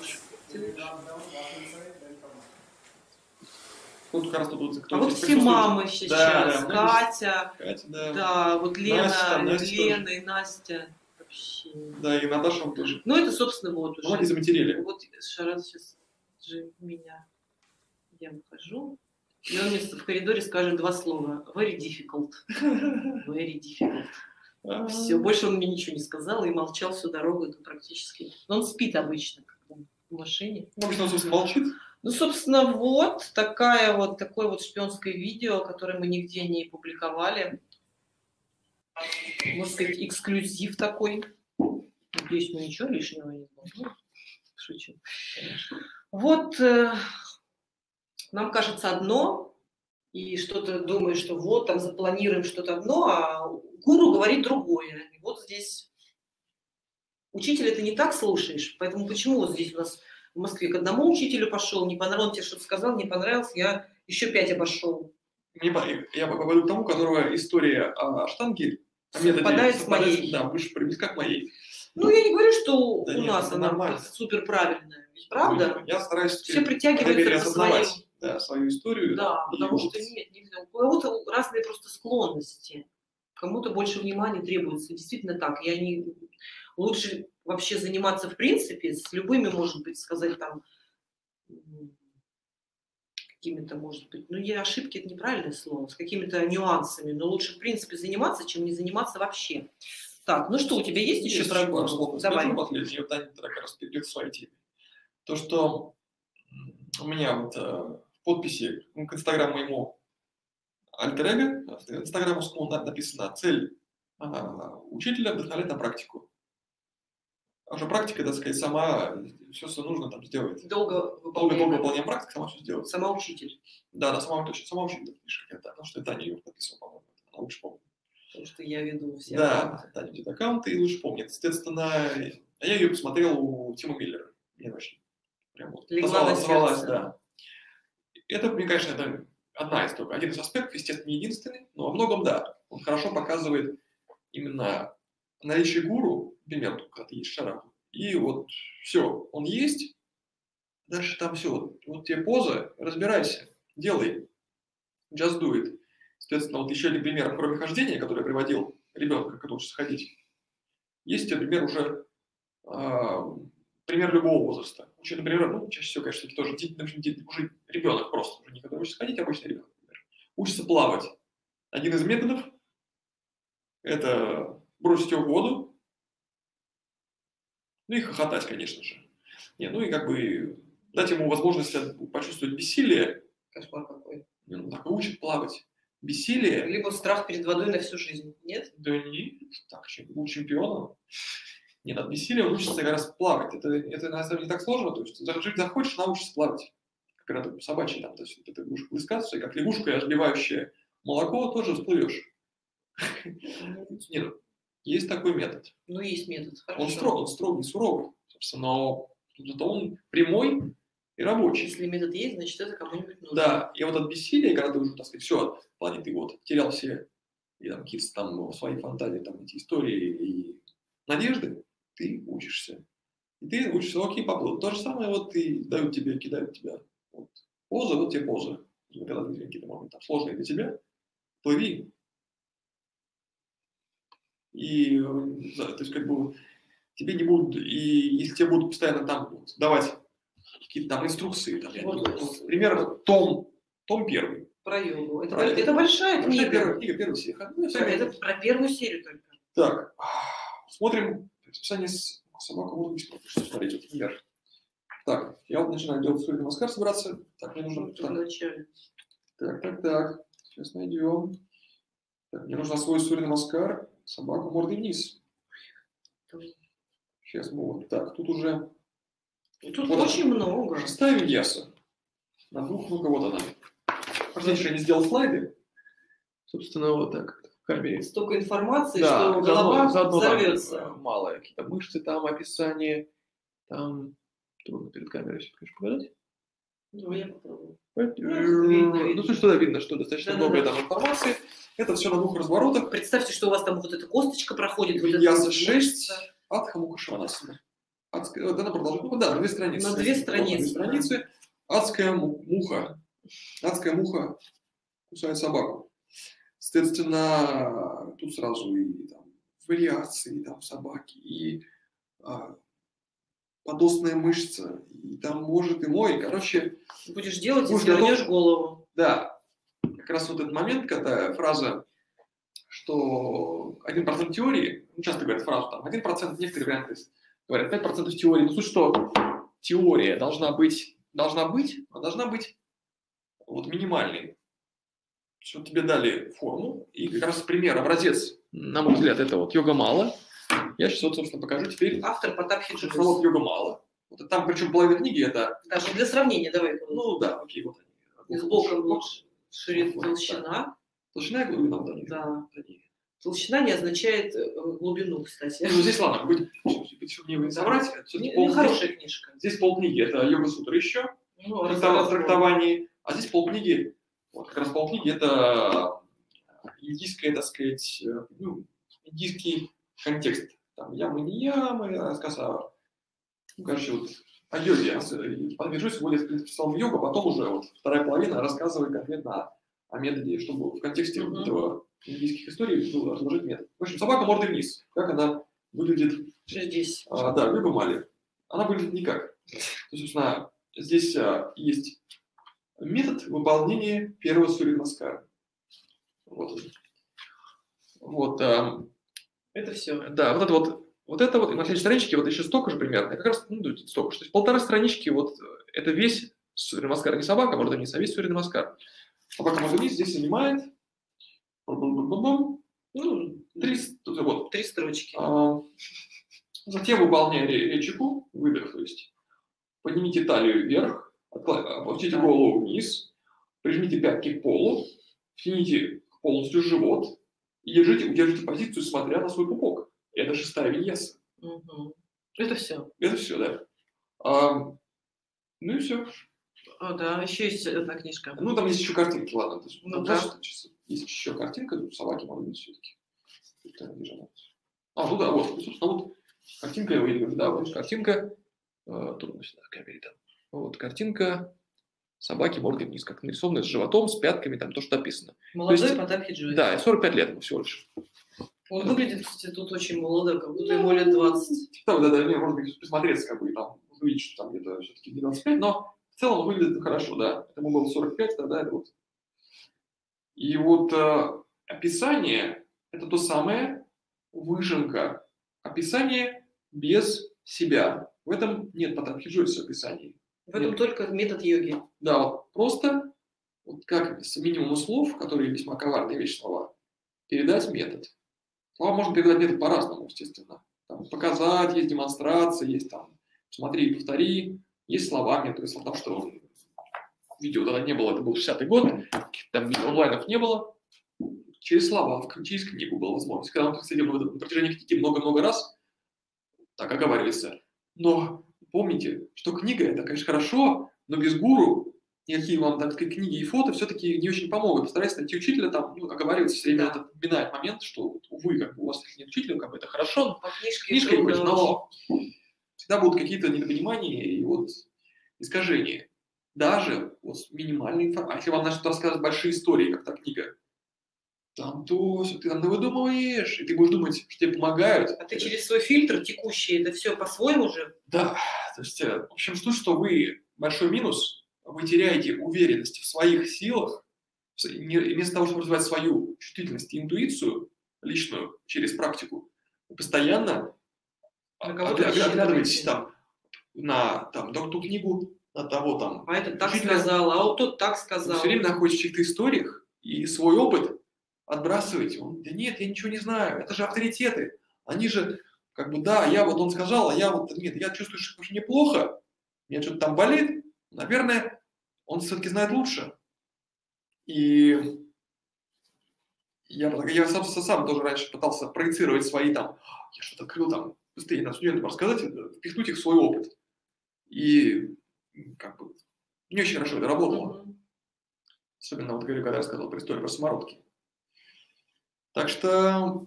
S2: Тут как раз тут...
S1: А вот все мамы сейчас,
S2: да,
S1: Катя,
S2: да,
S1: вот Лена,
S2: Настя
S1: Лена и Настя. Вообще.
S2: Да, и Наташа тоже.
S1: Ну это, собственно, вот уже.
S2: Они заматерели.
S1: Вот Шарат сейчас же меня... Я выхожу, и он мне в коридоре скажет 2 слова. Very difficult. Very difficult. Все, больше он мне ничего не сказал и молчал всю дорогу, это практически. Но он спит обычно в машине.
S2: Ну, обычно он, собственно, молчит.
S1: Ну, собственно, вот такое вот шпионское видео, которое мы нигде не публиковали. Можно сказать, эксклюзив такой. Надеюсь, мы ничего лишнего не было. Шучу. Вот нам кажется одно, и что-то думаешь, что вот там запланируем что-то одно, а гуру говорит другое. И вот здесь учителя ты не так слушаешь, поэтому почему вот здесь у нас в Москве к одному учителю пошел, не понравилось, он тебе что-то сказал, не понравилось, я еще 5 обошел.
S2: Я попаду к тому, у которого история о штанге
S1: совпадает с моей.
S2: Да, больше близка к моей.
S1: Ну, я не говорю, что
S2: да
S1: у нас она супер правильная. Ведь правда?
S2: Я стараюсь
S1: все притягиваются к своим.
S2: Да, свою историю.
S1: Да, потому что нет, нельзя. У кого-то разные просто склонности. Кому-то больше внимания требуется. Действительно так. Я не... Лучше вообще заниматься в принципе с любыми, может быть, сказать там какими-то, может быть, ну, ошибки — это неправильное слово, с какими-то нюансами, но лучше в принципе заниматься, чем не заниматься вообще. Так, ну что, у тебя есть еще про гуру?
S2: Давай. Последний, вот Таня как раз перейдет к своей теме. То, что у меня вот в подписи к инстаграму моему альтер-эго, в инстаграмовскому написано «Цель учителя вдохновлять на практику». А уже практика, так сказать, сама все, что нужно там сделать.
S1: Долго
S2: выполняем практику, сама все сделает.
S1: Сама учитель.
S2: Да, сама учитель. Потому что Таня ее написала, по-моему, она лучше помнит.
S1: Потому что я веду все
S2: аккаунты. Да, Таня ведет аккаунты и лучше помнит. Естественно, я ее посмотрел у Тима Миллера. Мне очень прям вот
S1: называлась,
S2: да. Это, мне конечно, это один из аспектов, естественно, не единственный, но во многом, да. Он хорошо показывает именно наличие гуру, например, когда ты есть Шарапов, и вот все, он есть, дальше там все, вот тебе поза, разбирайся, делай, just do it. Соответственно, вот еще один пример, кроме хождения, который я приводил ребенка, который учится ходить, есть, например, уже пример любого возраста. Еще, например, ну, чаще всего, конечно, тоже уже ребенок просто, уже не который учится ходить, а обычный ребенок, например. Учится плавать. Один из методов – это бросить его в воду, ну и хохотать, конечно же. Ну и как бы дать ему возможность почувствовать бессилие.
S1: Кошмар какой.
S2: Ну, так и учит плавать. Бессилие.
S1: Либо страх перед водой на всю жизнь, нет?
S2: Да нет, так, был чемпионом. Нет, от бессилия он учится как раз плавать. Это на самом деле не так сложно. То есть жить захочешь, научишься плавать. Как это собачий там, то есть это лягушка плескаться, и как лягушка, разливающая молоко, тоже всплывешь. Нет, есть такой метод.
S1: Ну, есть метод,
S2: хорошо. Он строгий, суровый, собственно, но зато он прямой и рабочий.
S1: Если метод есть, значит, это кому-нибудь нужно.
S2: Да, и вот от бессилия, когда ты уже, так сказать, все, в плане ты вот терял все и там какие-то там свои фантазии, там эти истории и надежды, ты учишься. И ты учишься, окей, поплыл. То же самое вот и дают тебе, кидают тебя. Вот. Поза, вот тебе поза. Когда какие-то моменты там сложные для тебя, плыви. И, то есть, как бы, тебе не будут, и если тебе будут постоянно там вот, давать какие-то там инструкции, там, примерно том 1.
S1: Про йогу. Это большая книга.
S2: Первая серия.
S1: Это про первую серию только.
S2: Так, смотрим расписание собака будет бесплатно. Смотрите, вот, например. Так, я вот начинаю делать Сурья Намаскар, собраться. Так, мне нужно... Так. Сейчас найдем. Так, мне нужно освоить Сурья Намаскар. Собаку мордой вниз. Сейчас мы вот так. Тут уже...
S1: Тут вот очень много.
S2: 6-я виньяса. На 2, ну-ка, вот она. Пожалуйста, я не сделал слайды. Собственно, вот так. В камере.
S1: Столько информации, да, что голова взорвется.
S2: Мало. Какие-то мышцы там, описание. Там трудно перед камерой все, конечно, показать.
S1: Ну, я попробую.
S2: Ну, то, что видно, что достаточно много там информации. Это все на 2 разворотах.
S1: Представьте, что у вас там вот эта косточка проходит.
S2: Виньяса 6, Адха Муха Шаванасана. Она продолжает, ну да, на 2 страницы.
S1: На 2 страницы.
S2: 2 страницы. Адская муха. Адская муха кусает собаку. Соответственно, тут сразу и там вариации там собаки, и подостная мышца, и там может и мой. Короче,
S1: будешь делать и свернешь голову.
S2: Да. Как раз вот этот момент, когда фраза, что 1% теории, ну, часто говорят фразу, там, 1%, некоторые варианты говорят, 5% теории. Ну, суть, что теория должна быть вот минимальной. Что тебе дали форму, и как раз пример, образец, на мой взгляд, это вот йога мала. Я сейчас вот, собственно, покажу теперь.
S1: Автор Потапхи Джойс.
S2: Йога мала. Вот там, причем половина книги это...
S1: Даже для сравнения давай.
S2: Ну да, окей, вот они.
S1: Сбоку ширина, толщина.
S2: Толщина и глубина,
S1: да. Толщина не означает глубину, кстати.
S2: Ну, здесь, ладно, чтобы не соврать.
S1: Хорошая книжка.
S2: Здесь полкниги, это йога-сутра еще, в трактовании. А здесь полкниги, вот как раз полкниги, это индийская, так сказать, ну, индийский контекст. Там ямы, не ямы, рассказ о, ну, короче, вот о йоге. Подвяжусь, вводит, в принципе, словом йога, потом уже вот вторая половина рассказывает конкретно о методе, чтобы в контексте этого индийских историй было разложить метод. В общем, собака мордой вниз. Как она выглядит?
S1: Здесь.
S2: Да, в йога мале. Она выглядит никак. То есть, собственно, здесь есть метод выполнения первого сурья-намаскара. Вот. Вот.
S1: Это все.
S2: Да, вот это вот, и на следующей страничке вот еще столько же примерно, это как раз, ну, столько же. То есть 1,5 странички, вот это весь сурья-намаскар, не собака мордой вниз, а весь сурья-намаскар. Собака мордой вниз здесь занимает, ну, 3
S1: строчки.
S2: Затем выполняя речику, выдох, то есть поднимите талию вверх, опустите голову вниз, прижмите пятки к полу, втяните полностью живот и удержите позицию, смотря на свой пупок. Это 6-я виньяса.
S1: Это все.
S2: Это все, да. Ну и все.
S1: Да, еще есть одна книжка.
S2: Ну, там есть еще картинки, ладно. То есть,
S1: да.
S2: Есть еще картинка, тут собаки могут быть все-таки. Ну да, вот, собственно, вот картинка, я говорю, да, вот картинка, трудно сюда камере там. Вот картинка собаки мордой вниз, как нарисовано, с животом, с пятками, там то, что описано.
S1: Молодой Потапхи Джойс.
S2: Да, 45 лет ему всего лишь.
S1: Он выглядит, кстати, тут очень молодо, как будто ему лет 20.
S2: Да, можно посмотреться, как бы, там, увидеть, что там где-то все-таки 25, но в целом он выглядит хорошо, да. Ему было 45, да, это вот. И вот описание – это то самое выжимка. Описание без себя. В этом нет Потапхи Джойса описаний.
S1: В этом только метод йоги.
S2: Да, вот просто, вот как с минимумом слов, которые весьма коварные вещи слова, передать метод. Слова можно передать метод по-разному, естественно. Там, показать, есть демонстрация, есть там смотри, повтори, есть словами, то есть потому что видео тогда не было, это был 60-й год, там онлайнов не было, через слова, через книгу была возможность. Когда он, кстати, на протяжении книги много-много раз так оговаривается. Но помните, что книга это, конечно, хорошо, но без гуру никакие вам, так сказать, книги и фото все-таки не очень помогут. Постарайтесь найти учителя, там, ну, оговаривается все время, вот отминает момент, что, увы, как бы у вас нет учителя, как бы это хорошо, но книжка будет, но всегда будут какие-то недопонимания и вот искажения. Даже вот с минимальной информацией. Если вам начнут рассказывать большие истории, как та книга, там то, ты там выдумываешь, и ты будешь думать, что тебе помогают.
S1: А ты через свой фильтр текущий это все по-своему же?
S2: Да, то есть, в общем, суть, что вы, большой минус, вы теряете уверенность в своих силах, вместо того, чтобы развивать свою чувствительность и интуицию личную через практику, вы постоянно оглядываетесь там на ту книгу, на того там.
S1: А этот так сказал, а вот тот так сказал.
S2: Вы все время находитесь в чьих-то историях и свой опыт отбрасываете. Да нет, я ничего не знаю, это же авторитеты. Они же, как бы, да, он сказал, а я вот, нет, я чувствую, что мне плохо, мне что-то там болит, наверное, он все-таки знает лучше. И я сам тоже раньше пытался проецировать свои там, я что-то открыл там, быстрее на студентам рассказать, впихнуть их в свой опыт. И как бы не очень хорошо это работало. Особенно, вот, когда я рассказал про историю про самородки. Так что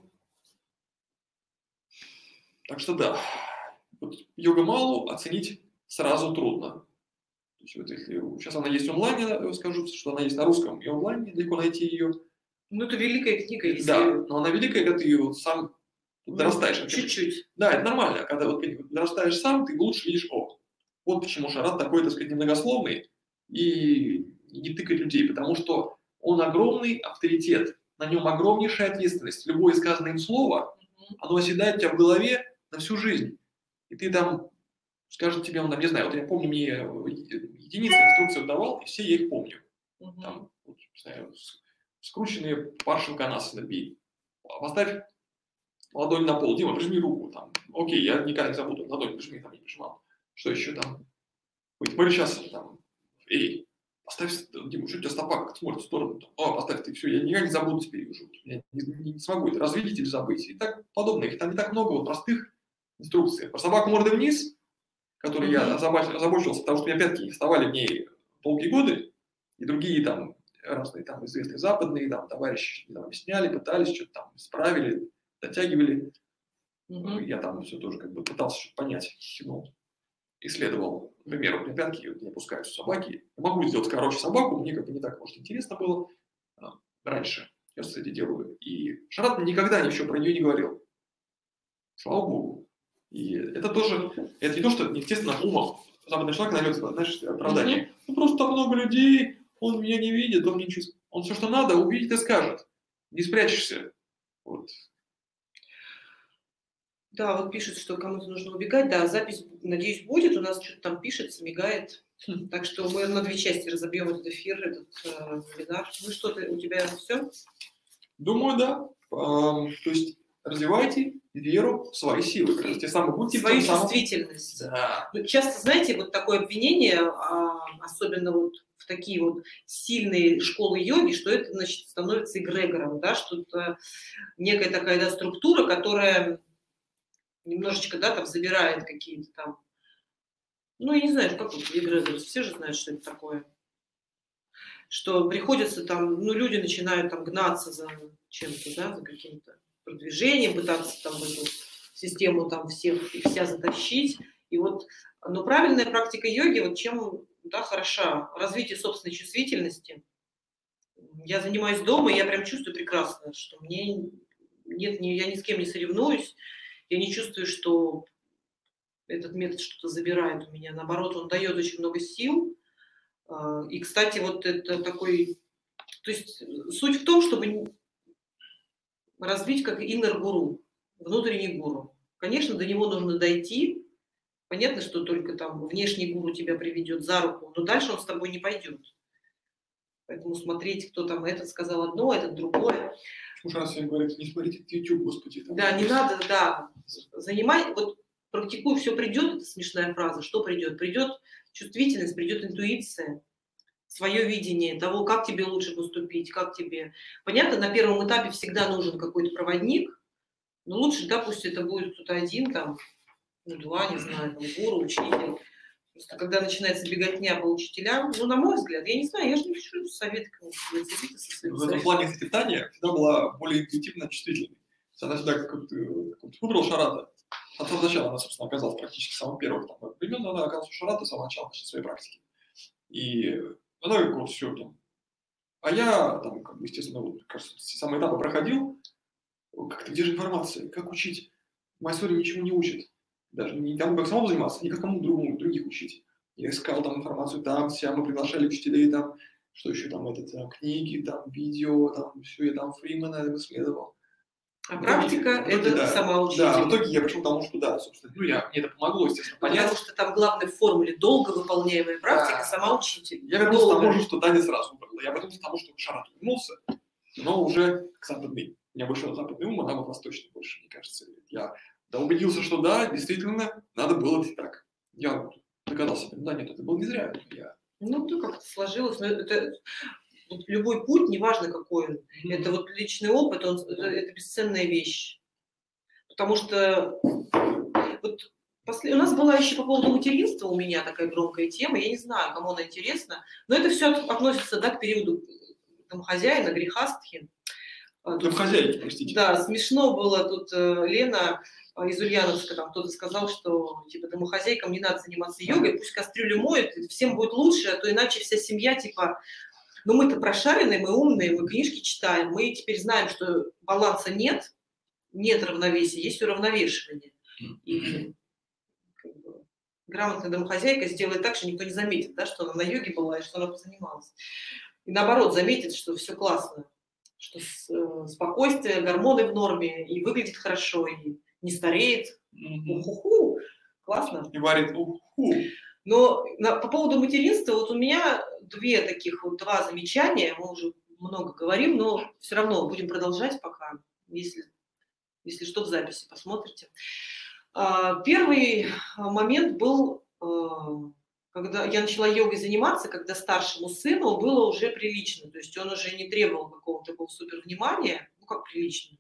S2: да. Вот йога Малу оценить сразу трудно. То есть, вот если сейчас она есть онлайн, я скажу, что она есть на русском и онлайн, легко найти ее.
S1: Ну, это великая книга, если...
S2: Да, но она великая, когда ты ее сам дорастаешь.
S1: Чуть-чуть.
S2: Да, это нормально. Когда вот ты дорастаешь сам, ты лучше видишь, вот почему Шарат такой, так сказать, немногословный и не тыкает людей, потому что он огромный авторитет, на нем огромнейшая ответственность. Любое сказанное им слово, оно оседает у тебя в голове на всю жизнь. И ты там, скажет тебе, он там, не знаю, вот я помню, мне единицы инструкций давал, и все я их помню. Там, вот, не знаю, скрученные паршинканасы набей. Поставь ладонь на пол. Дима, прижми руку. Там. Окей, я никогда не забуду. Ладонь прижми, там не прижимал. Что еще там? Ой, теперь сейчас там. Эй, поставь, Дима, что у тебя стопа как смотрит в сторону? Там. О, поставь ты, все, я никогда не забуду теперь уже. Я не смогу это развидеть или забыть. И так подобное. Их там не так много вот простых инструкций. Про собаку мордой вниз, которой я озабочился, потому что у меня пятки не вставали в ней долгие годы, и другие там разные там известные западные там товарищи там объясняли, пытались, что-то там исправили, дотягивали. Я там все тоже как бы пытался что-то понять, исследовал. Например, у меня пятки не опускаются собаки. Я могу сделать короче собаку, мне как бы не так, может, интересно было раньше. Я, кстати, делаю. И Шарат никогда ничего про нее не говорил. Слава Богу. И это тоже, это не то, что, естественно, умом западный человек найдет, знаешь, оправдание. Ну, просто там много людей, он меня не видит, он не чувствует. Он все, что надо, увидит и скажет. Не спрячешься. Вот.
S1: Да, вот пишет, что кому-то нужно убегать. Да, запись, надеюсь, будет. У нас что-то там пишется, мигает. Так что мы на 2 части разобьем этот эфир, этот вебинар. Ну что, у тебя все?
S2: Думаю, да. То есть развивайте веру в свои силы. Те самые будьте
S1: свою чувствительность.
S2: Да.
S1: Ну, часто, знаете, вот такое обвинение, особенно вот в такие вот сильные школы йоги, что это, значит, становится эгрегором, да, что это некая такая, да, структура, которая немножечко, да, там забирает какие-то там, ну, я не знаю, как вот эгрегор, все же знают, что это такое. Что приходится там, ну, люди начинают там гнаться за чем-то, да, за каким-то продвижением, пытаться там в эту систему там всех и вся затащить. И вот, но правильная практика йоги, вот чем, да, хороша, развитие собственной чувствительности. Я занимаюсь дома, и я прям чувствую прекрасно, что мне нет, я ни с кем не соревнуюсь, я не чувствую, что этот метод что-то забирает у меня. Наоборот, он дает очень много сил. И, кстати, вот это такой... То есть суть в том, чтобы развить как иннер-гуру, внутренний гуру. Конечно, до него нужно дойти. Понятно, что только там внешний гуру тебя приведет за руку, но дальше он с тобой не пойдет. Поэтому смотреть, кто там этот сказал одно, этот другое.
S2: Уж раз я говорю, не смотрите YouTube, господи. Там.
S1: Да, не надо, да. Занимай, вот практикуй, все придет, это смешная фраза, что придет? Придет чувствительность, придет интуиция, свое видение того, как тебе лучше поступить, как тебе... Понятно, на первом этапе всегда нужен какой-то проводник, но лучше, да, пусть это будет кто-то один, там, ну, 2, не знаю, там, гуру, учитель. Просто когда начинается беготня по учителям, ну, на мой взгляд, я не знаю, я же не пишу советы кому-то.
S2: В этом плане, кстати, Таня всегда была более интуитивно чувствительной. Она всегда как-то выбрала Шарата. От самого начала она, собственно, оказалась практически самым первым времен, она оказалась у Шарата с самого начала своей практики. И она как вот все там. А я там, как бы, естественно, вот, кажется, самые этапы проходил. Как-то где же информация? Как учить? Майсори ничему не учит. Даже не тому, как самому заниматься, ни как кому других учить. Я искал там информацию там, вся, мы приглашали учителей там, что еще там, там книги, там видео, там все, я там Фримена исследовал.
S1: А практика – это
S2: да,
S1: сама учитель.
S2: Да, в итоге я пришел к тому, что да, собственно, мне это помогло, естественно, понять.
S1: Потому что там главное в формуле долго выполняемая практика, сама учитель.
S2: Я вернулся к тому, что Таня сразу выбрала. Я вернулся к тому, что Шарат вернулся, но уже к западной. У меня больше западный ум, она вот восточный больше, мне кажется. Я убедился, что да, действительно, надо было так. Я догадался, да нет, это было не зря.
S1: Ну, то как-то сложилось. Но это... Вот любой путь, неважно какой он, это вот личный опыт, это бесценная вещь. Потому что вот У нас была еще по поводу материнства у меня такая громкая тема, я не знаю, кому она интересна, но это все относится, да, к периоду домохозяина, грехастхи.
S2: Домохозяйки, простите.
S1: Да, смешно было тут Лена из Ульяновска, там кто-то сказал, что типа домохозяйкам не надо заниматься йогой, пусть кастрюлю моют, всем будет лучше, а то иначе вся семья типа... Но мы-то прошаренные, мы умные, мы книжки читаем, мы теперь знаем, что баланса нет равновесия, есть уравновешивание. И как бы, грамотная домохозяйка сделает так, что никто не заметит, да, что она на йоге была и что она позанималась. И наоборот, заметит, что все классно, что спокойствие, гормоны в норме, и выглядит хорошо, и не стареет. Уху-ху, классно.
S2: И варит уху.
S1: Но по поводу материнства, вот у меня два замечания, мы уже много говорим, но все равно будем продолжать пока, если что, в записи посмотрите. Первый момент был, когда я начала йогой заниматься, когда старшему сыну было уже прилично, то есть он уже не требовал какого-то такого супер внимания, ну как прилично,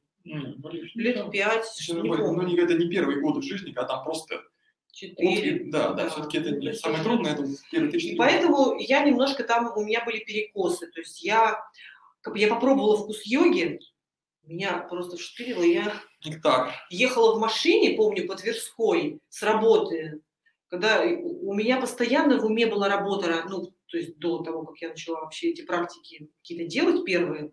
S1: лет 5, не помню.
S2: Ну, это не первые годы в жизни, когда там просто...
S1: 4.
S2: Да, все-таки это не самое трудное, это первые 3-4.
S1: И поэтому я немножко там, у меня были перекосы, то есть я попробовала вкус йоги, меня просто вштырило, я ехала в машине, помню, по Тверской с работы, когда у меня постоянно в уме была работа, ну, то есть до того, как я начала вообще эти практики какие-то делать первые,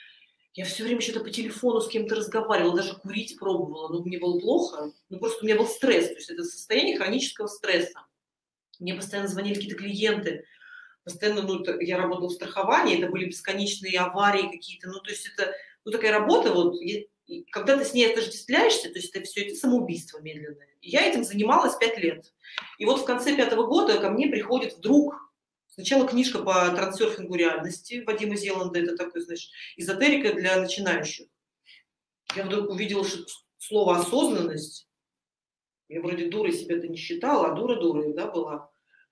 S1: я все время что-то по телефону с кем-то разговаривала, даже курить пробовала, но мне было плохо, ну просто у меня был стресс, то есть это состояние хронического стресса. Мне постоянно звонили какие-то клиенты, постоянно, ну, я работала в страховании, это были бесконечные аварии какие-то, ну, то есть это, ну, такая работа, вот, и когда ты с ней отождествляешься, то есть это все, это самоубийство медленное. И я этим занималась 5 лет. И вот в конце 5-го года ко мне приходит вдруг сначала книжка по трансерфингу реальности Вадима Зеланда, это такой, значит, эзотерика для начинающих. Я вдруг увидела слово «осознанность». Я вроде дурой себя-то не считала, а дура дурой, да, была.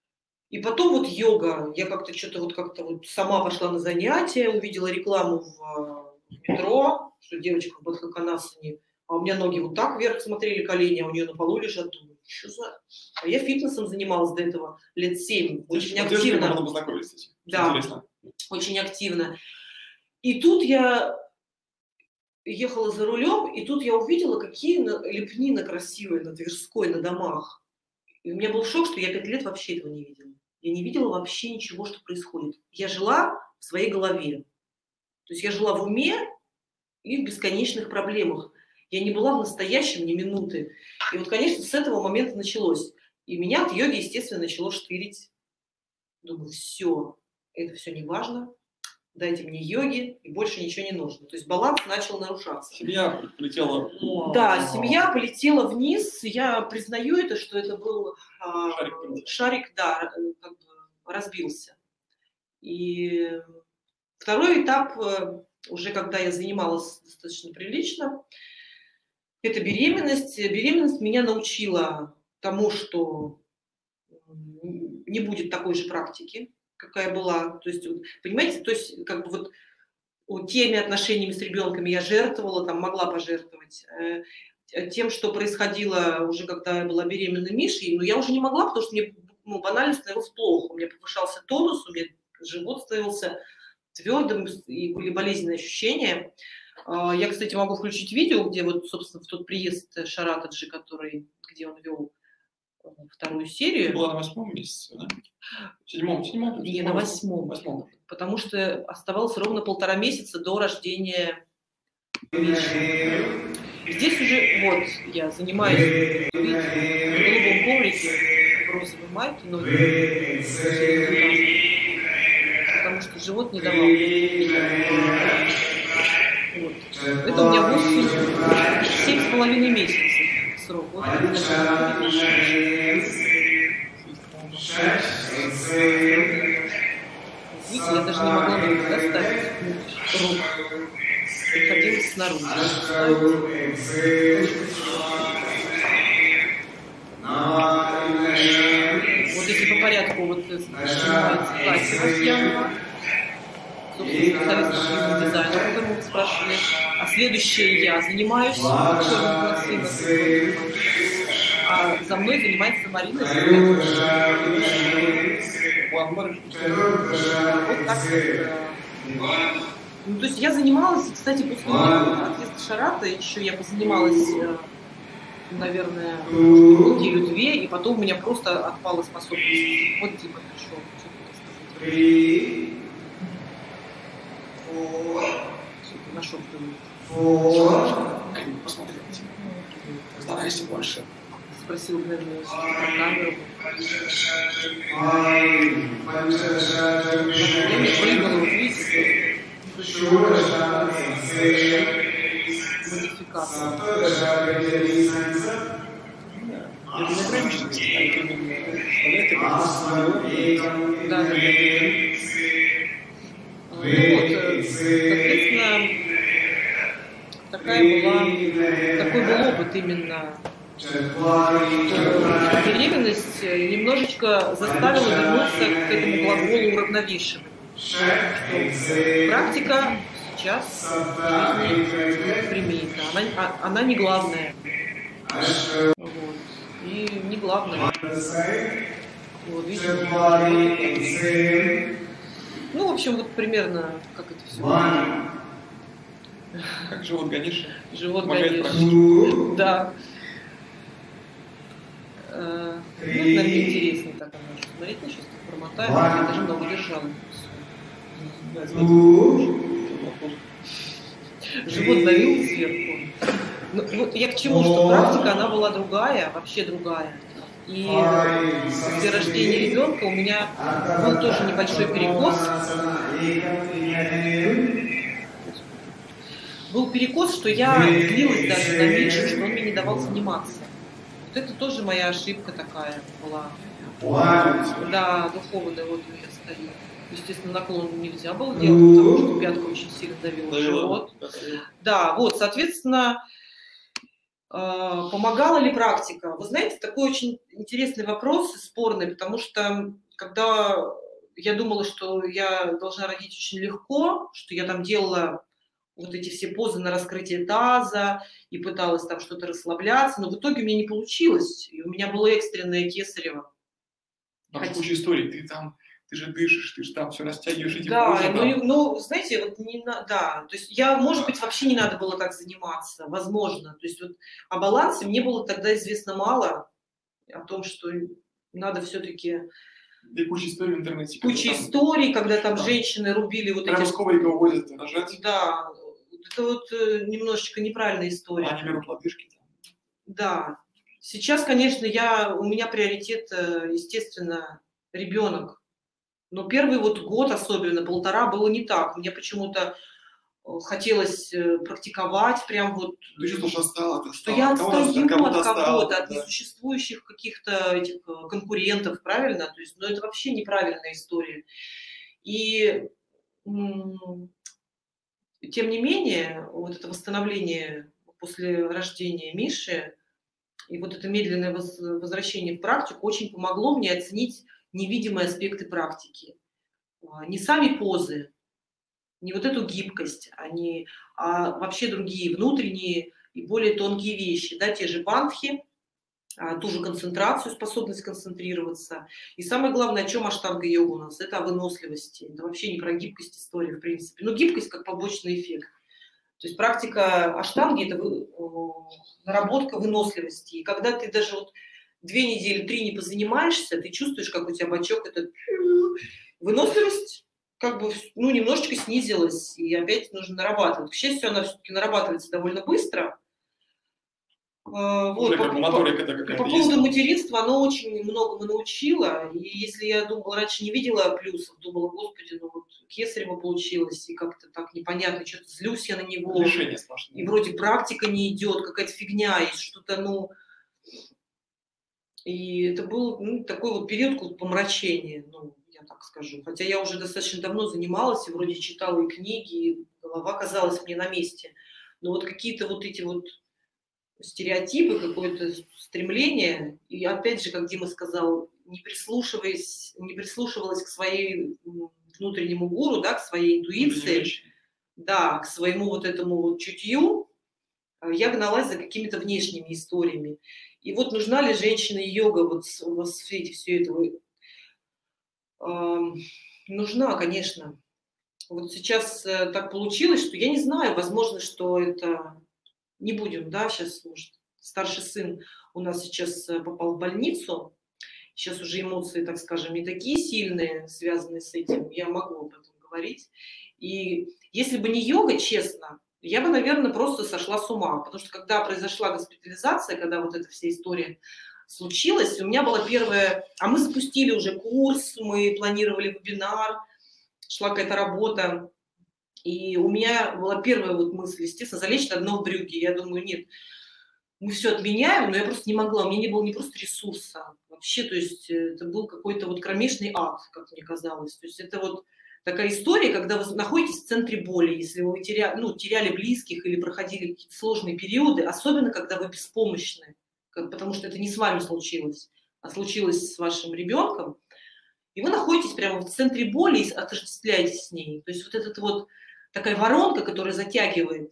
S1: И потом вот йога. Я как-то сама пошла на занятия, увидела рекламу в метро, что девочка в бадхаканасане, а у меня ноги вот так вверх смотрели, колени, а у нее на полу лежат. Думаю, что за... А я фитнесом занималась до этого лет 7, очень активно. Да, интересно. Очень активно. И тут я ехала за рулем, и тут я увидела, какие лепнины красивые на Тверской, на домах. И у меня был шок, что я 5 лет вообще этого не видела. Я не видела вообще ничего, что происходит. Я жила в своей голове. То есть я жила в уме и в бесконечных проблемах. Я не была в настоящем ни минуты. И вот, конечно, с этого момента началось. И меня от йоги, естественно, начало штырить. Думаю, все, это все не важно. Дайте мне йоги, и больше ничего не нужно. То есть баланс начал нарушаться.
S2: Семья полетела...
S1: Да, семья полетела вниз. Я признаю это, что это был шарик, да, как бы разбился. И второй этап, уже когда я занималась достаточно прилично, это беременность. Беременность меня научила тому, что не будет такой же практики, какая была. То есть, понимаете, то есть, как бы вот теми отношениями с ребенком я жертвовала, там, могла пожертвовать. Тем, что происходило уже, когда я была беременна Мишей, но я уже не могла, потому что мне банально становилось плохо. У меня повышался тонус, у меня живот становился твердым, и были болезненные ощущения. Я, кстати, могу включить видео, где вот, собственно, в тот приезд Шаратаджи, где он вел вторую серию.
S2: Была на 8-м месяце, да? 7-м?
S1: Не, на 8-м. Потому что оставалось ровно 1,5 месяца до рождения. Здесь уже, вот, я занимаюсь, видите, в голубом коврике, в розовой майке, но потому что живот не давал. Вот. Это у меня 7,5 месяцев срок. Вот видите, я даже не могла бы достать рук. Приходилось снаружи. Вот если по порядку вот занимается Катя Васьянова, собственно, специалист по дизайну, о котором вы спрашивали. А следующее я занимаюсь. А а за мной занимается Марина. Вот так вот. Ну, то есть я занималась, кстати, после отъезда Шарата еще я позанималась, наверное, неделю-две, и потом у меня просто отпала способность. Вот Дима пришел. Что-то нашел кто-нибудь.
S2: Посмотри. Старайся больше.
S1: Спросил, наверное, про камеру. Я не прыгала, вот видите, модификация. Да, да, да. Ну вот, соответственно, такой был опыт именно. Беременность немножечко заставила вернуться к этому глаголу уравновешивания. Практика сейчас в жизни примейка. Она не главная. Вот. И не главное. Вот, видите, ну, в общем, вот примерно как это все.
S2: Как живот гонишь?
S1: Живот гонишь. Да. Ну, наверное, интереснее так оно. Смотрите, сейчас промотаем. Я даже много держала. Живот давил сверху. Ну, вот я к чему, что практика, она была другая, вообще другая. И после рождения ребенка у меня был тоже небольшой перекос. Был перекос, что я злилась даже на Мишу, что он мне не давал заниматься. Вот это тоже моя ошибка такая была. Да, духовная, вот я стою. Естественно, наклон нельзя было делать, потому что пятка очень сильно давила живот. Да, вот, соответственно, помогала ли практика? Вы знаете, такой очень интересный вопрос, спорный, потому что когда я думала, что я должна родить очень легко, что я там делала вот эти все позы на раскрытие таза и пыталась там что-то расслабляться, но в итоге у меня не получилось, и у меня было экстренное кесарево.
S2: Куча историй, ты же дышишь, ты же там все растягиваешь эти
S1: да,
S2: позы.
S1: ну, знаете, вот да, то есть может быть, вообще не надо было так заниматься, возможно. То есть вот о балансе мне было тогда известно мало, о том, что надо все-таки...
S2: И куча историй в интернете.
S1: Куча историй, когда там женщины рубили вот
S2: прямо
S1: эти...
S2: с коврика увозят рожать.
S1: Да, это вот немножечко неправильная история.
S2: Они берут лодыжки.
S1: Да. Сейчас, конечно, у меня приоритет, естественно, ребенок. Но первый вот год, особенно полтора, было не так. Мне почему-то хотелось практиковать прям вот...
S2: Ты чувствуешь, что отстала?
S1: Что я отстаю от кого-то, от несуществующих каких-то этих конкурентов, правильно? То есть, это вообще неправильная история. И тем не менее, вот это восстановление после рождения Миши и вот это медленное возвращение в практику очень помогло мне оценить невидимые аспекты практики. Не сами позы, не вот эту гибкость, а вообще другие внутренние и более тонкие вещи, да, те же бандхи, ту же концентрацию, способность концентрироваться. И самое главное, о чем аштанга-йога у нас, это о выносливости. Это вообще не про гибкость истории, в принципе. Но гибкость как побочный эффект. То есть практика аштанги – это наработка выносливости. И когда ты даже вот 2 недели, 3 не позанимаешься, ты чувствуешь, как у тебя бачок этот... Выносливость как бы, немножечко снизилась, и опять нужно нарабатывать. К счастью, она все-таки нарабатывается довольно быстро. Вот, по поводу материнства, оно очень многому научило. И если я думала, раньше не видела плюсов, думала, господи, вот кесарево получилось, и как-то так непонятно, что-то злюсь я на него. И вроде практика не идет, какая-то фигня, есть что-то, И это был такой вот период помрачения, я так скажу. Хотя я уже достаточно давно занималась, и вроде читала и книги, и голова казалась мне на месте. Но вот какие-то вот эти вот стереотипы, какое-то стремление, и опять же, как Дима сказал, не прислушивалась к своей внутреннему гуру, да, к своей интуиции, да, к своему вот этому вот чутью, я гналась за какими-то внешними историями. И вот нужна ли женщина йога вот в свете все этого? Нужна, конечно. Вот сейчас так получилось, что я не знаю, возможно, что это... Не будем, да, сейчас, может, старший сын у нас сейчас попал в больницу, сейчас уже эмоции, так скажем, не такие сильные, связанные с этим, я могу об этом говорить. И если бы не йога, честно, я бы, наверное, просто сошла с ума, потому что когда произошла госпитализация, когда вот эта вся история случилась, у меня была первая... А мы запустили уже курс, мы планировали вебинар, шла какая-то работа, и у меня была первая вот мысль, естественно, залечь на дно в брюки. Я думаю, нет, мы все отменяем, но я просто не могла, у меня не было не просто ресурса вообще, то есть это был какой-то вот кромешный ад, как мне казалось. То есть это вот такая история, когда вы находитесь в центре боли, если вы теряли близких или проходили какие-то сложные периоды, особенно когда вы беспомощны, потому что это не с вами случилось, а случилось с вашим ребенком, и вы находитесь прямо в центре боли и отождествляетесь с ней. То есть вот этот вот такая воронка, которая затягивает.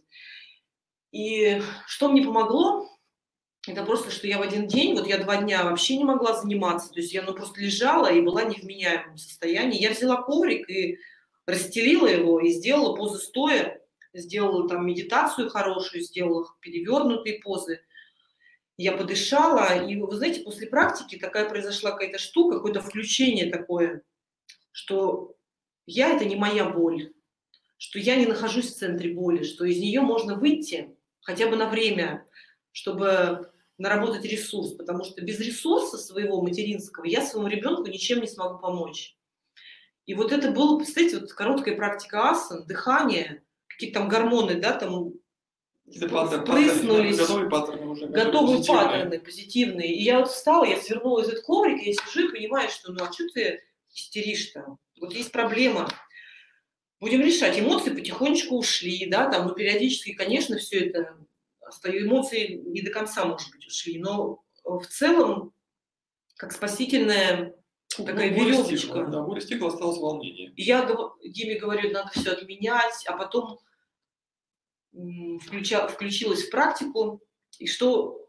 S1: И что мне помогло, это просто, что я в один день, вот я 2 дня вообще не могла заниматься, то есть я просто лежала и была не в невменяемом состоянии. Я взяла коврик и расстелила его, и сделала позы стоя, сделала там медитацию хорошую, сделала перевернутые позы. Я подышала, и вы знаете, после практики такая произошла какая-то штука, какое-то включение такое, что я – это не моя боль, что я не нахожусь в центре боли, что из нее можно выйти хотя бы на время, чтобы наработать ресурс, потому что без ресурса своего материнского я своему ребенку ничем не смогу помочь. И вот это было, представляете, вот короткая практика асан, дыхание, какие-то там гормоны, да, там впрыснулись, готовые паттерны позитивные. И я вот встала, я свернула этот коврик, и я сижу и понимаю, что ну а что ты истеришь-то? Вот есть проблема. Будем решать. Эмоции потихонечку ушли, да, там, ну, периодически, конечно, все это, эмоции не до конца, может быть, ушли, но в целом, как спасительная такая веревочка.
S2: Да, буря стихла, осталось волнение.
S1: И я Диме говорю, надо все отменять, а потом включилась в практику, и что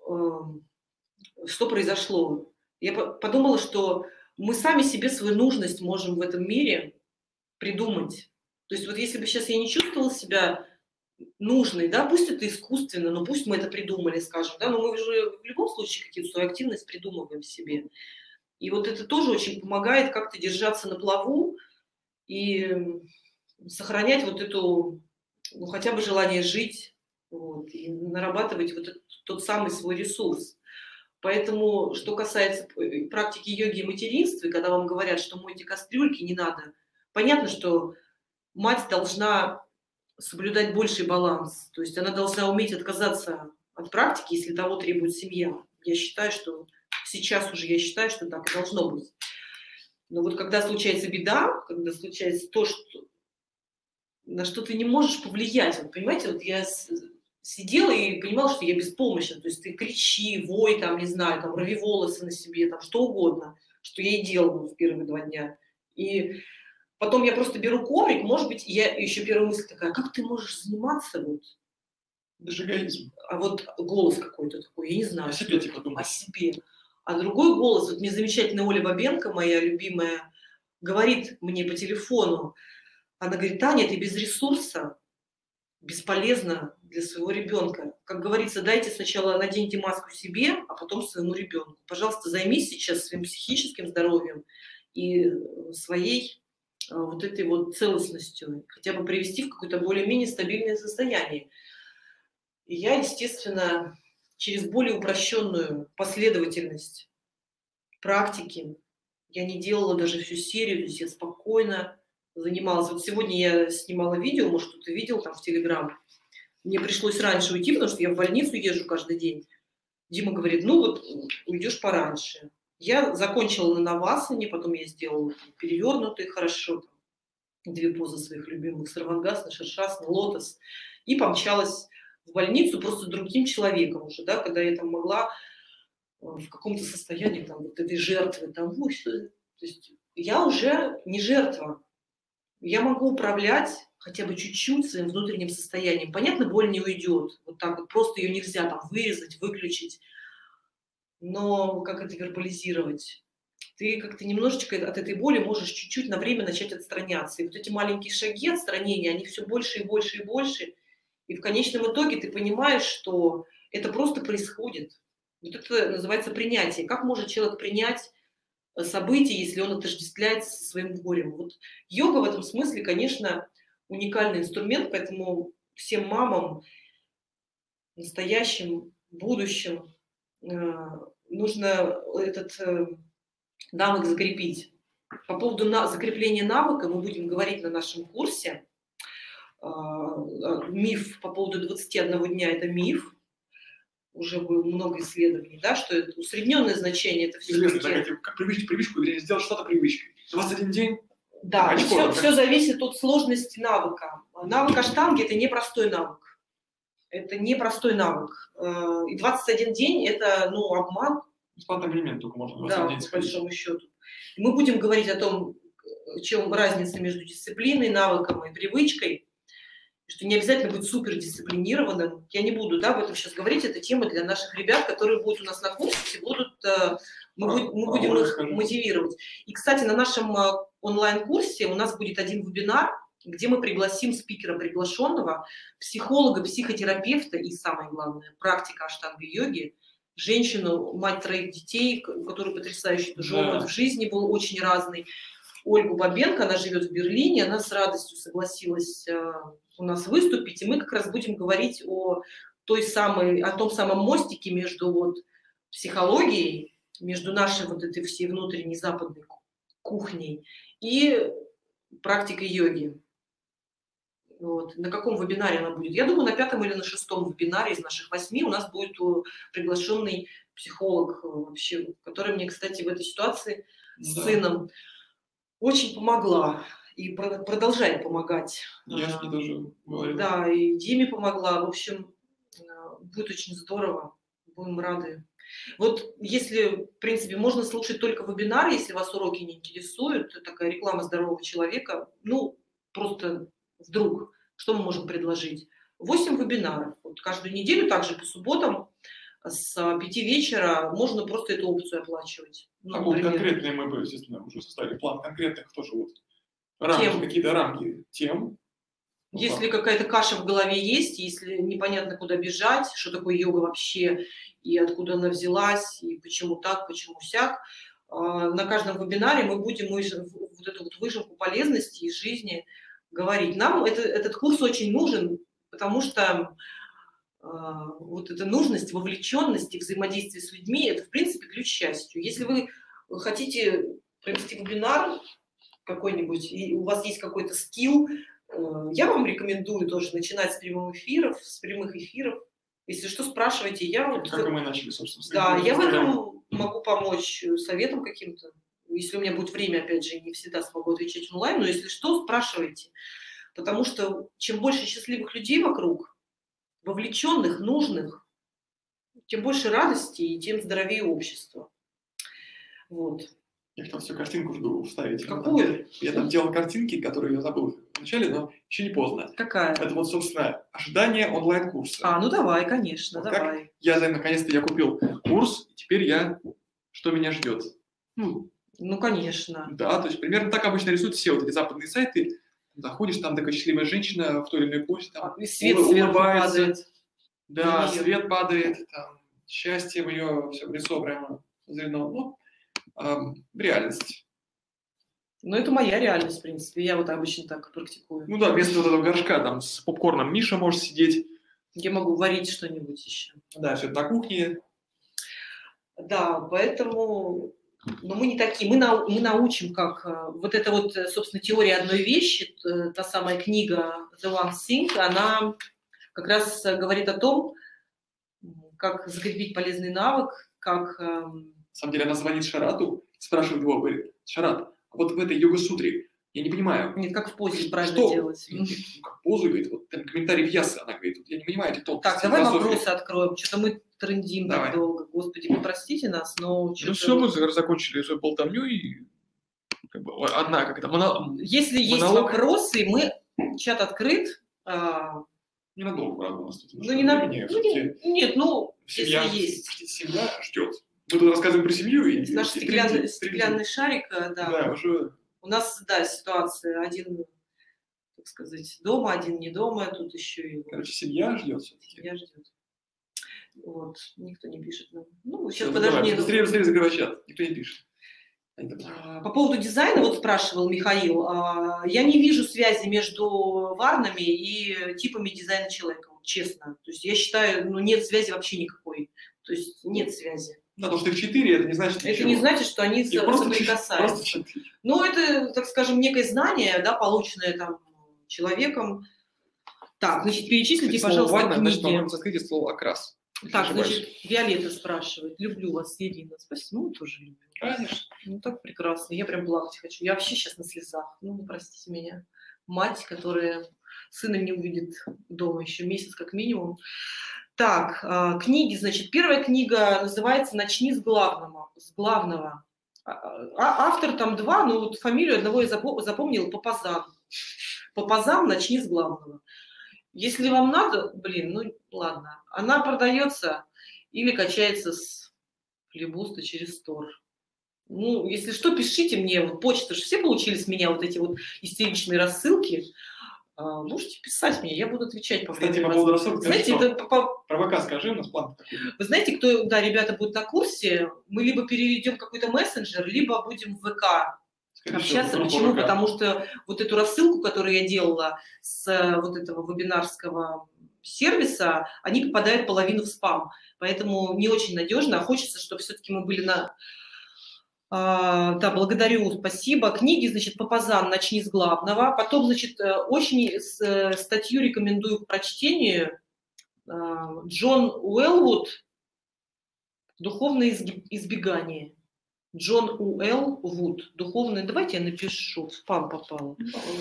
S1: произошло? Я подумала, что мы сами себе свою нужность можем в этом мире придумать. То есть вот если бы сейчас я не чувствовала себя нужной, да, пусть это искусственно, но пусть мы это придумали, скажем, да, но мы же в любом случае какую-то свою активность придумываем себе. И вот это тоже очень помогает как-то держаться на плаву и сохранять вот эту, ну, хотя бы желание жить, вот, и нарабатывать вот тот самый свой ресурс. Поэтому, что касается практики йоги и материнства, когда вам говорят, что мойте кастрюльки, не надо, понятно, что мать должна соблюдать больший баланс, то есть она должна уметь отказаться от практики, если того требует семья. Я считаю, что сейчас уже так и должно быть. Но вот когда случается беда, когда случается то, на что ты не можешь повлиять, вот, понимаете, вот я сидела и понимала, что я беспомощна, то есть ты кричи, вой, там, не знаю, там, рви волосы на себе, там, что угодно, что я и делала в первые 2 дня. И потом я просто беру коврик, может быть, я еще первая мысль такая, как ты можешь заниматься вот?
S2: Даже эгоизм.
S1: А вот голос какой-то такой, я не знаю.
S2: О себе типа думать.
S1: О себе. А другой голос, вот мне замечательная Оля Бабенко, моя любимая, говорит мне по телефону, она говорит, Таня, ты без ресурса, бесполезна для своего ребенка. Как говорится, дайте сначала, наденьте маску себе, а потом своему ребенку. Пожалуйста, займись сейчас своим психическим здоровьем и своей вот этой вот целостностью, хотя бы привести в какое-то более-менее стабильное состояние. И я, естественно, через более упрощенную последовательность практики, я не делала даже всю серию, то есть я спокойно занималась. Вот сегодня я снимала видео, может, кто-то видел там в Телеграм. Мне пришлось раньше уйти, потому что я в больницу езжу каждый день. Дима говорит, ну вот уйдешь пораньше. Я закончила на навасане, потом я сделала перевернутые хорошо, 2 позы своих любимых, сарвангасана, ширшасана, лотос, и помчалась в больницу просто другим человеком уже, да, когда я там могла в каком-то состоянии там вот этой жертвы, там, то есть я уже не жертва, я могу управлять хотя бы чуть-чуть своим внутренним состоянием. Понятно, боль не уйдет, вот так вот, просто ее нельзя там вырезать, выключить, но как это вербализировать? Ты как-то немножечко от этой боли можешь чуть-чуть на время начать отстраняться. И вот эти маленькие шаги отстранения, они все больше и больше и больше. И в конечном итоге ты понимаешь, что это просто происходит. Вот это называется принятие. Как может человек принять событие, если он отождествляется со своим горем? Вот йога в этом смысле, конечно, уникальный инструмент, поэтому всем мамам, настоящим, будущим, нужно этот навык закрепить. По поводу закрепления навыка мы будем говорить на нашем курсе. Миф по поводу 21 дня – это миф. Уже было много исследований, да, что это усредненное значение. Это
S2: все-таки... Как привычку, или сделать что-то привычкой. 21 день.
S1: Да, все зависит от сложности навыка. Навык аштанги – это непростой навык. Это непростой навык. И 21 день – это, ну, обман.
S2: Бесплатный элемент только можно 21
S1: да,
S2: день
S1: по большому счету. И мы будем говорить о том, в чем разница между дисциплиной, навыком и привычкой. Что не обязательно быть супердисциплинированным. Я не буду, да, об этом сейчас говорить. Это тема для наших ребят, которые будут у нас на курсе, мы будем их мотивировать. И, кстати, на нашем онлайн-курсе у нас будет один вебинар, где мы пригласим спикера приглашенного, психолога, психотерапевта и, самое главное, практика аштанга-йоги, женщину, мать 3 детей, у которой потрясающий тоже опыт в жизни был очень разный. Ольгу Бабенко, она живет в Берлине, она с радостью согласилась у нас выступить, и мы как раз будем говорить о том самом мостике между вот психологией, между нашей вот этой всей внутренней западной кухней и практикой йоги. Вот. На каком вебинаре она будет? Я думаю, на 5-м или на 6-м вебинаре из наших 8 у нас будет приглашенный психолог, вообще, который мне, кстати, в этой ситуации с сыном очень помогла и продолжает помогать.
S2: Я мне тоже говорила.
S1: Да, и Диме помогла. В общем, будет очень здорово. Будем рады. Вот если, в принципе, можно слушать только вебинары, если вас уроки не интересуют, это такая реклама здорового человека, ну, просто вдруг, что мы можем предложить? 8 вебинаров. Вот каждую неделю, также по субботам, с 5 вечера можно просто эту опцию оплачивать.
S2: А вот конкретные мы бы, естественно, уже составили план конкретных тоже вот рамки, какие-то рамки тем.
S1: Если какая-то каша в голове есть, если непонятно, куда бежать, что такое йога вообще, и откуда она взялась, и почему так, почему сяк, на каждом вебинаре мы будем вот эту вот выжимку полезности из жизни говорить. Нам этот курс очень нужен, потому что вот эта нужность, вовлеченность и взаимодействие с людьми – это, в принципе, ключ к счастью. Если вы хотите провести вебинар какой-нибудь, и у вас есть какой-то скилл, я вам рекомендую тоже начинать с прямых эфиров. Если что, спрашивайте.
S2: Как и мы начали, собственно.
S1: Да, я в этом могу помочь советом каким-то. Если у меня будет время, опять же, не всегда смогу отвечать онлайн, но если что, спрашивайте. Потому что чем больше счастливых людей вокруг, вовлеченных, нужных, тем больше радости и тем здоровее общество. Вот.
S2: Я хотел всю картинку жду вставить.
S1: Какую?
S2: Я там делал картинки, которые я забыл вначале, но еще не поздно.
S1: Какая?
S2: Это вот, собственно, ожидание онлайн-курса.
S1: Ну давай, конечно, вот давай.
S2: Наконец-то я купил курс, теперь что меня ждет?
S1: Ну, конечно.
S2: Да, то есть примерно так обычно рисуют все вот эти западные сайты. Заходишь, там такая счастливая женщина в той или иной позе, там
S1: свет улыбается.
S2: Падает. Да, свет падает, там, счастье в ее все в лицо прямо зрено. Реальность.
S1: Ну, это моя реальность, в принципе. Я вот обычно так практикую.
S2: Ну да, вместо вот этого горшка там с попкорном Миша может сидеть.
S1: Я могу варить что-нибудь еще.
S2: Да, все это на кухне.
S1: Да, поэтому... Но мы не такие. Мы научим, как... Вот эта вот, собственно, теория одной вещи, та самая книга The One Thing, она как раз говорит о том, как закрепить полезный навык, как...
S2: На самом деле она звонит Шарату, спрашивает его, говорит: Шарат, вот в этой йога-сутре я не понимаю.
S1: Нет, как в позе правильно делать.
S2: Как позу, говорит, вот там комментарий Вьясы, она говорит, вот я не понимаю эти тонкости.
S1: Так, давай вопросы откроем. Что-то мы трындим так долго. Господи, вы простите нас, но...
S2: Ну все, мы закончили свою болтовню, и как бы одна как-то
S1: Если есть вопросы, мы... Чат открыт.
S2: Ненадолго, правда, у нас тут.
S1: Ну, нет,
S2: семья,
S1: если есть.
S2: семья ждет. Мы тут рассказываем про семью. И
S1: наш стеклянный шарик, да.
S2: Да, уже...
S1: У нас, да, ситуация. Один, так сказать, дома, один не дома. Тут еще и...
S2: Короче, семья ждет все-таки.
S1: Семья ждет. Вот. Никто не пишет нам. Ну, сейчас
S2: Все,
S1: подожди.
S2: Быстрее закрывай чат. Никто не пишет.
S1: По поводу дизайна, вот спрашивал Михаил, я не вижу связи между варнами и типами дизайна человека, честно. То есть я считаю, ну, нет связи вообще никакой. То есть нет связи.
S2: Да, то, что их 4, это не значит ничего.
S1: Это не значит, что они соприкасаются. Ну, это, так скажем, некое знание, да, полученное там человеком. Так, значит, перечислите, пожалуйста,
S2: варна,
S1: книги.
S2: Значит, соскрите слово «окрас».
S1: Так, значит, Виолетта спрашивает. Люблю вас, Ирина. Спасибо. Ну, тоже люблю.
S2: Конечно.
S1: Ну, так прекрасно. Я прям плакать хочу. Я вообще сейчас на слезах. Ну, простите меня. Мать, которая сына не увидит дома еще месяц как минимум. Так, книги. Значит, первая книга называется «Начни с главного». Автор там два, но вот фамилию одного я запомнила. Папазан. Папазан «Начни с главного». Если вам надо, блин, ну ладно, она продается или качается с флибуста через Тор. Ну, если что, пишите мне, вот почта же все получили с меня вот эти вот истеричные рассылки. Можете писать мне, я буду отвечать по
S2: Кстати, по поводу рассылки,
S1: знаете, это
S2: про ВК скажи, у нас план такой.
S1: Вы знаете, кто, да, ребята будут на курсе, мы либо переведем какой-то мессенджер, либо будем в ВК общаться. Почему? Потому что вот эту рассылку, которую я делала с вот этого вебинарского сервиса, они попадают половину в спам. Поэтому не очень надежно. Хочется, чтобы все-таки мы были на... Да, благодарю, спасибо. Книги, значит, Папазан «Начни с главного». Потом, значит, очень статью рекомендую к прочтению. Джон Уэллвуд «Духовное избегание». Джон Уэллвуд. Духовное. Давайте я напишу. В спам попало.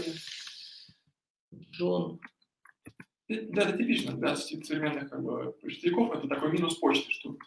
S1: Джон.
S2: Да, это типично для современных как бы почтовиков. Это такой минус почты, что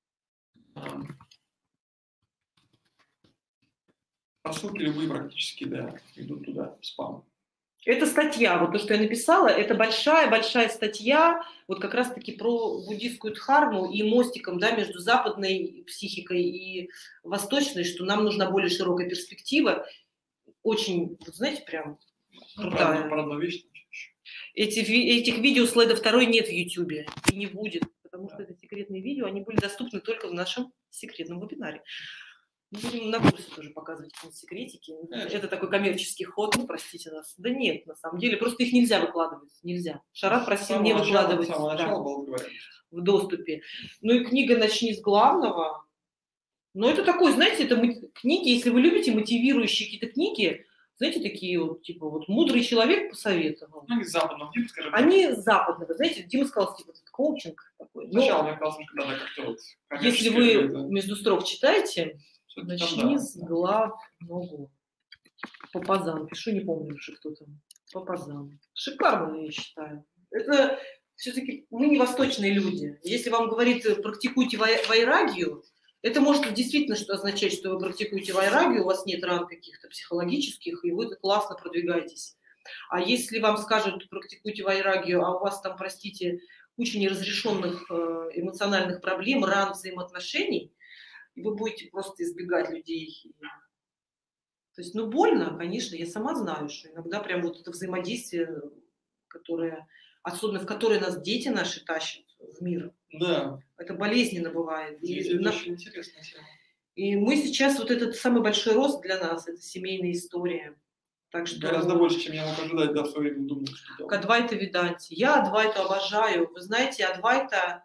S2: рассылки любые практически, да, идут туда, в спам.
S1: Это статья, вот то, что я написала, это большая-большая статья, вот как раз-таки про буддийскую дхарму и мостиком, да, между западной психикой и восточной, что нам нужна более широкая перспектива. Очень, вот знаете, прям крутая.
S2: Про одну вещь.
S1: Этих видео слайда второй нет в Ютубе и не будет, потому что это секретные видео, они были доступны только в нашем секретном вебинаре. Мы будем на курсе тоже показывать секретики. Это такой коммерческий ход, ну, простите нас. Да нет, на самом деле, просто их нельзя выкладывать, нельзя. Шарат просил не выкладывать в доступе. Ну и книга «Начни с главного». Ну это такой, знаете, это книги, если вы любите мотивирующие какие-то книги, знаете, такие вот, типа, вот «Мудрый человек» посоветовал.
S2: Ну, они западного типа, скажем.
S1: Они западного, знаете, Дима сказал, типа, коучинг такой.
S2: Сначала мне казалось, что да, как-то вот...
S1: Если вы между строк читаете, начни с главного. Папазан. Пишу, не помню уже, кто там. Папазан. Шикарно, я считаю. Это все-таки мы не восточные люди. Если вам говорит, практикуйте вайрагию, это может действительно что означать, что вы практикуете вайрагию, у вас нет ран каких-то психологических, и вы классно продвигаетесь. А если вам скажут, практикуйте вайрагию, а у вас там, простите, куча неразрешенных эмоциональных проблем, ран взаимоотношений, и вы будете просто избегать людей. То есть, ну, больно, конечно, я сама знаю, что иногда прям вот это взаимодействие, которое, особенно в которое нас дети наши тащат в мир,
S2: да.
S1: Это болезненно бывает.
S2: Это очень интересная тема.
S1: И мы сейчас, вот этот самый большой рост для нас, это семейная история. Так что...
S2: Гораздо больше, чем я мог ожидать, да, в свое время думал, что...
S1: К Адвайта Веданте. Я Адвайту обожаю. Вы знаете, Адвайта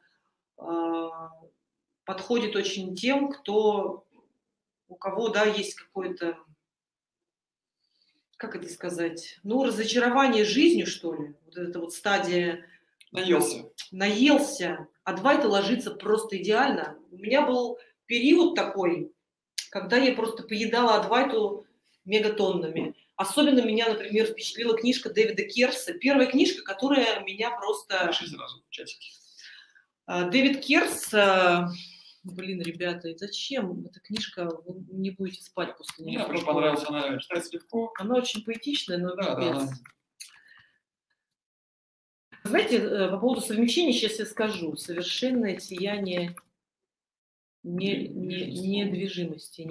S1: подходит очень тем, у кого, да, есть какое-то, как это сказать, ну, разочарование жизнью, что ли. Вот эта вот стадия... Наелся. Адвайта ложится просто идеально. У меня был период такой, когда я просто поедала Адвайту мегатоннами. Особенно меня, например, впечатлила книжка Дэвида Керса. Первая книжка, которая меня просто...
S2: Пиши сразу в чатике.
S1: Дэвид Керс... Блин, ребята, зачем эта книжка? Вы не будете спать после нее.
S2: Мне просто понравилась, она читается легко.
S1: Она очень поэтичная, но
S2: да,
S1: пипец. Да. Знаете, по поводу совмещения сейчас я скажу. Совершенное сияние Недвижимости.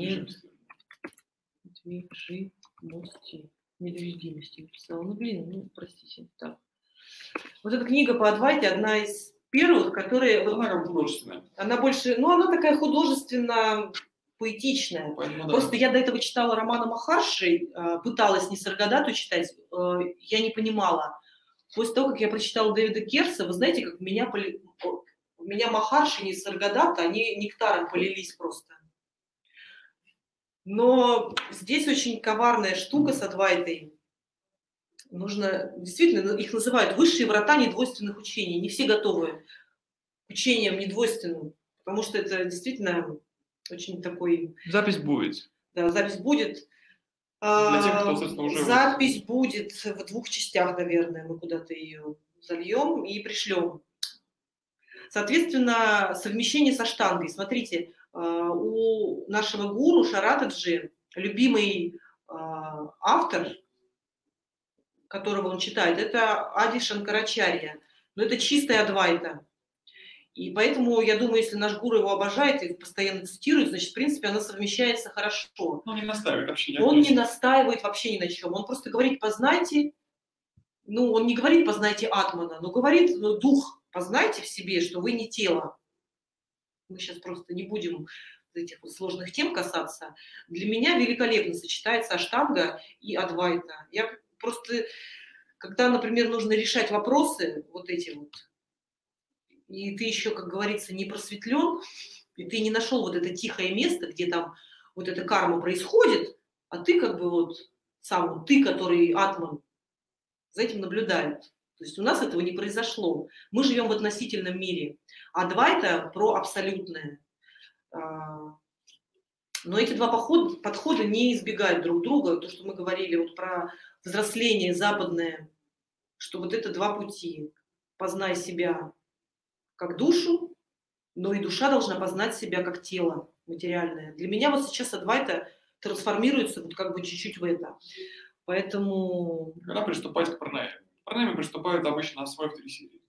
S1: Недвижимости написала. Ну, блин, ну, простите. Так. Вот эта книга по Адвайте одна из первых, которые...
S2: Она как художественная.
S1: Она больше... Ну, она такая художественно-поэтичная.
S2: Поэтому, да.
S1: Просто я до этого читала романа Махарши, пыталась Нисаргадатту читать, я не понимала. После того, как я прочитала Дэвида Керса, вы знаете, как у меня Махарши и Нисаргадатта, они нектаром полились просто. Но здесь очень коварная штука с Адвайтой. Нужно, действительно, их называют высшие врата недвойственных учений. Не все готовы к учениям недвойственным, потому что это действительно очень такой...
S2: Запись будет.
S1: Да, запись будет.
S2: Для тех, кто, собственно, уже...
S1: Запись будет в 2 частях, наверное. Мы куда-то ее зальем и пришлем. Соответственно, совмещение со штангой. Смотрите, у нашего гуру Шаратаджи любимый автор, которого он читает, это Ади Шанкарачарья. Но это чистая Адвайта. И поэтому, я думаю, если наш гуру его обожает и постоянно цитирует, значит, в принципе, она совмещается хорошо.
S2: Он не настаивает вообще.
S1: Он не настаивает вообще ни на чем. Он просто говорит, познайте, ну, он не говорит, познайте атмана, но говорит, ну, дух познайте в себе, что вы не тело. Мы сейчас просто не будем этих сложных тем касаться. Для меня великолепно сочетается аштанга и адвайта. Я просто, когда, например, нужно решать вопросы, вот эти вот, и ты еще, как говорится, не просветлен, и ты не нашел вот это тихое место, где там вот эта карма происходит, а ты как бы вот сам, ты, который атман, за этим наблюдает. То есть у нас этого не произошло. Мы живем в относительном мире. Адвайта про абсолютное. Но эти два подхода не избегают друг друга. То, что мы говорили вот про взросление западное, что вот это два пути. Познай себя как душу, но и душа должна познать себя как тело материальное. Для меня вот сейчас адвайта трансформируется вот как бы чуть-чуть в это. Поэтому...
S2: Когда приступать к пранаяме? К пранаяме приступают обычно на освоив 3 серии.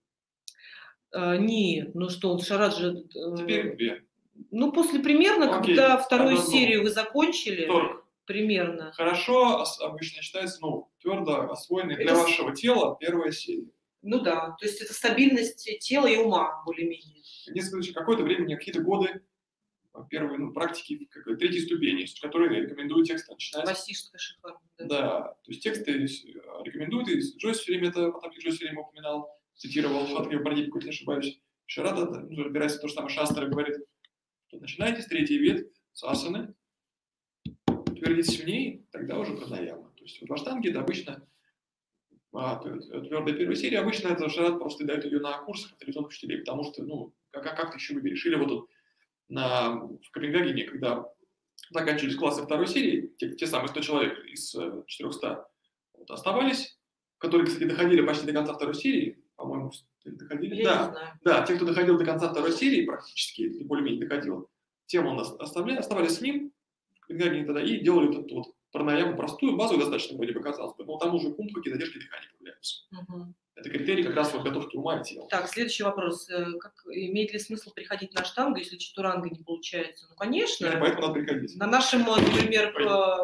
S1: Нет, ну что, Шараджи...
S2: Теперь 2.
S1: Ну, после примерно, когда вторую серию вы закончили, примерно.
S2: Хорошо, обычно считается, ну, твердо освоенный для вашего тела 1 серия.
S1: Ну да, то есть это стабильность тела и ума, более-менее.
S2: Какое-то время, какие-то годы первой практики 3-й ступени, с которой рекомендуют тексты начинать.
S1: Васиштха Шихар.
S2: Да, то есть тексты рекомендуют, и Джойс все время это, потом Джойс все время упоминал, цитировал Шатхри Прадипку, если не ошибаюсь. Шарата, разбирается то же самое Шастра, говорит, что начинайте с 3-й ветви, с асаны, утвердитесь в ней, тогда уже пранаяма. То есть вот в аштанге это обычно твердая 1 серия, обычно это Шарат просто дает ее на курсах авторизованных учителей, потому что, ну, как ты еще выберешь. Или вот тут в Копенгагене, когда заканчивались классы 2 серии, те самые 100 человек из 400 вот, оставались, которые, кстати, доходили почти до конца 2 серии, по-моему, доходили.
S1: Я не знаю.
S2: Да, те, кто доходил до конца 2 серии, практически, или более-менее доходил, тем он оставались с ним в Копенгагене тогда и делали вот эту вот пранаяму простую, базовую достаточно вроде бы казалось бы, но там уже кумбхаки, задержки дыхания появляются.
S1: Угу.
S2: Это критерий как раз вот готовки ума и тела.
S1: Так, следующий вопрос. Имеет ли смысл приходить на аштангу, если чатуранга не получается? Ну, конечно.
S2: Да, поэтому надо приходить.
S1: На нашем, например,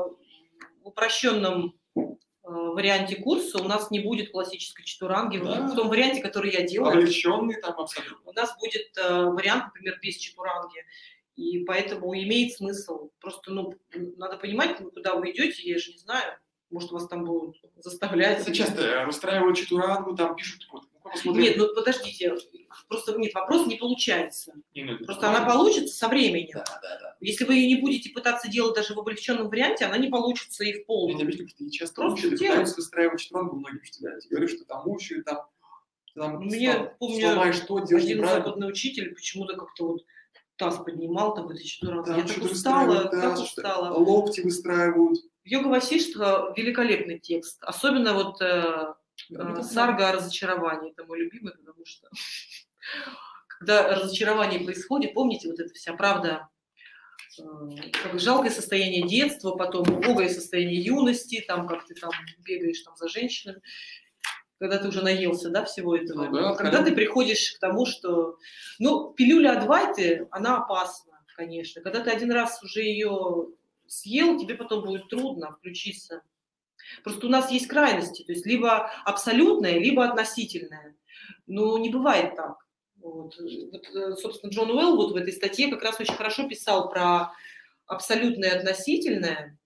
S1: упрощенном варианте курса у нас не будет классической чатуранги. Да. В том варианте, который я делаю.
S2: Облегченный там абсолютно.
S1: У нас будет вариант, например, без чатуранги. И поэтому имеет смысл. Просто, ну, надо понимать, куда вы идете, я же не знаю. Может, вас там будут заставлять.
S2: Это часто устраивают чатурангу, там пишут.
S1: Нет, ну подождите. Просто нет, вопрос не получается. Просто она получится со временем.
S2: Да.
S1: Если вы не будете пытаться делать даже в облегченном варианте, она не получится и в полном.
S2: Я объясню, что часто учат, пытаются выстраивать чатурангу многие учителя. Я говорю, что там мучают, там
S1: мне,
S2: сломаешь что, делаешь
S1: один
S2: неправильно.
S1: западный учитель почему-то как-то вот таз поднимал там в этой чатуранге.
S2: Да,
S1: я так устала, так устала.
S2: Локти выстраивают.
S1: Йога Васиштха великолепный текст. Особенно вот сарга о разочаровании. Это мой любимый, потому что когда разочарование происходит, помните, вот эта вся правда, как жалкое состояние детства, потом убогое состояние юности, там как ты там бегаешь там за женщинами, когда ты уже наелся, да, всего этого.
S2: Ну, да,
S1: когда ты приходишь к тому, что, ну, пилюля Адвайты, она опасна. конечно. Когда ты один раз уже ее съел, тебе потом будет трудно включиться. Просто у нас есть крайности, то есть либо абсолютное, либо относительное. Но не бывает так. Вот. Собственно, Джон Уэлл вот в этой статье как раз очень хорошо писал про абсолютное и относительное.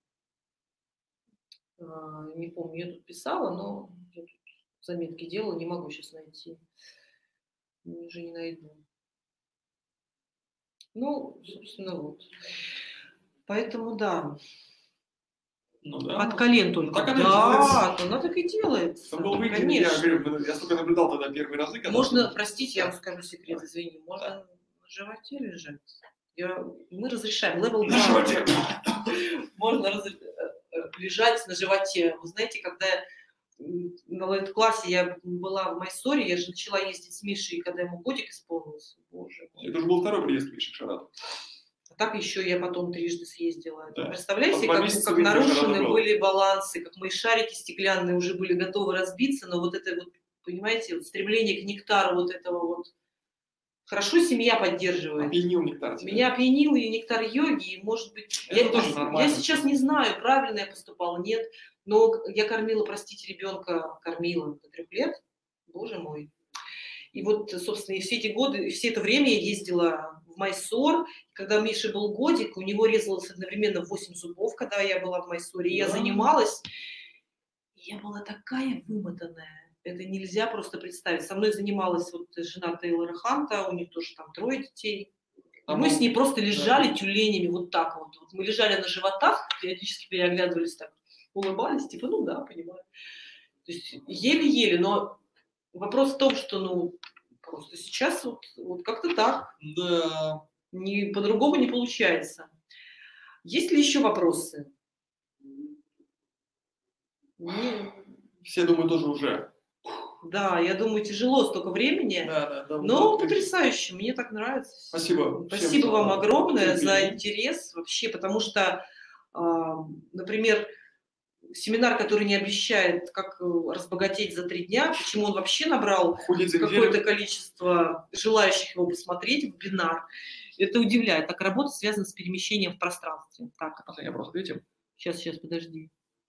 S1: Не помню, я тут писала, но я тут заметки делала, не могу сейчас найти. Уже не найду. Ну, собственно, вот. Поэтому да.
S2: Ну да.
S1: От колен только.
S2: Так оно и
S1: да,
S2: делается.
S1: она так и делается.
S2: Там был выйден,
S1: Конечно.
S2: я говорю, я столько наблюдал тогда первые разы. Когда
S1: Можно, простите, я
S2: да.
S1: вам скажу секрет,
S2: Да.
S1: извини, можно на животе лежать. Мы разрешаем. Level
S2: На
S1: 2.
S2: животе.
S1: Можно лежать на животе. Вы знаете, когда на лайт-классе я была в Майсоре, я же начала ездить с Мишей, когда ему годик исполнился. Боже мой.
S2: Это уже был второй приезд Миши к Шарату.
S1: А так еще я потом трижды съездила.
S2: Да.
S1: Представляете, как нарушены были балансы, как мои шарики стеклянные уже были готовы разбиться, но вот это вот, понимаете, вот стремление к нектару вот этого вот. Хорошо семья поддерживает.
S2: Опьянил нектар.
S1: Меня опьянил и нектар йоги, и, может быть, я сейчас не знаю, правильно я поступала, нет, но я кормила, простите, ребенка, кормила до 3 лет, боже мой. И вот, собственно, и все эти годы, все это время я ездила в Майсор. Когда Мише был годик, у него резалось одновременно 8 зубов, когда я была в Майсоре. И я занималась, и я была такая вымотанная. Это нельзя просто представить. Со мной занималась вот жена Тейлора Ханта, у них тоже там 3 детей. И мы с ней просто лежали тюленями вот так вот. Мы лежали на животах, периодически переглядывались так, улыбались, типа, ну да, понимаю. То есть еле-еле, но вопрос в том, что, ну, просто сейчас вот как-то так.
S2: Да.
S1: По-другому не получается. Есть ли еще вопросы?
S2: Все, думаю, тоже уже.
S1: Да, я думаю, тяжело столько времени,
S2: да,
S1: но потрясающе, мне так нравится.
S2: Спасибо.
S1: Спасибо вам огромное за интерес вообще, потому что, например, семинар, который не обещает, как разбогатеть за 3 дня, почему он вообще набрал какое-то количество желающих его посмотреть, вебинар, это удивляет. Так, работа связана с перемещением в пространстве. Так,
S2: я просто ответим.
S1: Сейчас, подожди.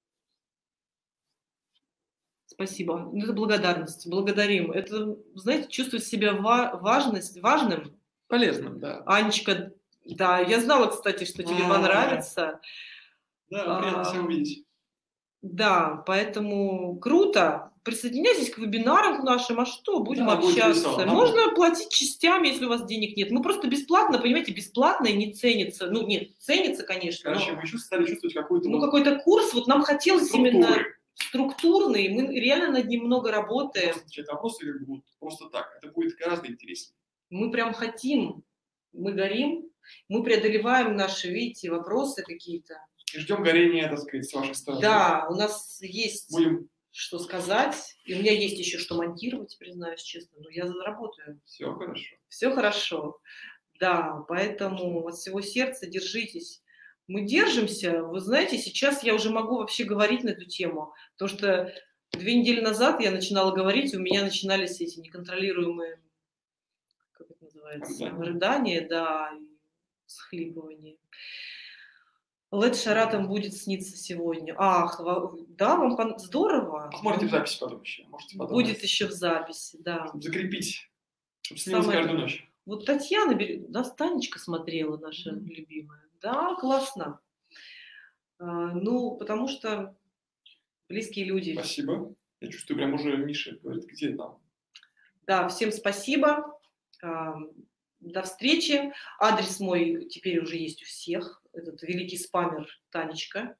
S1: Спасибо. Это благодарность. Благодарим. Это, знаете, чувствовать себя важным.
S2: Полезным, да.
S1: Анечка, да, я знала, кстати, что тебе понравится.
S2: Да, приятно себя увидеть.
S1: Да, поэтому круто. Присоединяйтесь к вебинарам нашим, а что, будем общаться. Можно платить частями, если у вас денег нет. Мы просто бесплатно, понимаете, бесплатно и не ценится. Ну, нет, ценится, конечно.
S2: Короче, мы стали чувствовать какую-то...
S1: Ну, какой-то курс, вот нам хотелось именно структурный, мы реально над ним много работаем.
S2: Просто вопросы будут просто так, это будет гораздо интереснее.
S1: Мы прям хотим, мы горим, мы преодолеваем наши, видите, вопросы какие-то.
S2: И ждем горения, так сказать, с вашей стороны.
S1: Да, у нас есть что сказать, и у меня есть еще что монтировать, признаюсь честно, но я заработаю.
S2: Все хорошо.
S1: Все хорошо, да, поэтому от всего сердца держитесь. Мы держимся, вы знаете, сейчас я уже могу вообще говорить на эту тему, потому что 2 недели назад я начинала говорить, у меня начинались эти неконтролируемые, как это называется, рыдания, да, и всхлипывания. Лед Шаратом будет сниться сегодня. Ах, да, вам здорово.
S2: Посмотрите в записи потом еще. Можете потом
S1: будет еще в записи, да.
S2: Чтобы закрепить, чтобы снилось каждую ночь.
S1: Вот Татьяна, Танечка смотрела, наша любимая. Да, классно. Ну, потому что близкие люди.
S2: Спасибо. Я чувствую, прям уже Миша говорит, где там.
S1: Да, всем спасибо. До встречи. Адрес мой теперь уже есть у всех. Этот великий спамер Танечка.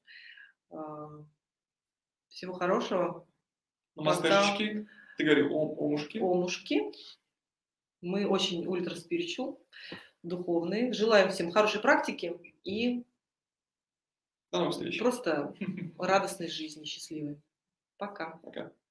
S1: Всего хорошего.
S2: Намастежечки. Ты говори омушки.
S1: Омушки. Мы очень ультра-спиричуал, духовные. Желаем всем хорошей практики и
S2: до новых встреч.
S1: Просто радостной жизни, счастливой. Пока.
S2: Пока.